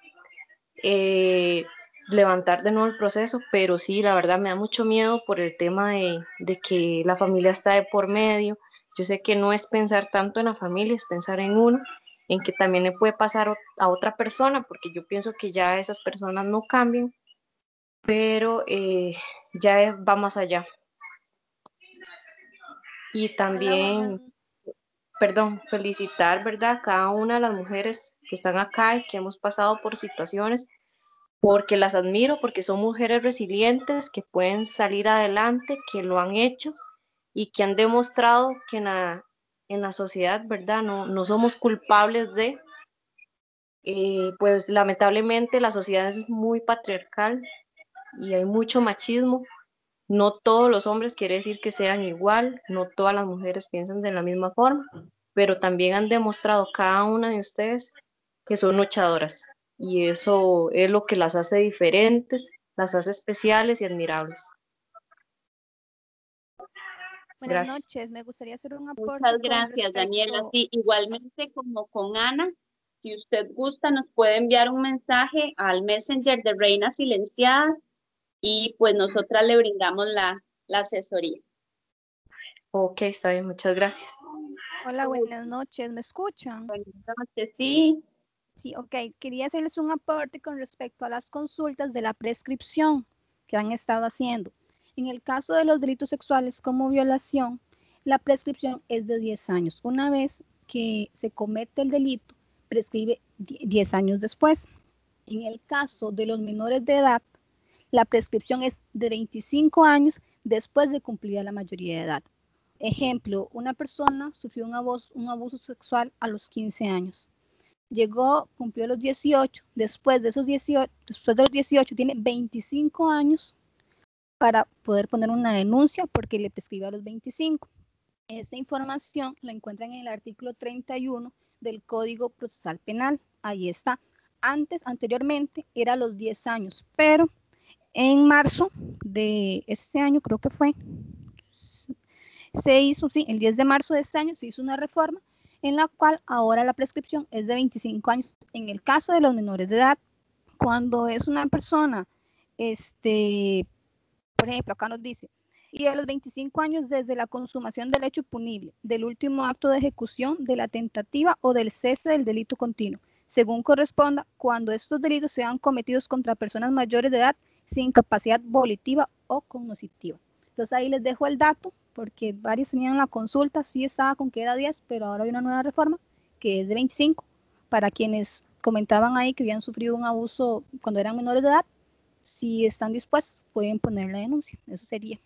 S17: eh, levantar de nuevo el proceso, pero sí, la verdad me da mucho miedo por el tema de, de que la familia está de por medio. Yo sé que no es pensar tanto en la familia, es pensar en uno, en que también le puede pasar o- a otra persona, porque yo pienso que ya esas personas no cambian, pero eh, ya va más allá. Y también, perdón, felicitar, ¿verdad?, a cada una de las mujeres que están acá y que hemos pasado por situaciones, porque las admiro, porque son mujeres resilientes, que pueden salir adelante, que lo han hecho y que han demostrado que en la, en la sociedad, ¿verdad?, no, no somos culpables de, eh, pues lamentablemente la sociedad es muy patriarcal y hay mucho machismo. No todos los hombres quiere decir que sean igual, no todas las mujeres piensan de la misma forma, pero también han demostrado cada una de ustedes que son luchadoras y eso es lo que las hace diferentes, las hace especiales y admirables.
S18: Buenas
S17: Gracias.
S18: noches, me gustaría hacer un aporte
S1: Muchas
S18: con
S1: gracias, Daniela.
S18: respecto.
S1: Sí, igualmente como con Ana, si usted gusta, nos puede enviar un mensaje al Messenger de Reinas Silenciadas y pues nosotras le brindamos la, la asesoría.
S17: Ok, está bien, muchas gracias.
S18: Hola, buenas noches, ¿me escuchan?
S1: Buenas noches, sí.
S18: Sí, ok, quería hacerles un aporte con respecto a las consultas de la prescripción que han estado haciendo. En el caso de los delitos sexuales como violación, la prescripción es de diez años. Una vez que se comete el delito, prescribe diez años después. En el caso de los menores de edad, la prescripción es de veinticinco años después de cumplida la mayoría de edad. Ejemplo, una persona sufrió un abuso, un abuso sexual a los quince años. Llegó, cumplió los dieciocho, después de esos dieciocho, después de los dieciocho tiene veinticinco años para poder poner una denuncia porque le prescribió a los veinticinco. Esta información la encuentran en el artículo treinta y uno del Código Procesal Penal. Ahí está. Antes, anteriormente, era a los diez años, pero en marzo de este año, creo que fue, se hizo, sí, el diez de marzo de este año se hizo una reforma en la cual ahora la prescripción es de veinticinco años en el caso de los menores de edad. Cuando es una persona, este, por ejemplo, acá nos dice, y a los veinticinco años desde la consumación del hecho punible, del último acto de ejecución, de la tentativa o del cese del delito continuo, según corresponda, cuando estos delitos sean cometidos contra personas mayores de edad sin capacidad volitiva o cognitiva. Entonces ahí les dejo el dato, porque varios tenían la consulta, sí estaba con que era diez, pero ahora hay una nueva reforma que es de veinticinco, para quienes comentaban ahí que habían sufrido un abuso cuando eran menores de edad, si están dispuestos pueden poner la denuncia, eso sería.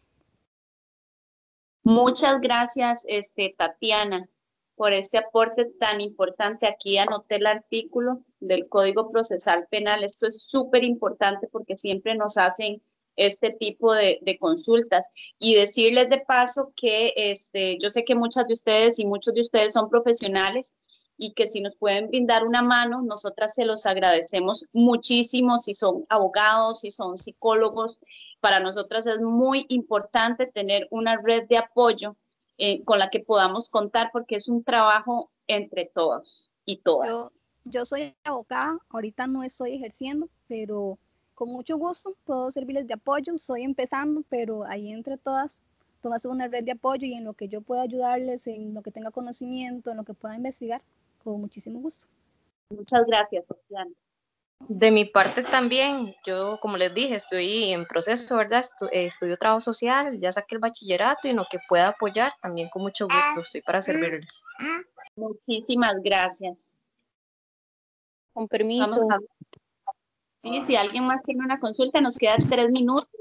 S1: Muchas gracias, este, Tatiana, por este aporte tan importante. Aquí anoté el artículo del Código Procesal Penal. Esto es súper importante porque siempre nos hacen este tipo de, de consultas. Y decirles de paso que este, yo sé que muchas de ustedes y muchos de ustedes son profesionales y que si nos pueden brindar una mano, nosotras se los agradecemos muchísimo, si son abogados, si son psicólogos. Para nosotras es muy importante tener una red de apoyo eh, con la que podamos contar porque es un trabajo entre todos y todas.
S18: Yo, yo soy abogada, ahorita no estoy ejerciendo, pero con mucho gusto puedo servirles de apoyo, estoy empezando, pero ahí entre todas todas una red de apoyo y en lo que yo pueda ayudarles, en lo que tenga conocimiento, en lo que pueda investigar, con muchísimo gusto.
S1: Muchas gracias, Tatiana.
S17: De mi parte también, yo como les dije, estoy en proceso, ¿verdad? Estu eh, estudio trabajo social, ya saqué el bachillerato y en lo que pueda apoyar, también con mucho gusto, estoy para servirles.
S1: Muchísimas gracias.
S19: Con permiso.
S1: Vamos a... sí, si alguien más tiene una consulta, nos quedan tres minutos.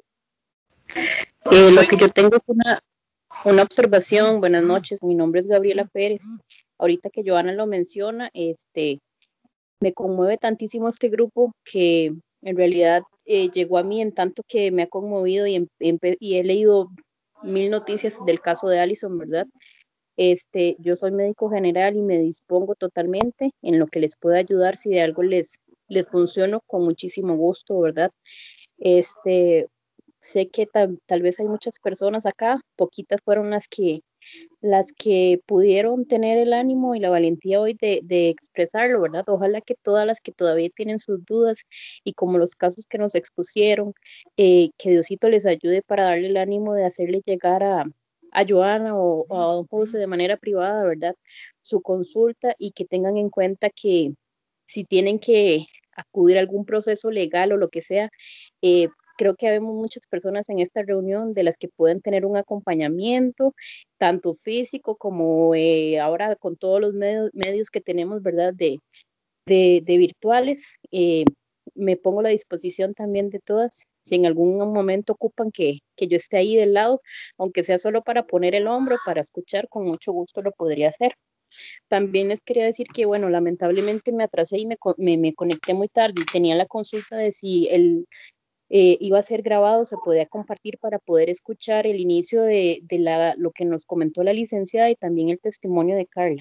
S19: Eh, lo que yo tengo es una, una observación. Buenas noches, mi nombre es Gabriela Pérez. Ahorita que Joana lo menciona, este, me conmueve tantísimo este grupo que en realidad eh, llegó a mí en tanto que me ha conmovido y, en, en, y he leído mil noticias del caso de Alison, ¿verdad? Este, yo soy médico general y me dispongo totalmente en lo que les pueda ayudar. Si de algo les, les funciono, con muchísimo gusto, ¿verdad? Este, sé que tal, tal vez hay muchas personas acá, poquitas fueron las que, las que pudieron tener el ánimo y la valentía hoy de, de expresarlo, ¿verdad? Ojalá que todas las que todavía tienen sus dudas y como los casos que nos expusieron, eh, que Diosito les ayude para darle el ánimo de hacerle llegar a a Joana o, o a don José de manera privada, ¿verdad? Su consulta y que tengan en cuenta que si tienen que acudir a algún proceso legal o lo que sea, eh, creo que habemos muchas personas en esta reunión de las que pueden tener un acompañamiento, tanto físico como eh, ahora con todos los medios, medios que tenemos, ¿verdad? De, de, de virtuales. Eh, me pongo a la disposición también de todas. Si en algún momento ocupan que, que yo esté ahí del lado, aunque sea solo para poner el hombro, para escuchar, con mucho gusto lo podría hacer. También les quería decir que, bueno, lamentablemente me atrasé y me, me, me conecté muy tarde y tenía la consulta de si el, eh, iba a ser grabado, se podía compartir para poder escuchar el inicio de, de la, lo que nos comentó la licenciada y también el testimonio de Carla.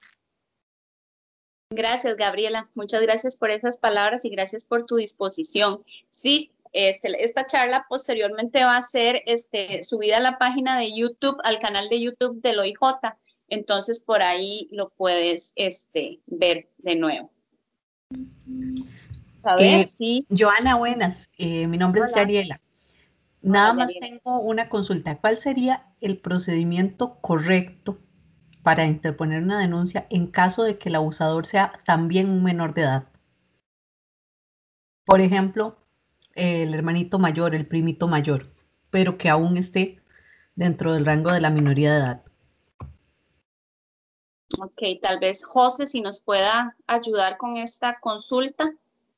S1: Gracias, Gabriela. Muchas gracias por esas palabras y gracias por tu disposición. Sí, este, esta charla posteriormente va a ser este, subida a la página de YouTube, al canal de YouTube del O I J. Entonces, por ahí lo puedes este, ver de nuevo. A ver,
S20: Eh,
S1: sí.
S20: Joana, buenas. Eh, mi nombre es
S1: Hola.
S20: Yariela. Nada
S1: Hola,
S20: más
S1: Yariela.
S20: tengo una consulta. ¿Cuál sería el procedimiento correcto para interponer una denuncia en caso de que el abusador sea también un menor de edad? Por ejemplo, el hermanito mayor, el primito mayor, pero que aún esté dentro del rango de la minoría de edad.
S1: Ok, tal vez José, si nos pueda ayudar con esta consulta.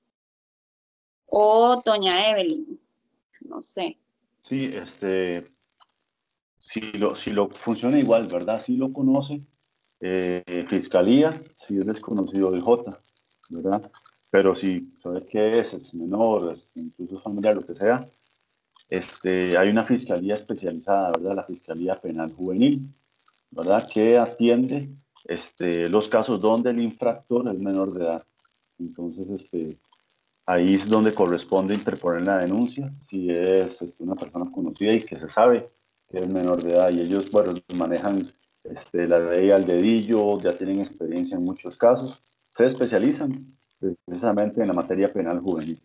S1: O doña Evelyn, no sé.
S5: Sí, este, si lo, si lo funciona igual, ¿verdad? Si lo conoce, eh, Fiscalía, si es desconocido de J, ¿verdad? Pero si sabes qué es, es menor, es, incluso familiar, lo que sea, este, hay una Fiscalía especializada, ¿verdad? La Fiscalía Penal Juvenil, ¿verdad? Que atiende este, los casos donde el infractor es menor de edad. Entonces, este, ahí es donde corresponde interponer la denuncia, si es este, una persona conocida y que se sabe que es menor de edad. Y ellos, bueno, manejan este, la ley al dedillo, ya tienen experiencia en muchos casos, se especializan precisamente en la materia penal juvenil.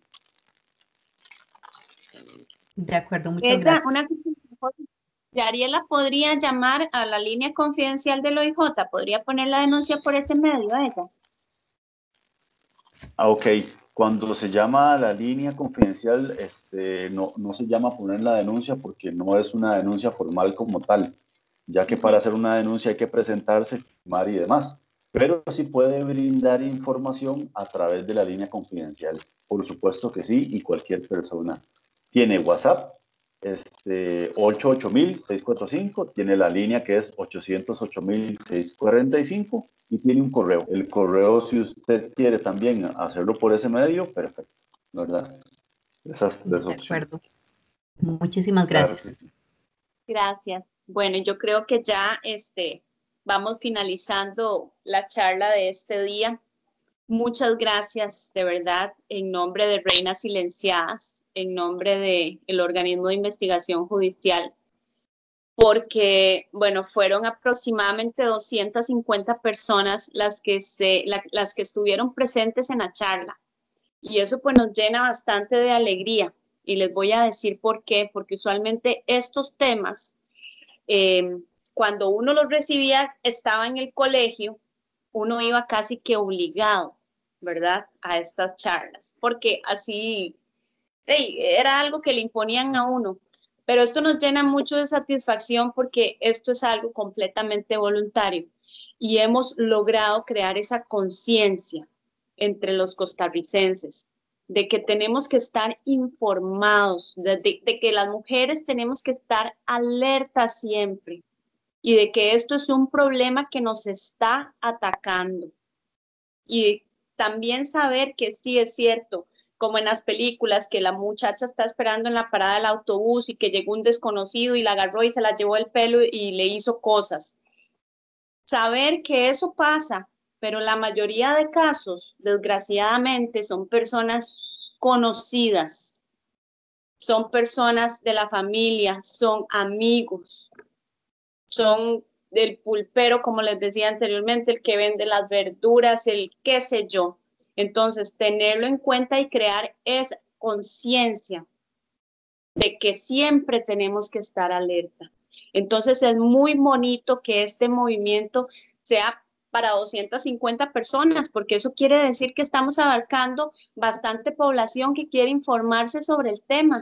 S20: De acuerdo, muchas
S1: Ella,
S20: gracias.
S1: una Yariela podría llamar a la línea confidencial del O I J, podría poner la denuncia por ese medio a ella.
S5: Ah, ok. Cuando se llama a la línea confidencial, este, no, no se llama a poner la denuncia porque no es una denuncia formal como tal, ya que para hacer una denuncia hay que presentarse, firmar y demás. Pero sí puede brindar información a través de la línea confidencial. Por supuesto que sí, y cualquier persona. Tiene WhatsApp, este, ochenta y ocho mil seiscientos cuarenta y cinco, tiene la línea que es ochocientos ocho mil seiscientos cuarenta y cinco y tiene un correo. El correo, si usted quiere también hacerlo por ese medio, perfecto, ¿verdad? Esas tres
S20: De
S5: opciones.
S20: acuerdo. Muchísimas
S5: Claro
S20: gracias.
S5: que sí.
S1: Gracias. Bueno, yo creo que ya este, vamos finalizando la charla de este día. Muchas gracias, de verdad, en nombre de Reinas Silenciadas, en nombre del organismo de investigación judicial, porque, bueno, fueron aproximadamente doscientas cincuenta personas las que, se, la, las que estuvieron presentes en la charla. Y eso pues nos llena bastante de alegría. Y les voy a decir por qué, porque usualmente estos temas, eh, cuando uno los recibía, estaba en el colegio, uno iba casi que obligado, ¿verdad?, a estas charlas, porque así hey, era algo que le imponían a uno. Pero esto nos llena mucho de satisfacción porque esto es algo completamente voluntario y hemos logrado crear esa conciencia entre los costarricenses de que tenemos que estar informados, de, de, de que las mujeres tenemos que estar alertas siempre y de que esto es un problema que nos está atacando. Y también saber que sí es cierto, como en las películas, que la muchacha está esperando en la parada del autobús y que llegó un desconocido y la agarró y se la llevó el pelo y le hizo cosas. Saber que eso pasa, pero la mayoría de casos, desgraciadamente, son personas conocidas, son personas de la familia, son amigos, son del pulpero, como les decía anteriormente, el que vende las verduras, el qué sé yo. Entonces, tenerlo en cuenta y crear esa conciencia de que siempre tenemos que estar alerta. Entonces, es muy bonito que este movimiento sea para doscientas cincuenta personas, porque eso quiere decir que estamos abarcando bastante población que quiere informarse sobre el tema.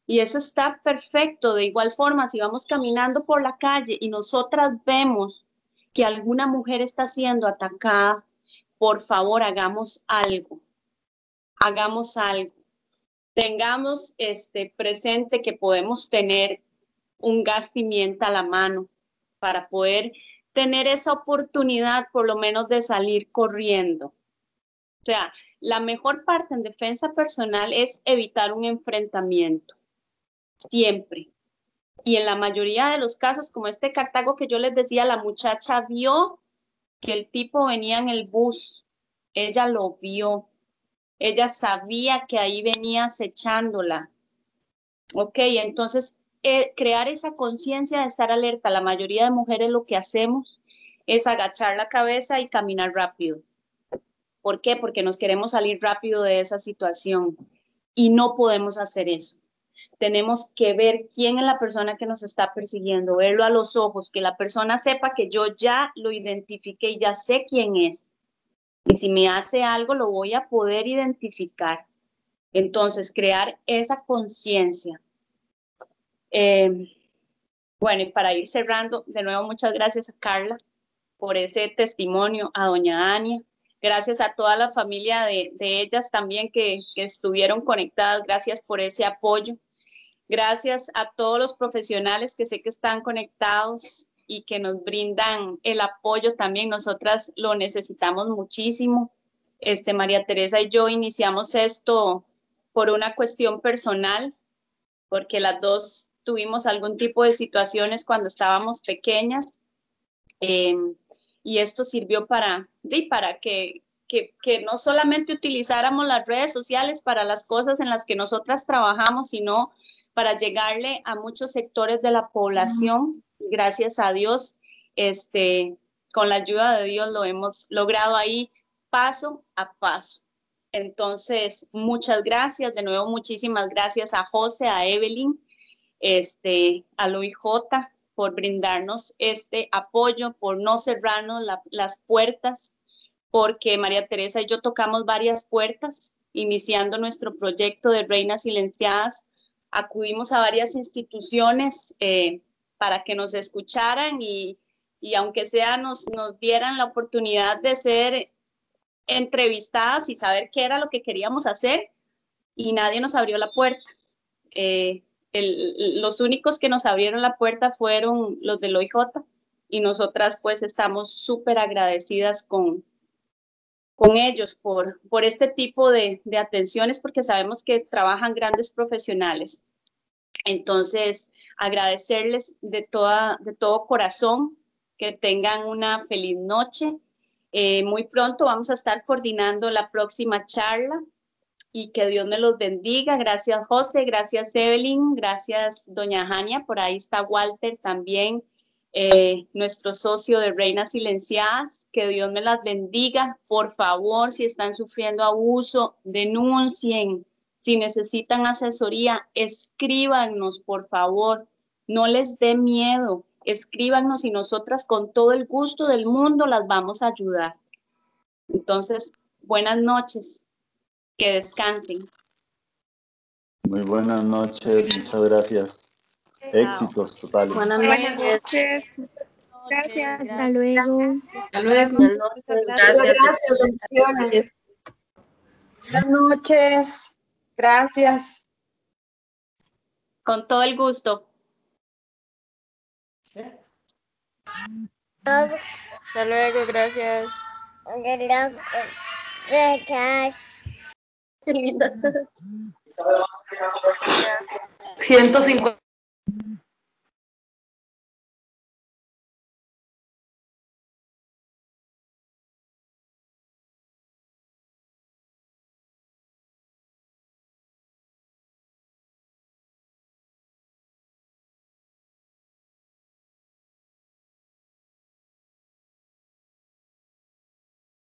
S1: Y eso está perfecto. De igual forma, si vamos caminando por la calle y nosotras vemos que alguna mujer está siendo atacada, por favor, hagamos algo. Hagamos algo. Tengamos este, presente que podemos tener un gas pimienta a la mano para poder tener esa oportunidad, por lo menos, de salir corriendo. O sea, la mejor parte en defensa personal es evitar un enfrentamiento. Siempre. Y en la mayoría de los casos, como este Cartago que yo les decía, la muchacha vio que el tipo venía en el bus. Ella lo vio. Ella sabía que ahí venía acechándola. Ok, entonces eh, crear esa conciencia de estar alerta. La mayoría de mujeres lo que hacemos es agachar la cabeza y caminar rápido. ¿Por qué? Porque nos queremos salir rápido de esa situación y no podemos hacer eso. Tenemos que ver quién es la persona que nos está persiguiendo, verlo a los ojos, que la persona sepa que yo ya lo identifiqué y ya sé quién es. Y si me hace algo, lo voy a poder identificar. Entonces, crear esa conciencia. Eh, bueno, y para ir cerrando, de nuevo, muchas gracias a Carla por ese testimonio, a doña Ania. Gracias a toda la familia de, de ellas también que, que estuvieron conectadas. Gracias por ese apoyo. Gracias a todos los profesionales que sé que están conectados y que nos brindan el apoyo también. Nosotras lo necesitamos muchísimo. Este, María Teresa y yo iniciamos esto por una cuestión personal, porque las dos tuvimos algún tipo de situaciones cuando estábamos pequeñas. Eh, y esto sirvió para, para que, que, que no solamente utilizáramos las redes sociales para las cosas en las que nosotras trabajamos, sino para llegarle a muchos sectores de la población. Gracias a Dios, este, con la ayuda de Dios lo hemos logrado ahí paso a paso. Entonces, muchas gracias. De nuevo, muchísimas gracias a José, a Evelyn, este, a Luis J, por brindarnos este apoyo, por no cerrarnos la, las puertas, porque María Teresa y yo tocamos varias puertas, iniciando nuestro proyecto de Reinas Silenciadas. Acudimos a varias instituciones eh, para que nos escucharan y, y aunque sea nos, nos dieran la oportunidad de ser entrevistadas y saber qué era lo que queríamos hacer, y nadie nos abrió la puerta. Eh, el, los únicos que nos abrieron la puerta fueron los del O I J, y nosotras pues estamos súper agradecidas con, con ellos por, por este tipo de, de atenciones, porque sabemos que trabajan grandes profesionales. Entonces, agradecerles de, toda, de todo corazón, que tengan una feliz noche. Eh, muy pronto vamos a estar coordinando la próxima charla y que Dios me los bendiga. Gracias, José, gracias, Evelyn, gracias, doña Jania, por ahí está Walter también, eh, nuestro socio de Reinas Silenciadas. Que Dios me las bendiga. Por favor, si están sufriendo abuso, denuncien. Si necesitan asesoría, escríbanos, por favor. No les dé miedo. Escríbanos y nosotras con todo el gusto del mundo las vamos a ayudar. Entonces, buenas noches. Que descansen.
S5: Muy buenas noches, muchas gracias. Éxitos totales.
S17: Buenas noches.
S18: Gracias.
S9: Hasta luego.
S8: Hasta luego.
S21: Gracias. Gracias. Buenas noches. Gracias.
S1: Con todo el gusto.
S17: Hasta luego, gracias.
S21: Gracias.
S17: Qué linda.
S11: ciento cincuenta.